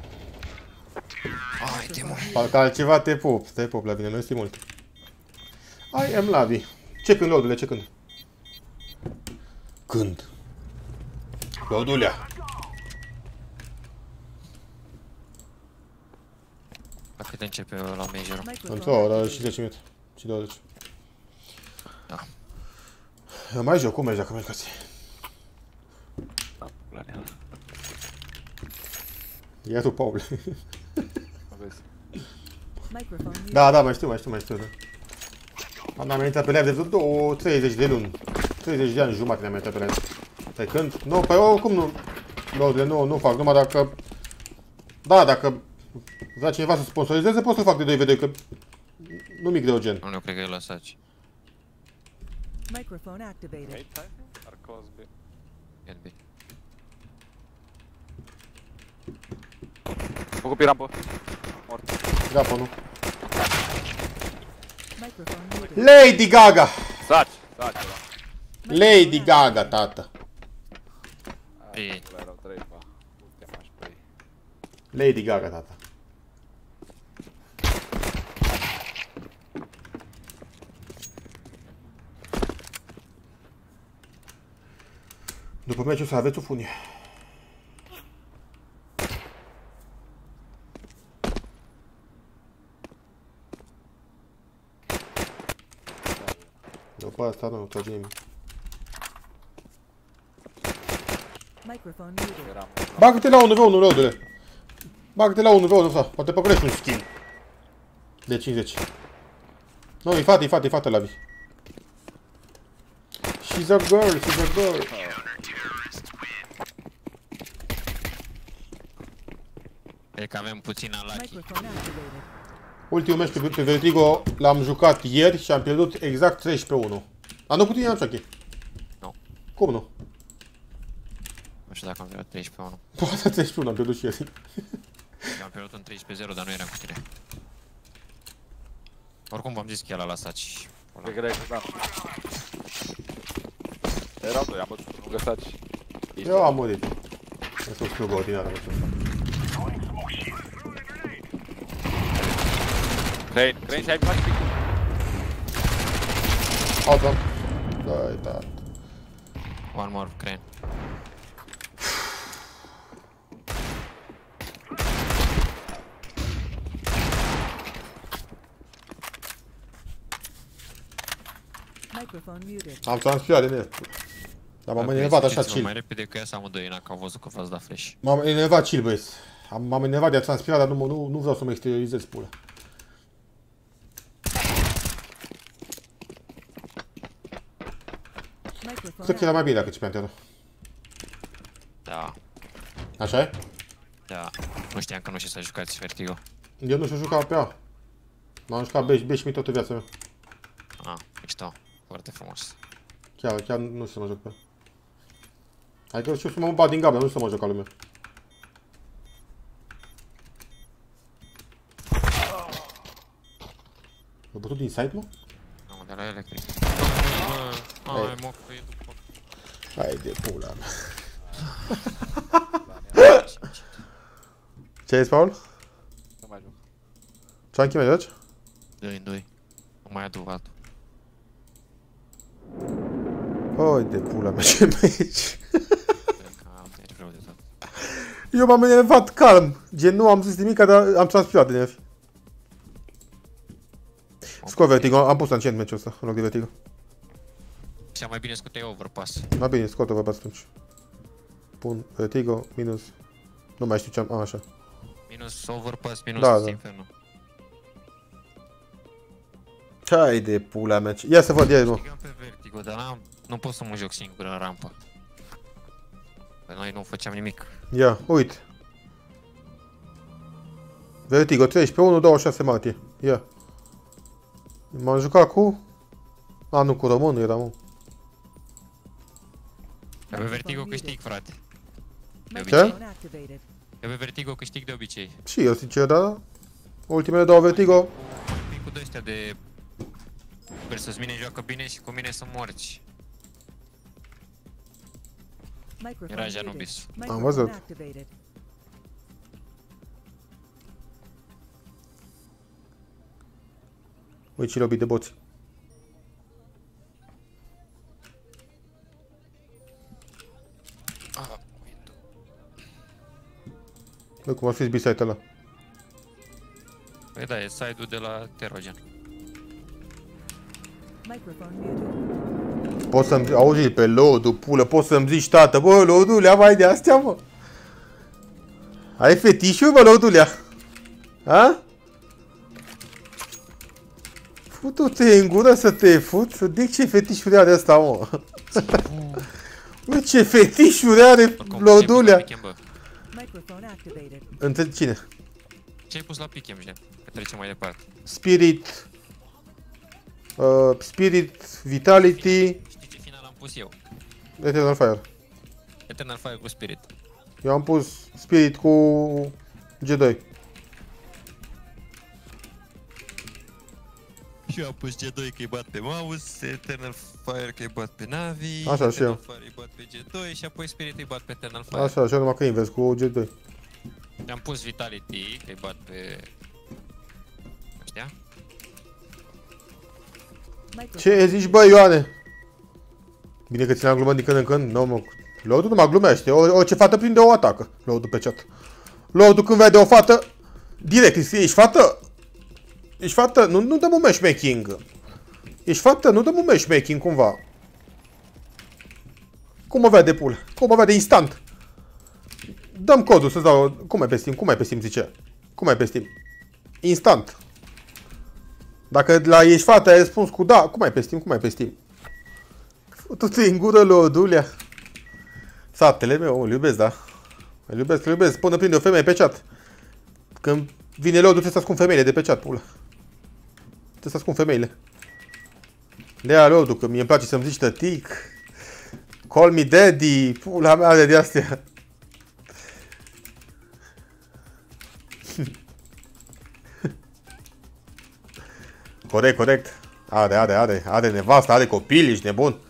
Ai, te mă. Parcă altceva te pup, te pup, Lavi, ne mersi mult. I am Lavi. Ce când, Lodule, ce când? Când? Lodulea. La cât începe la major? Într-o oră și zece minute. Și douăzeci. Da. Eu mai joc, cum mergi dacă mergi ca Da, la neală. Ia tu, Paul. Vezi. Da, da, mai știu, mai știu, mai știu, da. N-am intrat pe live de vreo două, treizeci de luni. treizeci de ani jumate ne-am intrat pe live. Pe când? Nu, pe oricum nu. Nu, nu, nu fac, numai dacă... Da, dacă vrea cineva să sponsorizeze, pot să fac de doi video, că nu mi greu gen. Nu, nu cred că e lăsat. Microphone activated. Eight time? Ar close B. Can be. Făcut pe rampă. Mort. Gata, nu. Microphone muted. Lady Gaga! Saci, saci, da. Lady Gaga, tată. Aia, erau trei, ba. Ultima și pe ei. Lady Gaga, tată. După meci o să aveți o funie. După asta nu, trage nimic. Microphone muted. Eram. Bagă-te la unu v unu, răudule. Bagă-te la unu v unu, sau poate păcălești un skin. De cincizeci. Nu, e fată, e fată, e fată la vi. She's a girl, she's a girl. Cred că avem puțin unlucky. Microphone activated. Ultimul meci pe, pe Vertigo l-am jucat ieri și am pierdut exact treisprezece unu. Dar nu cu tine, am șachi. Nu. Cum nu? Nu știu dacă am pierdut treisprezece unu. Poate treisprezece unu am pierdut și ieri. Eu am pierdut un treisprezece zero, dar nu eram cu tine. Oricum v-am zis că el a lăsat și... Pe greu, da. Erau doi, am văzut, nu găsați. Eu am murit. Eu sunt slugă ordinară, nu știu. Crane, Crane și ai faci pic. Altă. Da, da. One more, crane. Microphone muted. Am transpirat de nervi. Dar m-am enervat așa chill. Mai repede că iasă amândoi, că au văzut că v-ați dat flash. M-am enervat chill, băieți. M-am enervat de a transpira, dar nu, nu, nu vreau să mă exteriorizez pula. Cred că era mai bine dacă ci pe antena. Da. Așa e? Da. Nu știam că nu știu să jucați Vertigo. Eu nu știu juca pe A. M-am jucat Beșmi toată viața mea. Ah, mișto. Foarte frumos. Chiar, chiar nu știu să mă joc pe A. Adică știu să mă bat din gabă, nu știu să mă joc ca lumea. L-a bătut din site, mă? Nu, de la electric. Hai, mă, că e după. Hai de pula mea. Ce ai zis, Paul? Nu mai joc. Chunky, mai joci? doi în doi. Nu mai adu altul. Hai de pula mea, ce meci. Cred că am meci rău de tot. Eu m-am enervat calm. Gen, nu am zis nimic, dar am transpirat de nervi. Scot Vertigo, am pus accent meciul ăsta, în loc de Vertigo. Și mai bine scoteai overpass. Mai bine, scot overpass atunci. Pun Vertigo, minus... Nu mai știu ce am... A, așa. Minus overpass, minus Da, da. Inferno. Ce-ai de pula mea? Ia să văd, ia mă. Știgam pe Vertigo, dar n-am... Nu pot să mă joc singur în rampă. Pe noi nu făceam nimic. Ia, uite. Vertigo, treisprezece unu, douăzeci și șase martie. Ia. M-am jucat cu... A, nu, cu românul era, mă. Pe Vertigo câștig, frate. De Ce? obicei. Pe Vertigo câștig de obicei. Și eu, sincer, da. Ultimele două Vertigo. Cu de ăștia de... Versus mine joacă bine și cu mine sunt morți. Era Janubis. Am văzut. Uite și lobby de boți. Bă, cum ar fi B-site ăla? Păi da, e side-ul de la Terogen. Microphone muted. Poți să-mi auzi pe load-ul, pulă, poți să-mi zici, tată, bă, load-ulea, mai de astea, mă. Ai fetișul, bă, load-ulea? Ha? Futu-te în gură să te fut? De ce fetișul are ăsta, mă? Bă, ce fetișul are load-ulea? Microphone activated. Între cine? Ce-ai pus la pick, M G? Că trecem mai departe. Spirit... Uh, Spirit, Vitality... Știi ce final am pus eu? Eternal Fire. Eternal Fire cu Spirit. Eu am pus Spirit cu G doi. Și eu am pus G doi că-i bat pe mouse, Eternal Fire că-i bat pe Navi, Așa, și eu. Eternal Fire îi bat pe G doi și apoi Spirit îi bat pe Eternal Fire. Așa, așa, numai că invers cu G doi. Am pus Vitality că-i bat pe... Ăștia? Ce zici, bă, Ioane? Bine că țineam glumă din când în când. Nu, mă. Load-ul nu mă glumește. O, o ce fată prinde o atacă. Load-ul pe chat. Load-ul când vede o fată, direct îi scrie, ești fată? Ești fată? Nu, nu dăm un matchmaking. Ești fată? Nu dăm un matchmaking cumva. Cum o vede, pula? Cum o vede instant? Dăm codul să-ți dau... Cum ai pe Steam? Cum ai pe Steam, zice? Cum ai pe Steam? Instant. Dacă la ești fată ai răspuns cu da, cum ai pe Steam? Cum ai pe Steam? Tu-te în gură, loadulea. Satele meu, îl iubesc, da? Îl iubesc, îl iubesc. Până prinde o femeie pe chat. Când vine loadul, trebuie să ascund femeile de pe chat, pula. Trebuie să ascund femeile. Le ia loadul, că mie îmi place să-mi zici tătic. Call me daddy, pula mea de astea. Corect, corect. Are, are, are. Are nevastă, are copil, ești nebun.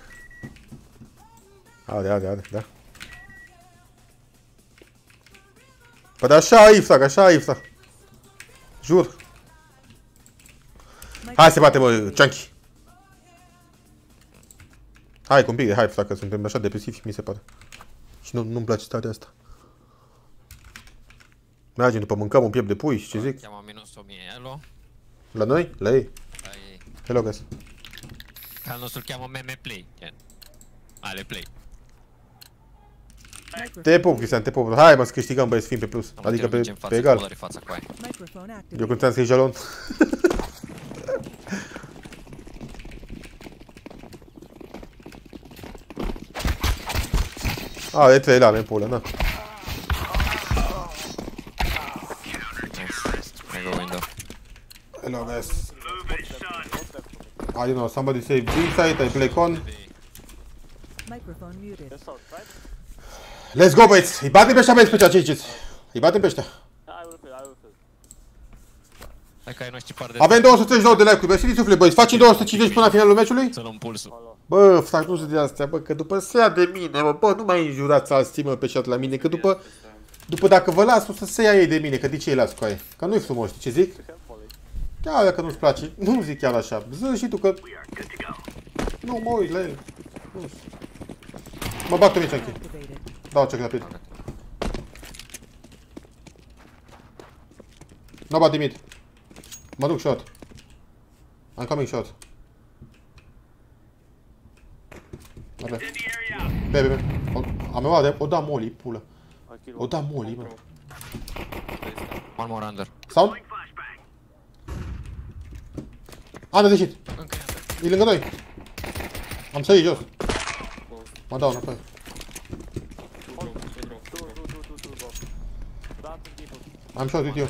Are, are, are, da. Păi de așa Ifsac, așa Ifsac. Jur. Hai să batem, bă, Chunky. Hai cu un pic de hype, dacă suntem așa depresivi, mi se pare. Și nu, nu-mi place starea asta. Mergem după mâncăm un piept de pui și ce zic? Cheamă minus o mie, elo. La noi? La ei? La ei. Hello, guys. Al nostru îl cheamă Meme Play. Ale Play. Te pup, Cristian, te pup. Hai mă să câștigăm, băieți, fiind pe plus. Adică pe, pe egal. Eu când ți-am scris jalon. A, e trei lame în pulă, na. Hello, guys. I don't know, somebody say B side, I play con. Let's go, băieți! Îi batem pe ăștia, băieți, pe ăștia, ce ziceți? Îi batem pe ăștia. Avem două sute treizeci și nouă de like-uri, băieți, suflet, băieți. Facem două sute cincizeci până la finalul meciului? Să luăm pulsul. Bă, fac nu de astea, bă, că după se ia de mine, bă, bă, nu mai înjurați alții, mă, pe chat la mine, că după... După dacă vă las, o să se ia ei de mine, că de ce îi las cu aia? Că nu-i frumos, știi ce zic? Da, dacă nu-ți place, nu zic chiar așa. Ză și tu că... Nu, mă uit la el. Nu știu. Mă bag pe mine, Chunky. Dau check rapid. Nu bat de mid. Mă duc shot. I'm coming shot. Bebe. Bebe, bebe. Am luat, o da molly, pulă. O da molly, mă. One more under. Sound? Under ieșit. E lângă noi. Am sărit jos. Mă dau înapoi. Am shot with you.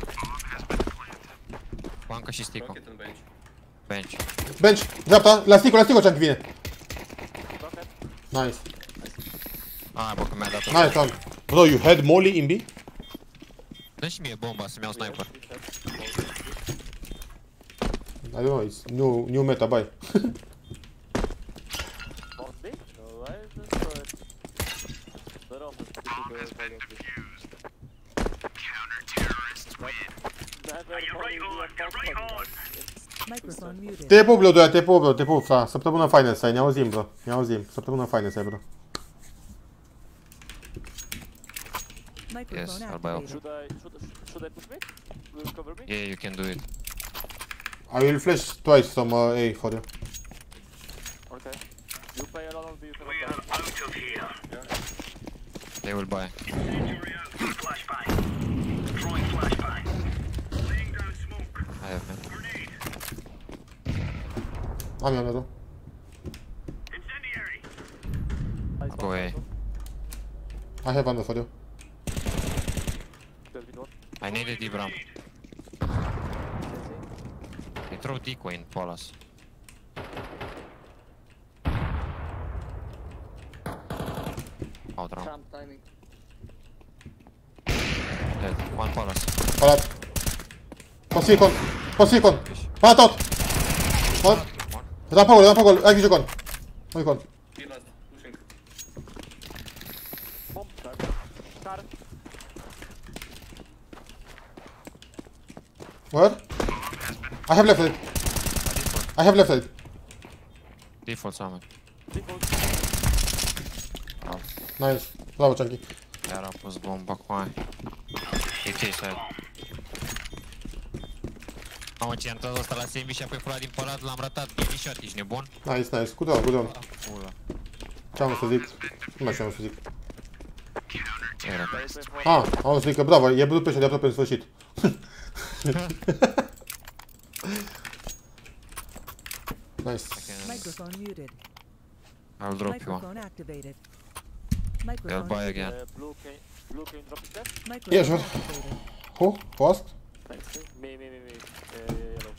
Banca și stick-o. Bench. Bench, dreapta, la stick-o, la stick-o, Chunky vine. Nice. Ah, bă, că mi-a dat-o. Nice, Chunky. Bro, you had molly in B? Dă și mie bomba să-mi iau sniper. I don't know, it's new, new meta, bye. Te pup, Lodua, te pup, bro, te pup, fra. Săptămână faină să ai, ne auzim, bro. Ne auzim, săptămână faină să ai, bro. Microphone I'll buy up. activated. Should I, should, should I push me? Will you cover me? Yeah, you can do it. I will flash twice from uh, A for you. Okay. You play alone or do you have a They will buy. I have man. Am eu mereu. I'll go A. I have under for you. I need a deep ramp. They throw decoy in Palace. Out ramp. Jump timing. Dead. One Palace. Palat. Poți con. Poți con. Pa tot. One. Da pe gol, da pe gol. Ai grijă con. Mai con. Bomb start. Start. Where? I have left side. I have left side. Default summon. Default. Nice. Bravo, Chunky. Iar a pus bomba cu aia. E ce side. Mamă, ce am tras ăsta la sandwich și apoi furat din palat, l-am ratat. Baby shot, ești nebun? Nice, nice. Good job, good job. Pula. Ce am să zic? Nu mai știu ce am să zic. Era. Ah, am să zic că bravo, e bătut pe ăștia de aproape în sfârșit. Nice. Microphone muted. I'll drop you one. Microphone activated. They'll Microphone buy again. Uh, blue, can, blue, can you drop it there? Microphone Yeah, sure. activated. Who? Who asked? Thanks. Me, me, me, me. Uh, yellow.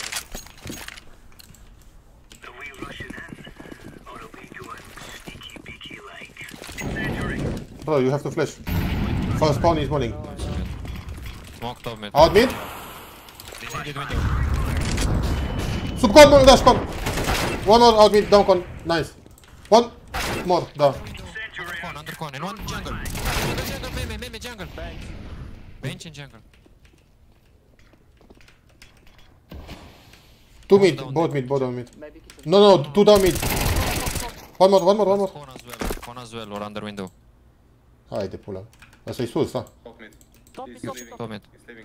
Bro, you have to flash. First spawn is morning. Smoke top mid. Out mid. Deschide window. Sub con, bro, dash con. One more out mid, down con. Nice. One more, da. Undercon, undercon. And one jungle. Jungle, jungle, meme, meme, jungle. Bench. Bench and jungle. Two mid, both mid, both down mid. No, no, two down mid. One more, one more, one more. Con as well. Con as well, or under window. Haide, pula. Asta e sus, da. Top mid, top mid. Top mid.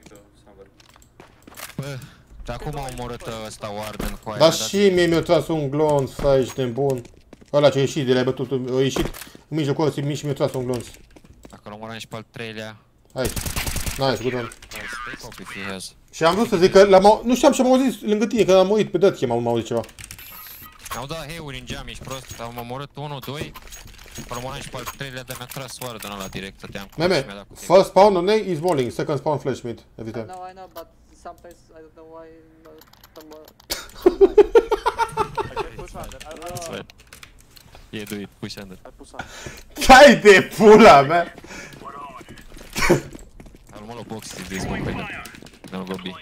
Bă, de acum a omorât ăsta Warden cu aia. Dar și mie mi-a tras un glonț, stai, ești nebun. Ăla ce a ieșit de la bătut, a ieșit în mijlocul ăsta și mi-a tras un glonț. Dacă l-omoram și pe al treilea. Hai. Nice, good one. Take up if he has. Și am vrut să zic că l-am, nu știam ce am auzit lângă tine, că am uit pe dat m-am auzit ceva. Mi-au dat heuri în geam, ești prost, am omorât unu, doi. L-omoram și pe al treilea, dar mi-a tras Warden ăla direct, stăteam cu Meme, și mi-a dat cu tine. first spawn on A is rolling, second spawn flash mid, every time. I know, I know, but sometimes I don't know why uh, some uh, I can push under. I, That's uh, right. Yeah, do it, push under. I push under. Hai de pula mea! I'll mollo box if this one back. Then I'll go B.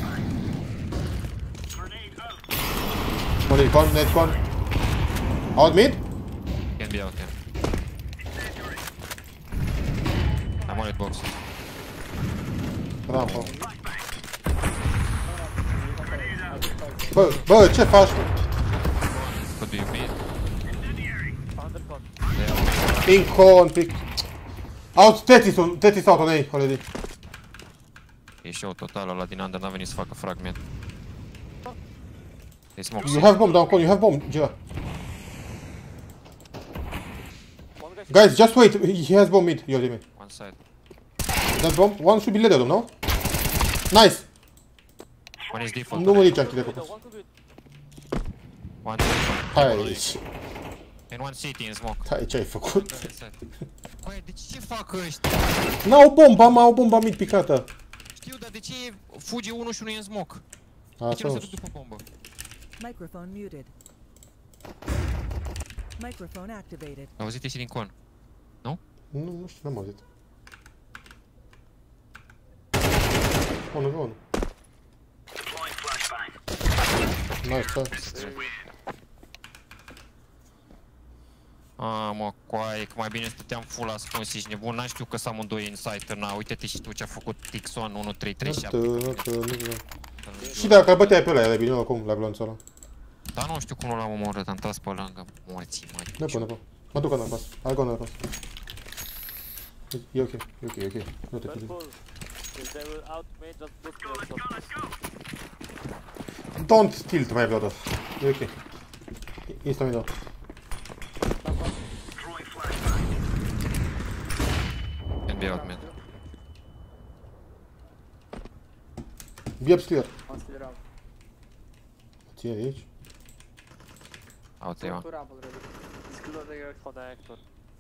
Molly con, net con. Out mid? Can be out, yeah. I'm on it box. Rampă. Bă, bă, ce faci? Could be mid. Undercon. They are In con, pick. Out, Tetis on, Tetis out on A already. E show total, ăla din under n-a venit să facă fragment. They smoke You have bomb down con, you have bomb, Gira. One guy. Guys, just wait, he has bomb mid, you me. one side. That bomb, one should be ladder, no? Nice! One is default. Nu mă nici închide cu One could be. One default. Hai, And one city in smoke. hai, ce ai făcut? Băi, de ce fac ăștia? N-au bomba, mă, au bomba mid picată. Știu, dar de ce fuge unul și unul e în smoke? De ce Asta nu se nu duc după bombă? Microphone muted. Microphone activated. Auzite și din con. Nu, nu știu, n-am auzit. Unul, unul. Nice, da. A, mă, coaie, că mai bine stăteam full ascuns, ești nebun, n-am știu că sunt amândoi în site, na, uite-te și tu ce-a făcut Tixon unu trei trei Nu șapte. știu, nu știu, nu știu. Și dacă îl băteai pe ăla, era bine oricum, la glonțul ăla. Dar nu știu cum nu l-am omorât, am tras pe lângă morții, mă. Ne pune, bă. Mă duc în pas. Hai, gone pas. E ok, e ok, e ok. Nu te Careful. If they will out me, just push me. Don't tilt mai vreau dat. E ok. Insta mi dau. Can be out mid. Biep clear. One still around. Ține de aici. Out E one. Two ramp already. He's closing connector.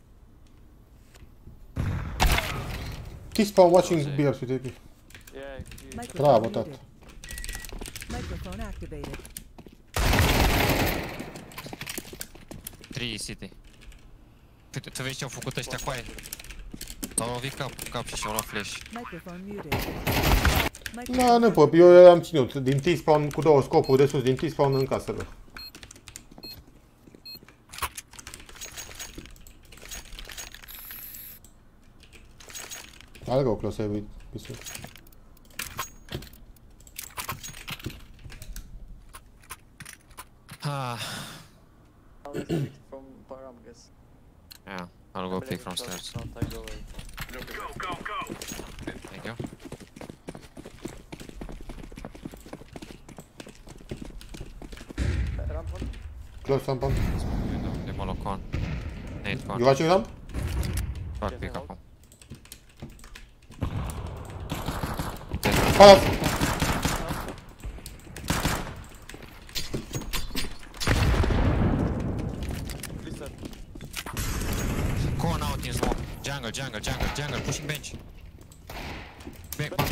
T-spawn watching Biep with A P. Yeah, he... Microphone Bravo, tată. muted. Microphone activated. trei city. Tu, tu vezi ce-au făcut ăștia cu aia? S-au lovit cap, cap și și-au luat flash. Microphone muted. Da, nu pot, eu am ținut din T-spawn cu două scopuri de sus, din T-spawn în casă. I'll go closer with this one. Ah, from Param, guess. yeah, I'll go pick from stairs. Don't I go away. Thank you. Ramp one? Close ramp on. Window, de molocon. Nade con. You watching ramp? Fac pick acum. Palas! Listen. Con out in smoke. Jungle, jungle, jungle, jungle, pushing bench. Back, back.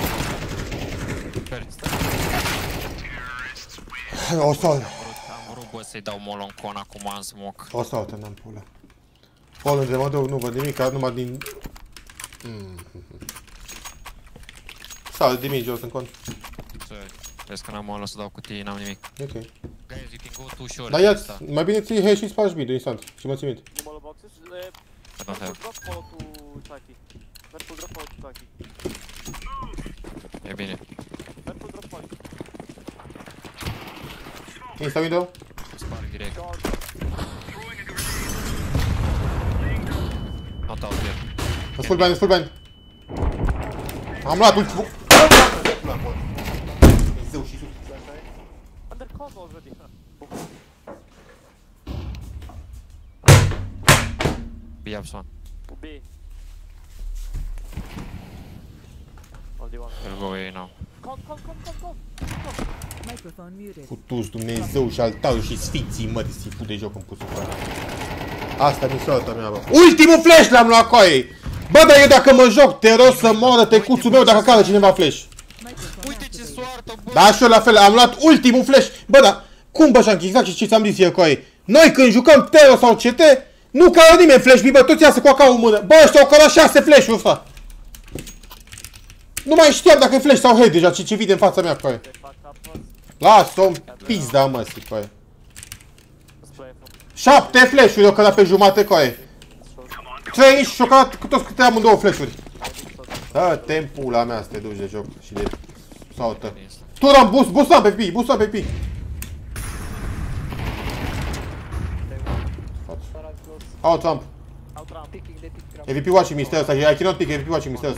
O să Am vrut, bă, să-i dau molon con acum în smoke. O să o n-am pula. Fall între mă duc, nu văd nimic, numai din... Mm. Sau de mici jos în cont. Vezi că n-am molon, o să dau cutii, n-am nimic. Ok. Guys, you can go too short. Dar ia-ți, mai bine ții hash și spargi mid-ul instant și mă ții mid. The mollo boxes. Uh, I don't have. drop mollo to Chucky. Careful drop mollo to Chucky. E bine. Careful drop mollo. Insta window. Sparg direct. Not out there. Sunt full blind, full blind. Am luat ultimul. Zeu și sus. Under con already. B ups one. B. Only one. We'll go A now. Con, con, con, con, con. Microphone muted. Putus Dumnezeu și altarul și sfinții mă de să-i fut de joc în pusul cu aia. Asta mi soarta mea, bă. Ultimul flash l-am luat coaie! Bă, dar eu dacă mă joc, te rog să moară tecuțul meu dacă cadă cineva flash. Uite ce soartă, bă! Da, și eu la fel, am luat ultimul flash. Bă, dar cum bă, Shanky, exact ce ți-am zis eu coaie? Noi când jucăm Tero sau C T, nu cadă nimeni flash, bă, toți iasă cu A K în mână. Bă, ăștia au cărat șase flash-uri, ăsta. Nu mai știam dacă e flash sau head deja, ce ce vide în fața mea, coaie. Lasă-o-mi pizda, mă, si, coaie. Șapte flash-uri eu cărat pe jumate, coaie. Trei și-o cărat cu toți câte amândouă flash-uri. Dă-te în pula mea să te duci de joc și de saută. Turam, boost, boostam pe P, boostam pe P. Out ramp. A V P watching me stairs, I cannot pick A V P watching me stairs.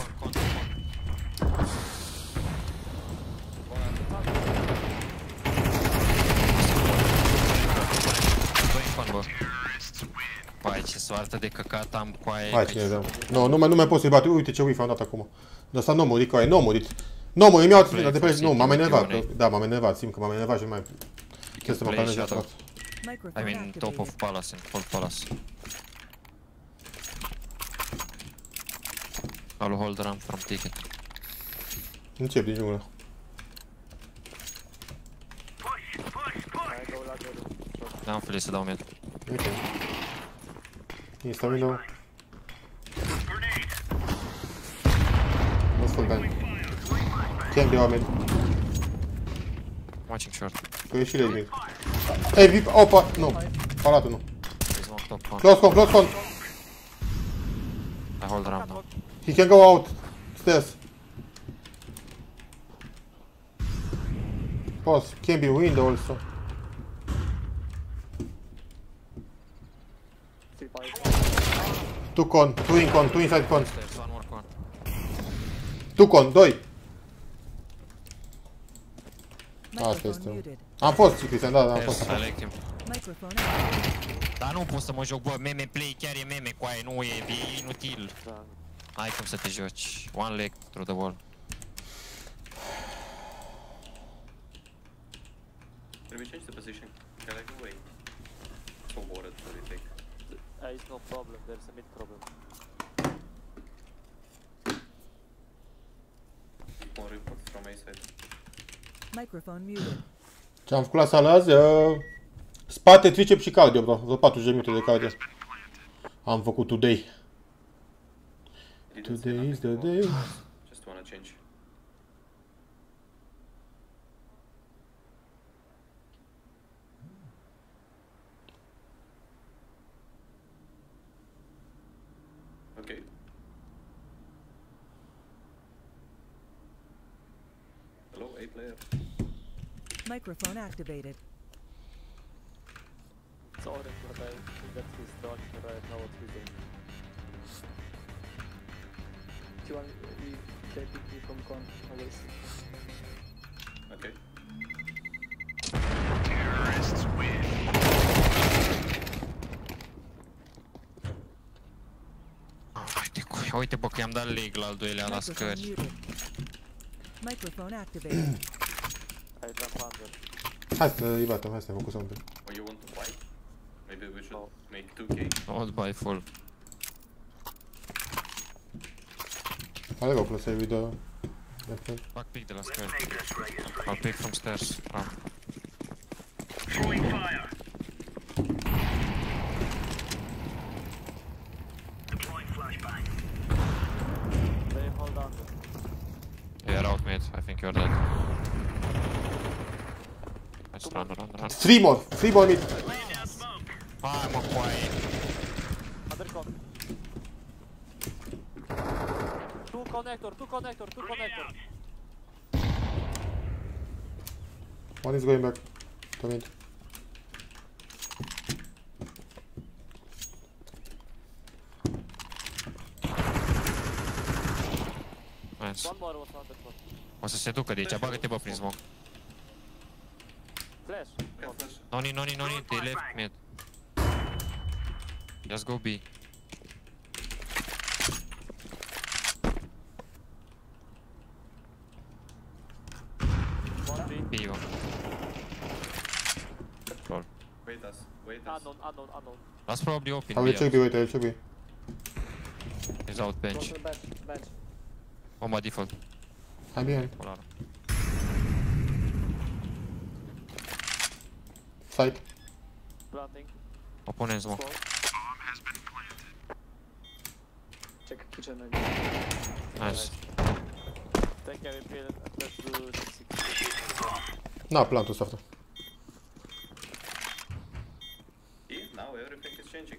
Pai, ce soartă de căcat am cu aia. Hai, cine dăm. Nu, nu mai, nu mai pot să-i bat. Uite ce whiff am dat acum. De asta nu a murit, coaie, nu a murit. Nu a murit, mi-au ținut de pe... Nu, m-am enervat. Da, m-am enervat, simt că m-am enervat și nu mai... Trebuie să mă calmez neapărat. I mean, top of palace and cold palace. I'll hold ramp from ticket. Încep din junglă. N-am felit să dau mid. Ok. Insta window. Nu full bang. Can be omen. Watching short. Că e și late mid. Ei, vip, opa, nu. Palatul nu. Smoke top con. Close con, close con. I hold ramp now. He can go out. Stairs. Pause. Can be window also. Two con, two in con, two inside con. There's one Tucon, doi. Asta Microphone este. muted. Am fost, Cristian, da, da, am fost. Yes, I like him. Microphone activated. Dar nu pot să mă joc, bă, meme play, chiar e meme cu aia, nu e, e inutil. Hai cum să te joci. One leg through the wall. Can we change the position? Can I go away? So bored, what do you think? Uh, it's no problem, there's a mid problem. More reports from A side. Microphone muted. Ce am făcut la sală azi? Uh, spate, tricep și cardio, bro. Vreo patruzeci de minute de cardio. Am făcut today. Didn't say Today is the nothing day. more. Just wanna change. Okay. Hello, A player. Microphone activated. It's orange, but I think that's his dog right now what he's doing. Do you want we take it from con always? Okay. Uite, cu- uite bă că i-am dat leg la al doilea la Microphone scări. muted. Microphone activated. I jump under. Hai să îi batem, hai să ne focusăm un pic. Or you want to fight? Maybe we should make two K. Hold by full. Hai go, plus save video. Fac pick de la scări. I'll pick from stairs. Ramp. They hold under. You're out mid, I think you're dead. Let's run, run, run. Three more, three more mid. Hai mă cu aia. Undercon. Two connector, two connector, two connector. One is going back to mid. Nice. One more was undercon. O să se ducă de aici, bagă-te bă prin smoke. Flash. Yeah, flash. No need, no need, no need, they left mid. Just go B. One B. B, bă. Lol. Wait us. Wait us. Unknown, unknown, unknown. That's probably open I will B. check B, wait, I will check B. He's out Go bench. to the bench, bench. On by default. I'm behind. Polar. Side. Planting. Opponent smoke. Smoke. Check kitchen maybe. Nice. Take care, we feel let's do six six. Na, plantul ăsta. See, now everything is changing.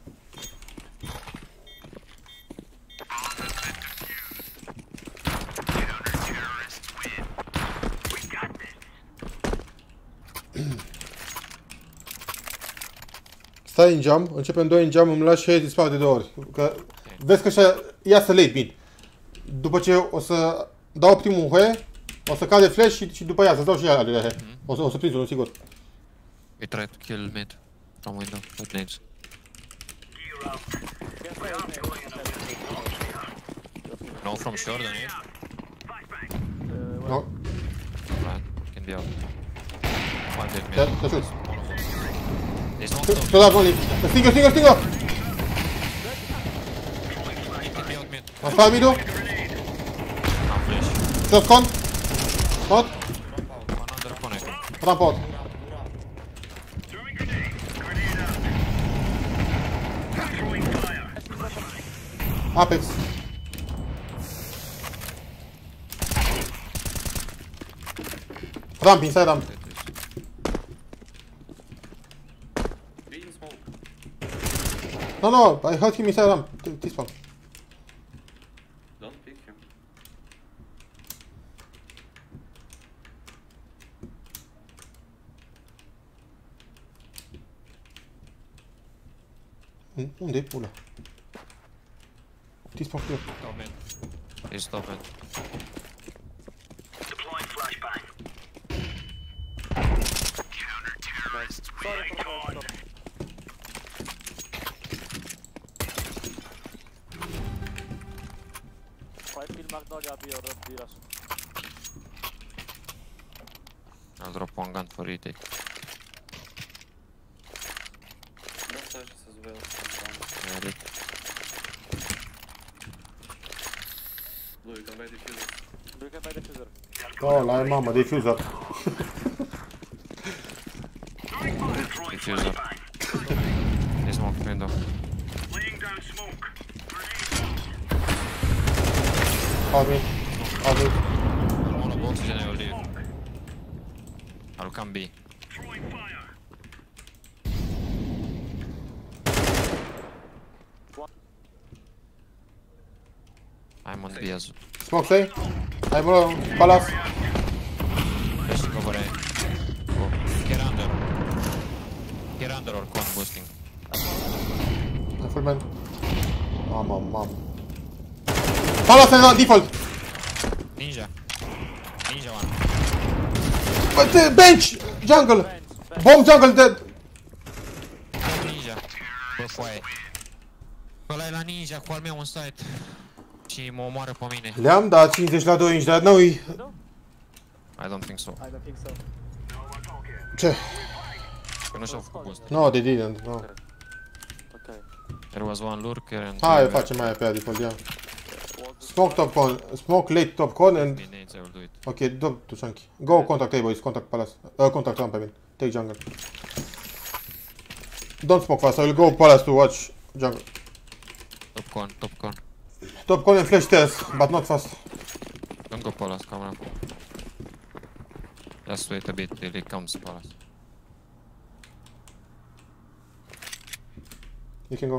Stai în geam, începem doi în geam, îmi lași și dispar de două ori. Că vezi că așa iasă late mid. După ce o să dau primul H, o să cade flash și, și după ea să dau și alea de H. O să, o să prinzi unul sigur. We try to kill mid from window with nades. No from short, don't you? No, Right, can be out. One dead mid. te, te ajut. There's no Te stop. dau gol. Stingă, stingă, stingă! Can be out mid. Am spart mid-ul. Am flash. Just con. Not. One under connect. Ramp out. Apex. Ramp, inside ramp. Be in smoke. No, no, I heard him inside ramp. T- T-spawn. Don't pick him. Unde e pula? T-spawn clear. Top mid. He's top end. Deploying flashbang. Nice. Sorry for the stop. Five kill Magnolia, be your be rush. I'll drop one gun for retake. Don't touch this as well. Ready? Blue, you can buy diffuser. You can buy the diffuser. Oh, la mamă, diffuser. Diffuser. He smoked window. Laying down smoke. All me. All me. One of oxygen, I will leave. I'll come B. Throwing fire. I'm on B as well. Smoke say. I'm on palace. Pushing over A. Go. Get under. Get under or con boosting. Full man. Mamă, mamă. Palace is on default. Ninja. Ninja one. But uh, bench! Jungle! Bomb jungle dead! Ninja. Bă, foaie. Ăla e la ninja cu al meu în site. Și mă omoară pe mine. Le-am dat cincizeci la doi inci, dar nu-i... I don't think so. I don't think so. Ce? Că nu și-au făcut boost. No, they didn't, no. Okay. There was one lurker and... Hai, facem mai pe default, ia. Smoke top con, smoke late top con and... Grenades, I will do it. Ok, do to chunky. Go contact A boys, contact palace. Uh, contact ramp, I mean. Take jungle. Don't smoke fast, I will go palace to watch jungle. Top con, top con. Top con and flash stairs, but not fast. Don't go palace, come on. Just wait a bit till he comes palace. You can go.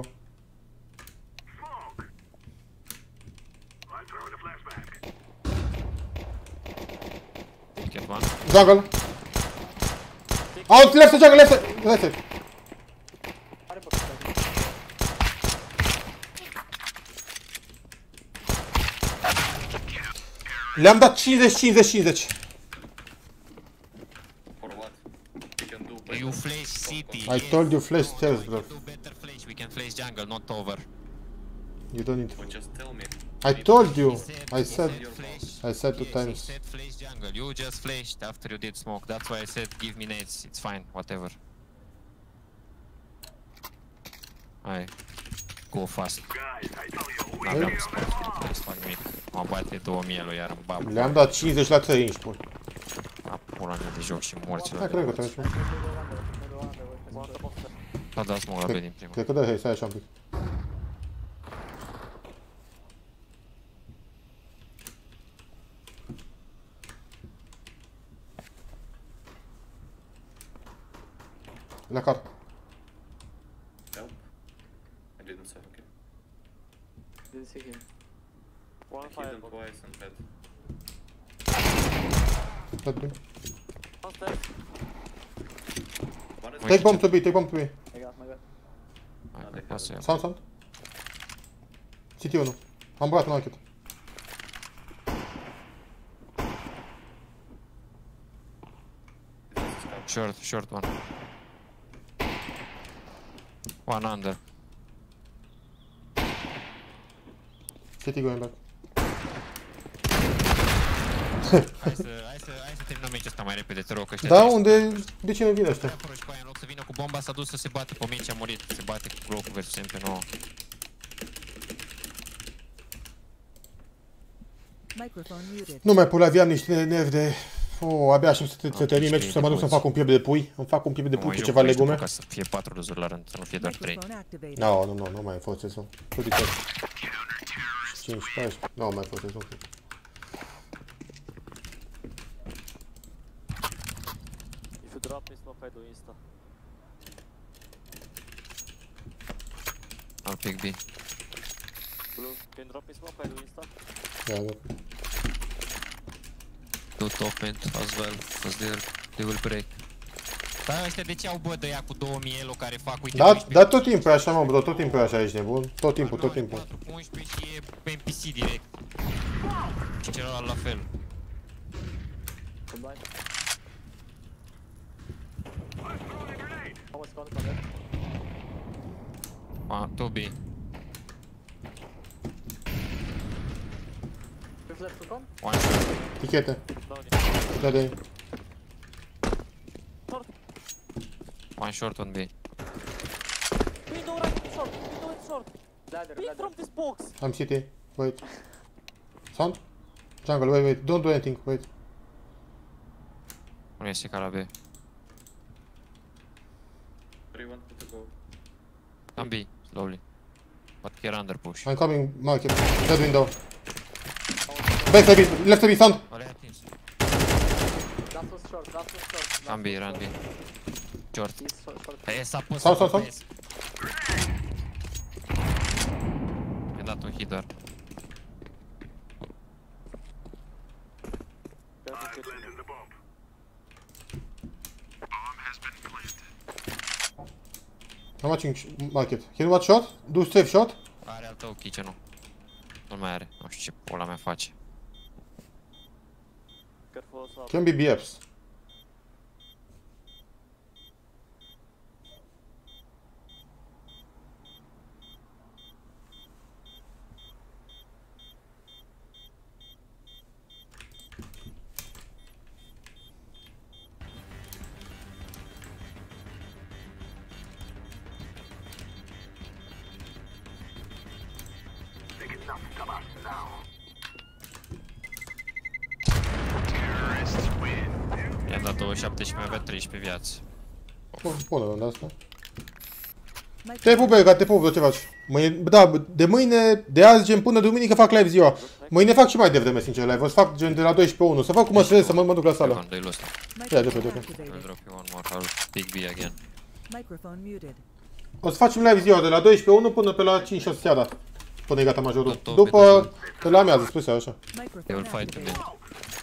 I'm throwing a flashbang. Get one. Jungle. Out, left side jungle, left side, left side. Le-am dat cincizeci cincizeci cincizeci. For what? You can do You flash city. I told you flash stairs, bro. Do better flash, we can flash jungle, not over. You don't need. But just tell me. I told you. I He said. flash. I said two Yes, he times. said flash jungle. You just flashed after you did smoke. That's why I said give me nades. It's fine, whatever. Hai. Go fast. N-aveam sport, nu să fac nimic. Mă bate două mii lui iar în babă. Le-am dat cincizeci la trei inci, bun. A pula mea de joc și morților. Hai, cred că te-am zis. Da, da, smoke la B din prima. Cred că da, hai, stai așa un pic. La car. Help. I didn't say, okay. Didn't see him. One I hit fire. them twice and dead. Let me. One stairs. One is Take bomb to B, take bomb to B. I got, I got. Hai, că poate să iau. Sound, sound. C T unu. Am băgat un anchet. Short, short one. One under. C T going back. Hai să, hai să, hai să terminăm meciul ăsta mai repede, te rog, că ăștia Da, trebuie unde... De ce nu vine să ăștia? stai acolo și pe aia, în loc să vină cu bomba, s-a dus să se bată pe meci, a murit, se bate cu Glock versus M P nouă. Microphone muted. Nu mai pula, aveam niște nervi de... Oh, abia aștept să, să termin meciul, să mă duc să-mi fac un piept de pui. Îmi fac un piept de Nu pui mai cu joc ceva cu ăștia, legume. ca să fie patru luzuri la rând, să nu fie doar trei. Microphone activated. No, nu, nu, nu mai fost sezon. Tu de tot. cinci, paisprezece. Nu mai fost sezon. If you drop me smoke, I do insta. I'll pick B. Blue, can you drop me smoke, I do insta. Da, da. Do top end as well, because they they will break. Dar ăștia de ce au bă de ea cu două mii elo care fac, uite, Da, unsprezece, da, tot timpul e așa, mă, bro, tot timpul e așa, ești nebun. Tot timpul, tot timpul. patru cu unsprezece și e N P C direct. Și celălalt la fel. Combine. Almost gone from there. Ah, two B. We've left for con. One shot. Tichete. Slowly. Da, de. One short, one B. Window right in short. Window in short. Ladder, ladder. From this box. Am city. Wait. Sound? Jungle, wait, wait. Don't do anything. Wait. Nu este ca la B. Three want to go. Am B, slowly. But here under push. I'm coming, market. Dead window. Back to B, left to B, sound. Ăla e atins. Last was short. Last was short. Am B, run B. Short. He's short. short. E s-a pus Sau, să sau, sau. vezi. Mi-a dat un hit doar. I'm watching market. Can you watch shot? Do safe shot? Are al tău kitchen-ul. Nu mai are. Nu știu ce pula mea face. Careful swap. Can be B Fs. I-am dat douăzeci și șapte și mi-a avea treisprezece viață. Bună runda asta. Te pup, Berca, te pup, ce faci? Mâine, da, de mâine, de azi, gen până duminică fac live ziua. Mâine fac și mai devreme, sincer, live. O să fac gen de la doisprezece unu. Să fac cum mă străzesc, să mă, mă duc la sală. Dă-i ăsta. Ia, după, după. I'll drop you one more. I'll pick B again. Microphone muted. O să facem live ziua de la doisprezece unu până pe la cinci șase seara. Până e gata majorul. Tot, tot, După, pe la amiază, spuse așa. They Microphone will fight activated. today.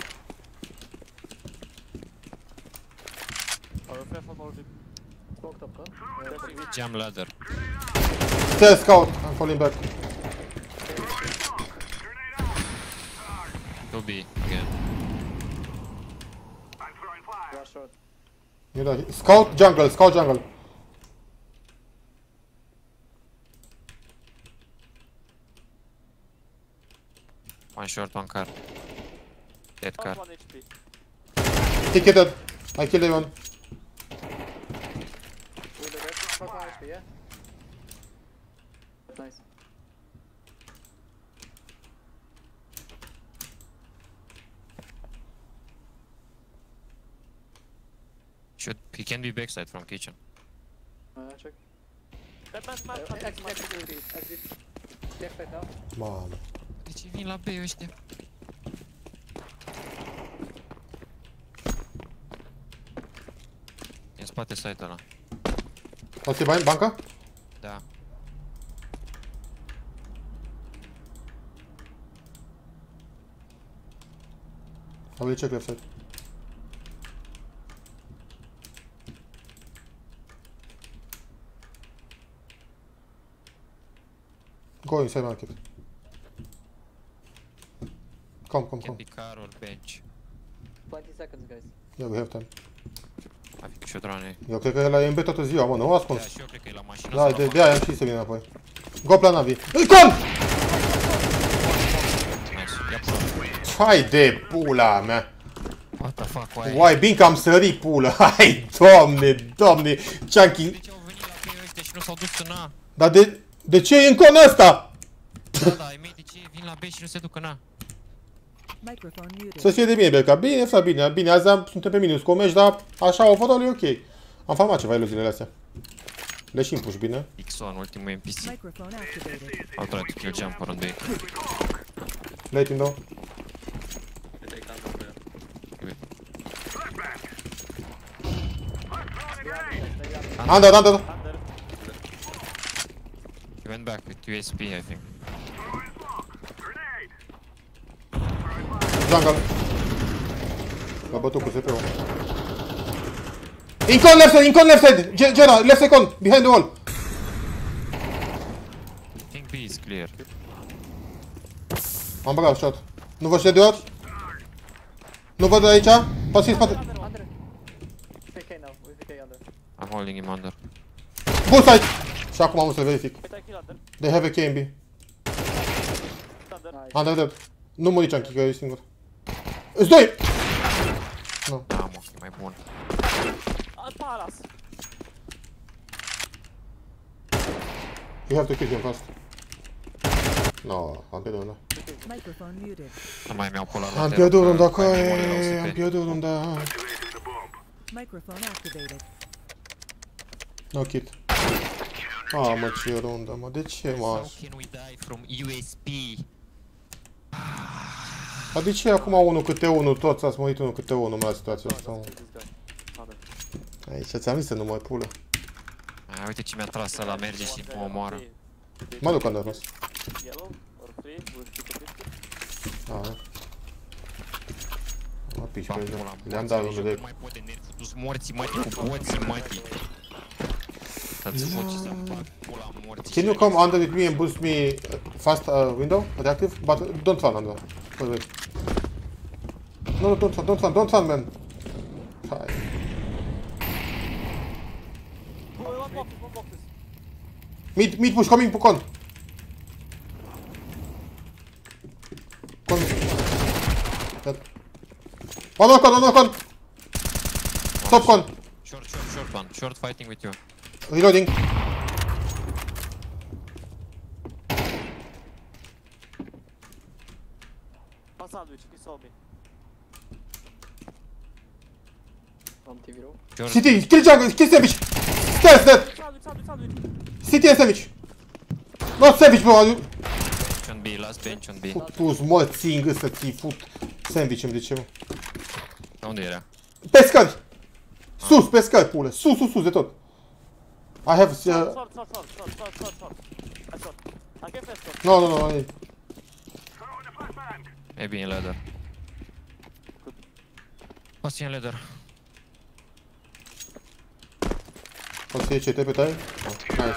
Our F F more Smoke top con. Jam ladder. Stairs, scout. I'm falling back. two B again. Rush short. You know, scout jungle, scout jungle. One short, one car. Dead car. one H P. Ticketed. I killed everyone. Window red. Short one H P, yeah? Nice. Should he can be backside from kitchen. Uh, check. That man's Uh, man shot exit, my exit, exit, exit. Left right now. Mamă. De ce vin la B ăștia? E în spate site-ul ăla. O să-i bai banca? Da. I will check left side. Go inside market. Come, come, Can come. be car or bench. twenty seconds, guys. Yeah, we have time. Mai fi și o drone. Eu cred că ăla e în B toată ziua, mă, nu o Da, ascuns. și eu cred că e la mașină. Da, sau de, la de aia am și să vin înapoi. Go plan navi. Îi con! Nice. Ia pula. Hai de pula mea. What the fuck, oaie? Uai, bine că am sărit pula. Hai, doamne, doamne. Chunky. De ce au venit la B ăștia și nu s-au dus în A? Dar de, de ce e în con ăsta? Da, da, ai mei, de ce vin la B și nu se duc în A? Microphone muted. Să fie de bine, Berca. Bine, sau bine. Bine, azi am, suntem pe minus cu o meci, dar așa o fotolă e ok. Am famat ceva iluziile astea. Le și push bine. X unu, ultimul N P C. Microphone activated. I'll try to kill jumper on B. Late window. I take under there. Under, under. Under. He went back with U S P, I think. Jungle. L-a bătut cu S P-ul. In con left side, in con left side! Ge- Gera, left side con, behind the wall! I think B is clear. Am băgat shot. Nu văd și de ori? Nu văd aici? Poți fi în spate. Under, under. V K now, with V K under. I'm holding him under. Bun side! Și acum am să-l verific. Wait, I kill under. They have a K in B. Under. Under dead. Nu mă nici Anchi, că e singur. Îți doi! Nu. Da, mă, e mai bun. Uh, Palace. You have to kill him fast. No, am pierdut runda. Microphone muted. Nu mai mi-au pulat la Am tero, pierdut că runda, mai coaie, memorie la am O S P. pierdut runda. Microphone activated. No kit. Ah, mă, ce rundă, mă, de ce, mă, How așa? can we die from U S P? Dar de ce acum unul câte unul, toți ați mărit unul câte unul la situația asta, mă? Aici ți-am zis să nu mă pulă. A, uite ce mi-a tras ăla, merge și mă omoară. Mă duc unde a fost. Yellow or free with fifty fifty. Ah. Mă piși Ba, pe pula, el. Le-am dat morții, unul de... nu mai pot de nerful, tu-s morții, mătii, cu boții, mătii. Să-ți foci să fac pula morții. Can you come under with me and boost me fast uh, window, reactive? But don't run under. Wait, wait. No, no, don't run, don't run, don't run, man. Hai. Oh, one box, one box. Mid, mid push coming, con. Con. Dead. One more con, one more con. Stop con. Short, short, short one, short fighting with you. Reloading. One sandwich, he saw me. On T V row. Short, City, kill jungle, kill sandwich. Stairs dead. Sandwich, sandwich, sandwich. City and sandwich. Not sandwich, bro. You... bench on B, last bench on B. Fut tu morții în gâsă, ți fut sandwich-ul de ce, mă? Unde era? Pe scări! Sus, pe scări, pule! Sus, sus, sus de tot! I have... Uh... Short, short, short, short, short, short, short, short. I short. I can fast short. No, no, no, no. Maybe in ladder. Poți fi în ladder. Poți să iei C T pe tare? Nice.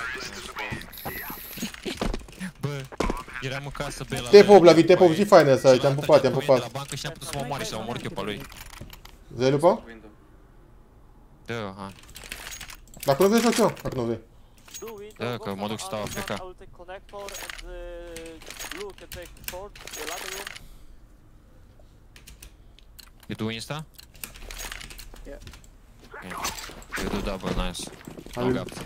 Bă, eram în casă pe ăla. Te pup, Lavi, te pup, zi faină asta, te-am pupat, te-am De pupat. la bancă și n-am putut să mă omoare și l-am omorât eu pe lui. Vrei lupa? Da, ha. Dacă nu vrei, joc eu, dacă nu vrei. Do we? Da, că mă duc și stau I will Africa. I will take connector and uh, blue can take short, the ladder room. You do insta? Yeah. Okay. You do double, nice. I No will- gap.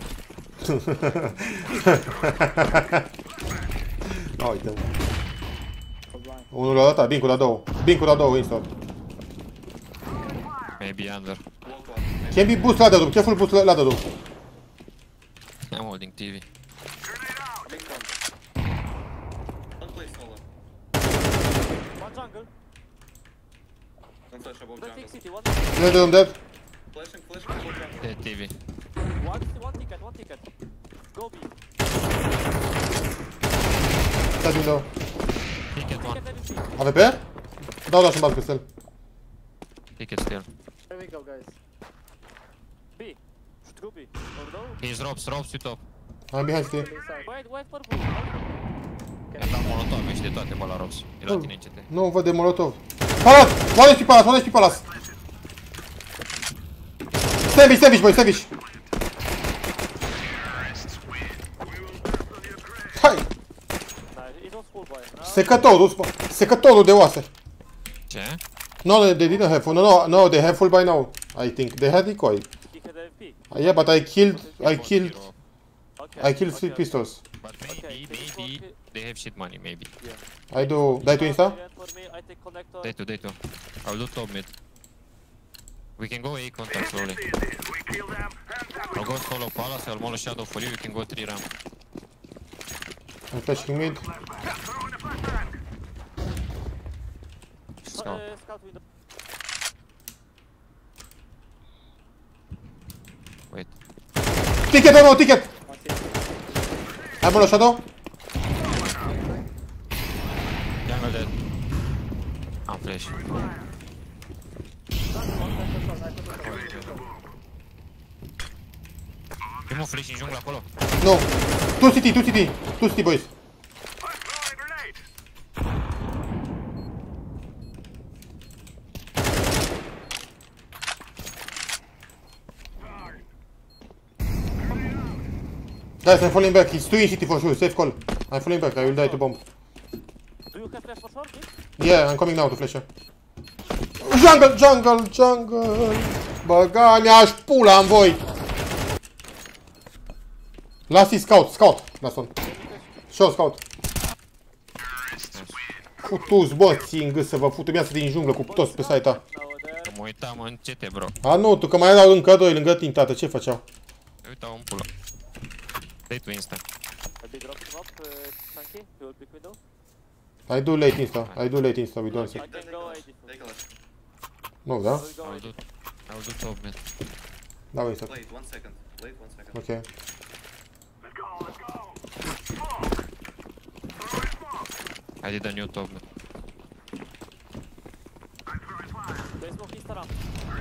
A, uite. Unul la data, Bincu la două. Bincu la două, insta. Maybe under. Can be boost ladder room, careful boost ladder room. I'm holding T V. Don't play solo. One jungle. Don't flash above Let's take jungle. city. One, Ladder room dead. Flashing, flashing above jungle. Dead T V. one, one ticket, one ticket. Go B. Stai din două. Ticket one. Ticket M V P. A V P? Dau la și-mi bat căstel. Ticket still. Here we go, guys. B. Should go B. Or no? He's ropes, ropes with top. I'm behind city. Wait, wait for blue. I-am dat molotov și de toate pe la ropes. E la tine în C T. Nu văd de molotov. Palas! One H P palas, one H P palas! Sandwich, sandwich, boy, sandwich! Hai! Nice. It was full boy. No? Secătorul, sp- secătorul de oase. Ce? No, they didn't have full. No, no, no, they have full by now. I think they had decoy. He had M V P. Yeah, but I killed, I killed, Okay. I killed three okay, pistols. But Okay, maybe, can you maybe talk- they have shit money, maybe. I do, dai tu insta? Okay, and for me, I take connector. Day two, day two. I'll do top mid. We can go A contact slowly. I'll go solo palace, I'll molly shadow for you, you can go three ramp. I'm flashing mid. Uh, Scout. scout window. Wait. Ticket, no, no, ticket! I'm on a shadow. Jungle dead. I'm flash. mă flash în jungla acolo. No. Two city, two city. Two city, boys. Guys, I'm falling back. He's two in city for sure. Safe call. I'm falling back. I will die to bomb. Do you have flash for short? Yeah, I'm coming now to flash her. Jungle, jungle, jungle. Băgania-și pula în voi. Last is scout, scout. Last one. Show scout. Futu-ți, bă, ții-n gât să vă futu viața din junglă cu toți pe site-a. Că mă uitam în C T, bro. A, nu, tu că mai erau încă doi lângă tine, tată, ce făceau? Mă uitam în pulă. Dai tu insta. A big drop him up, uh, Chunky. You will pick window. I do late insta, I do late insta, we don't see. I can go A D. Nu, da? I will do, I will do top mid. Da, insta. Wait, one second. Wait, one second. Ok. I did a new top mid. They smoke east ramp.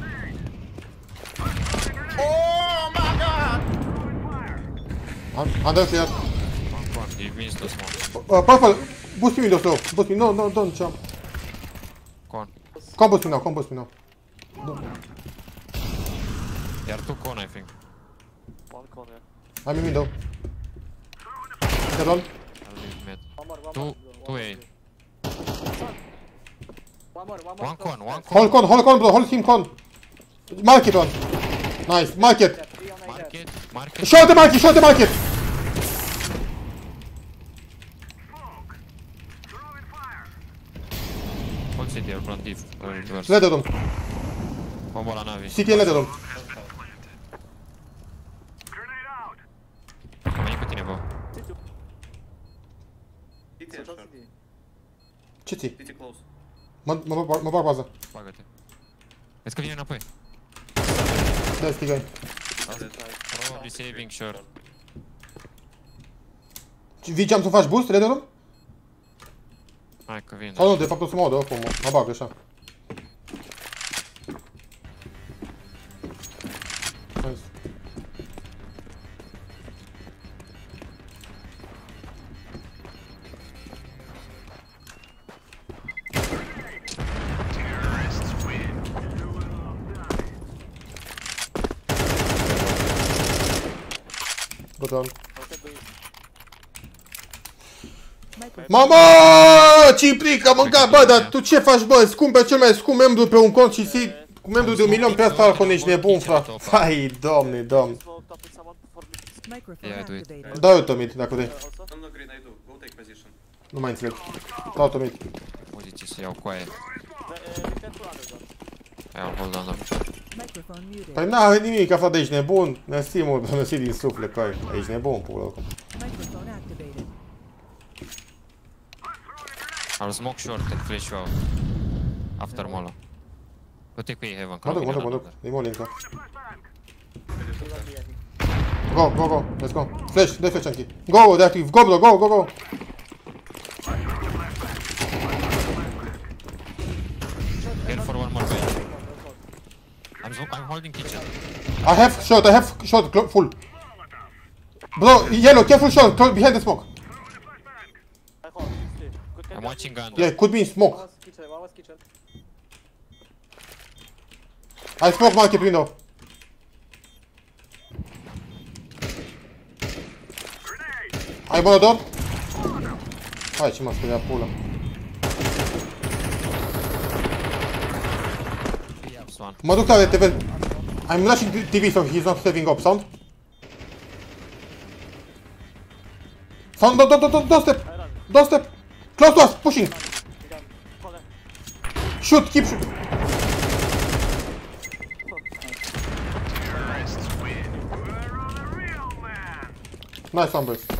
Under clear. One one, he means to smoke. Uh, purple, boost me window slow. Boost me, no, no, don't jump. Con. Come boost me now, come boost me now. Iar tu con, I think. One corner. I'm in window. Dead one. I'll leave mid. One more, one Two, more. two A. One more, one more. One con, one con. Hold con, hold con, bro, hold him con. Market one. Nice, market. Three on A there. Market, market. Shot the market, shot the market. Hold city, or front diff, or reverse. Leather dom. Combo la navi. City and leather dom. Veni cu tine, bă. City and short. Ce ții? City close. Mă, mă, mă, mă bag baza. Bagă-te. Vezi că vine înapoi. Da, stigai. Probably saving short. Vigeam să faci boost, leather dom? Hai că vine. Sau nu, de fapt o să mă audă, oricum, mă bag așa. Nice. Good round. Mama! Ciprica, mânca, bă, dar tu ce faci, bă? Scumpe cel mai scump membru pe un cont și si... Cu membru de un milion pe asta, Falcon, ești nebun, frate. Hai, doamne, doamne. Microphone Yeah, do it. activated. Dau eu tomit, dacă vrei. I'm not green, I do. Go take position. Nu mai înțeleg. Dau tomit. Poziție să iau coaie. Iau hold on. Microphone muted. Păi n-are nimic, frate, ești nebun. Mersi mult, mersi din suflet, că ești nebun, pula, oricum. Microphone activated. I'll smoke short and flash you out. After Molo. Go take away heaven. Mă duc, mă duc, mă duc. E mult încă. Go, go, go. Let's go. Flash, dai flash, Chunky. Go, de activ. Go, bro, go, go, go. Here for one more way. I'm, zo I'm holding kitchen. I have shot, I have shot, clo- full. Bro, yellow, careful shot, clo- behind the smoke. I'm watching under. Yeah, could be in smoke. One was kitchen, one was kitchen. I smoke market window. Ai molotov? Hai, ce m-a speriat pula. One. Mă duc la T V. I'm rushing T V so he's not stepping up. Sound? Sound, don't, don't, don't, don't step. Don't step. Close to us, pushing. Shoot, keep shoot. Nice one, boys.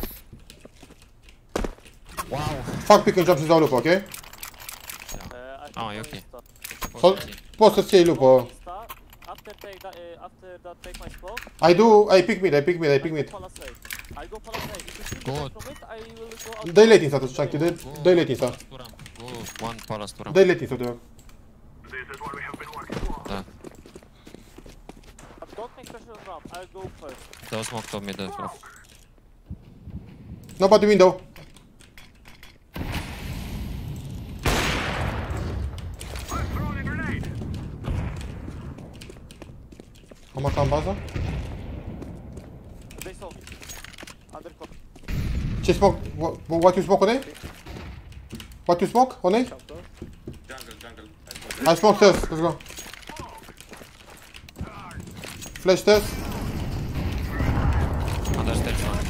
Wow. Fac pick and jump și dau lupă, ok? Ah, e ok. So, poți să-ți iei lupă. After take that, uh, after that, take my smoke. I do, I pick mid, I pick mid, I pick mid. I go palisade. If you see Good. from it, I will go out. Dă-i late insta, Chunky, dă- dă-i late insta. Go, one palace to ramp. Dă-i late insta, te rog. Da. Don't make pressure on ramp. I'll go first. Dau smoke top mid as well. Nobody window. Am marcat în bază. They saw. Undercut. Ce smoke? What, what you smoke on A? What you smoke on A? Jungle, jungle. I smoke stairs, let's go. Flash stairs. Under stairs one.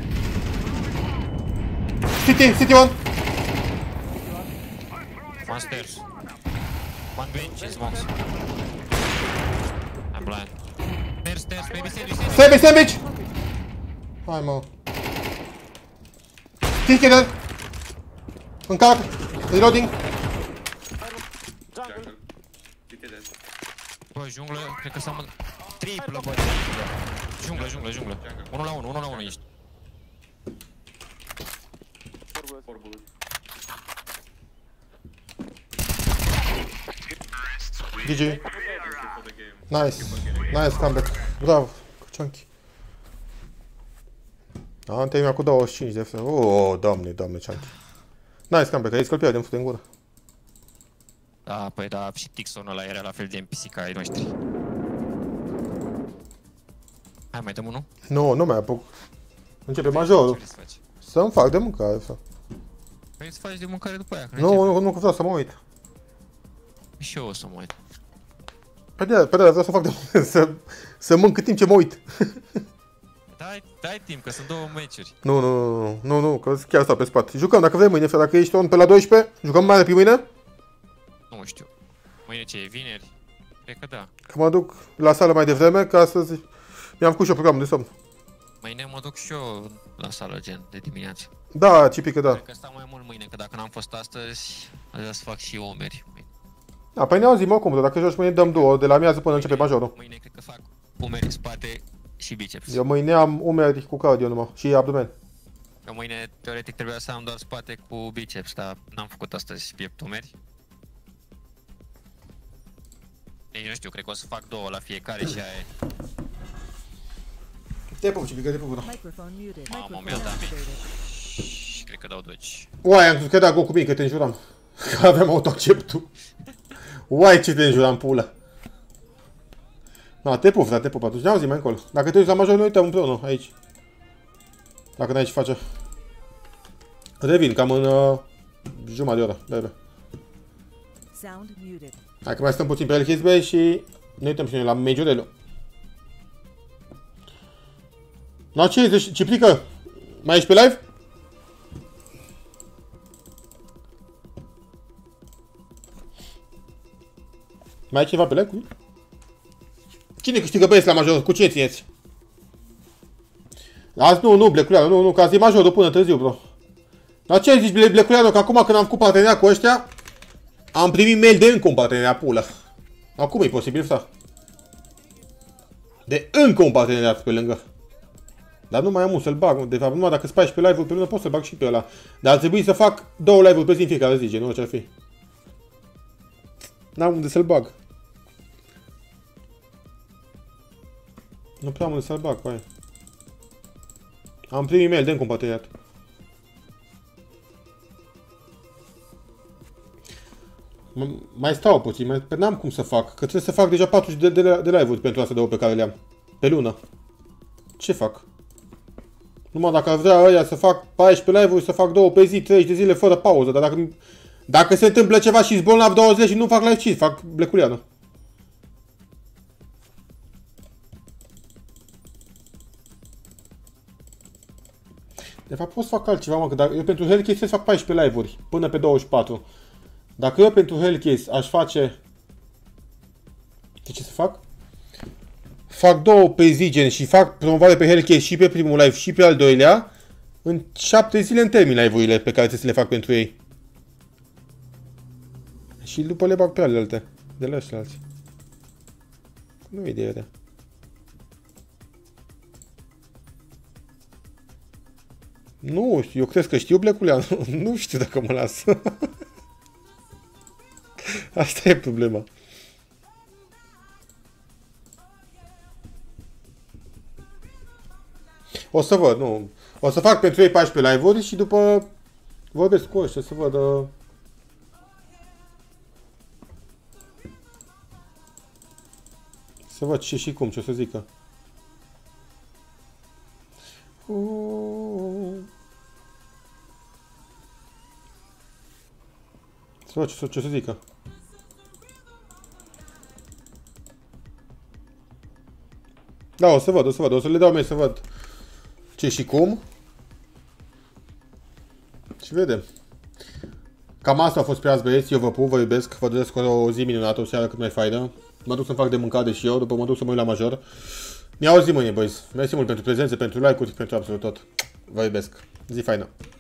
City, city one. One stairs. One bench is smokes. I'm blind. Stairs, stairs, maybe stairs, stairs. Sandwich, sandwich! Hai mă. City dead. Încarc. Reloading. Jungle. City dead. Bă, junglă, cred că s-a triplă, bă. Junglă, junglă, junglă. unu la unu, unu la unu ești. Four bullets. G G. Nice. Nice comeback. Bravo. Chunky. Am terminat cu douăzeci și cinci de F. Oh, doamne, doamne, Chunky. Nice comeback. Ai scălpiat de-mi fute în gură. Da, păi da, și Tixonul ăla era la fel de N P C ca ai noștri. Hai, mai dăm unul? Nu, nu mai apuc. Începe majorul. Ce vrei să faci? Să-mi fac de mâncare, să. Păi să faci de mâncare după aia, că Nu, nu, nu, vreau să mă uit. și eu o să mă uit. Pe de-aia, pe de-aia vreau să fac de mâncare, să, să mânc cât timp ce mă uit. Dai, dai timp, că sunt două meciuri. Nu, nu, nu, nu, nu, că chiar stau pe spate. Jucăm dacă vrei mâine, dacă ești on pe la doisprezece, jucăm mai repede mâine? Nu știu. Mâine ce e, vineri? Cred că da. Că mă duc la sală mai devreme, ca astăzi mi-am făcut și eu programul de somn. Mâine mă duc și eu la sală, gen, de dimineață. Da, cipică, da. Cred că stau mai mult mâine, că dacă n-am fost astăzi, aș vrea să fac și omeri mâine. Da, păi ne auzim oricum, dacă joci mâine dăm două, de la amiază până începe majorul. Mâine cred că fac umeri în spate și biceps. Eu mâine am umeri cu cardio numai și abdomen. Că mâine, teoretic, trebuia să am doar spate cu biceps, dar n-am făcut astăzi piept umeri. Ei, nu știu, cred că o să fac două la fiecare și aia e. Te pup, cipică, te pup, da. Microphone muted. Mamă, Microphone mi-a dat activated. și cred că dau doci. Uai, am crezut că da go cu mine, că te înjuram. Că aveam autoacceptul. Uai, ce te înjuram, pula. Da, te pup, da, te pup, atunci ne auzim mai încolo. Dacă te uiți la major, ne uităm împreună, aici. Dacă n-ai ce face. Revin, cam în uh, jumătate de oră, bebe. Sound muted. Hai că mai stăm puțin pe el Hizbe și ne uităm și noi la Majorelul. No, ce zici, Ciplică? Mai ești pe live? Mai ai ceva pe live? Cine câștigă băieți la major? Cu cine țineți? Azi nu, nu, Bleculeanu, nu, nu, că azi e majorul până târziu, bro. Dar ce zici, Bleculeanu, că acum când am făcut parteneriat cu ăștia, am primit mail de încă un parteneriat, pula. Acum e posibil, să. De încă un parteneriat pe lângă. Dar nu mai am un să-l bag, de fapt, numai dacă spași pe live-uri pe lună, pot să-l bag și pe ăla. Dar ar trebui să fac două live-uri pe zi în fiecare zi, nu ce-ar fi. N-am unde să-l bag. Nu prea am unde să-l bag, cu aia. Am primit mail de încă un parteneriat. Mai stau puțin, mai... n-am cum să fac, că trebuie să fac deja patruzeci de, de, de live-uri pentru astea două pe care le-am. Pe lună. Ce fac? Numai dacă ar vrea ăia să fac paisprezece live-uri, să fac două pe zi, treizeci de zile fără pauză, dar dacă, dacă se întâmplă ceva și-s bolnav două zile și nu fac live, ce fac Bleculeanu? De fapt pot să fac altceva, mă, că dacă eu pentru Hellcase trebuie să fac paisprezece live-uri până pe douăzeci și patru. Dacă eu pentru Hellcase aș face... De ce să fac? Fac două pe zi, gen, și fac promovare pe Hellcase și pe primul live și pe al doilea. În șapte zile îmi termin live-urile pe care trebuie să le fac pentru ei. Și după le bag pe alelalte. De la ăștialți. Nu e ideea rea. Nu știu, eu cred că știu Bleculeanu. Nu știu dacă mă las. Asta e problema. O să văd, nu. O să fac pentru ei paisprezece live-uri și după vorbesc cu ăștia să văd... Uh... Să văd ce și cum, ce o să zică. Uh... Să văd ce, ce o să zică. Da, o să văd, o să văd, o să le dau mie să văd ce și cum. Și vedem. Cam asta a fost pe azi, băieți, eu vă pup, vă iubesc, vă doresc o zi minunată, o seară cât mai faină. Mă duc să-mi fac de mâncare și eu, după mă duc să mă uit la major. Ne auzim mâine, băieți. Mersi mult pentru prezență, pentru like-uri, pentru absolut tot. Vă iubesc. Zi faină.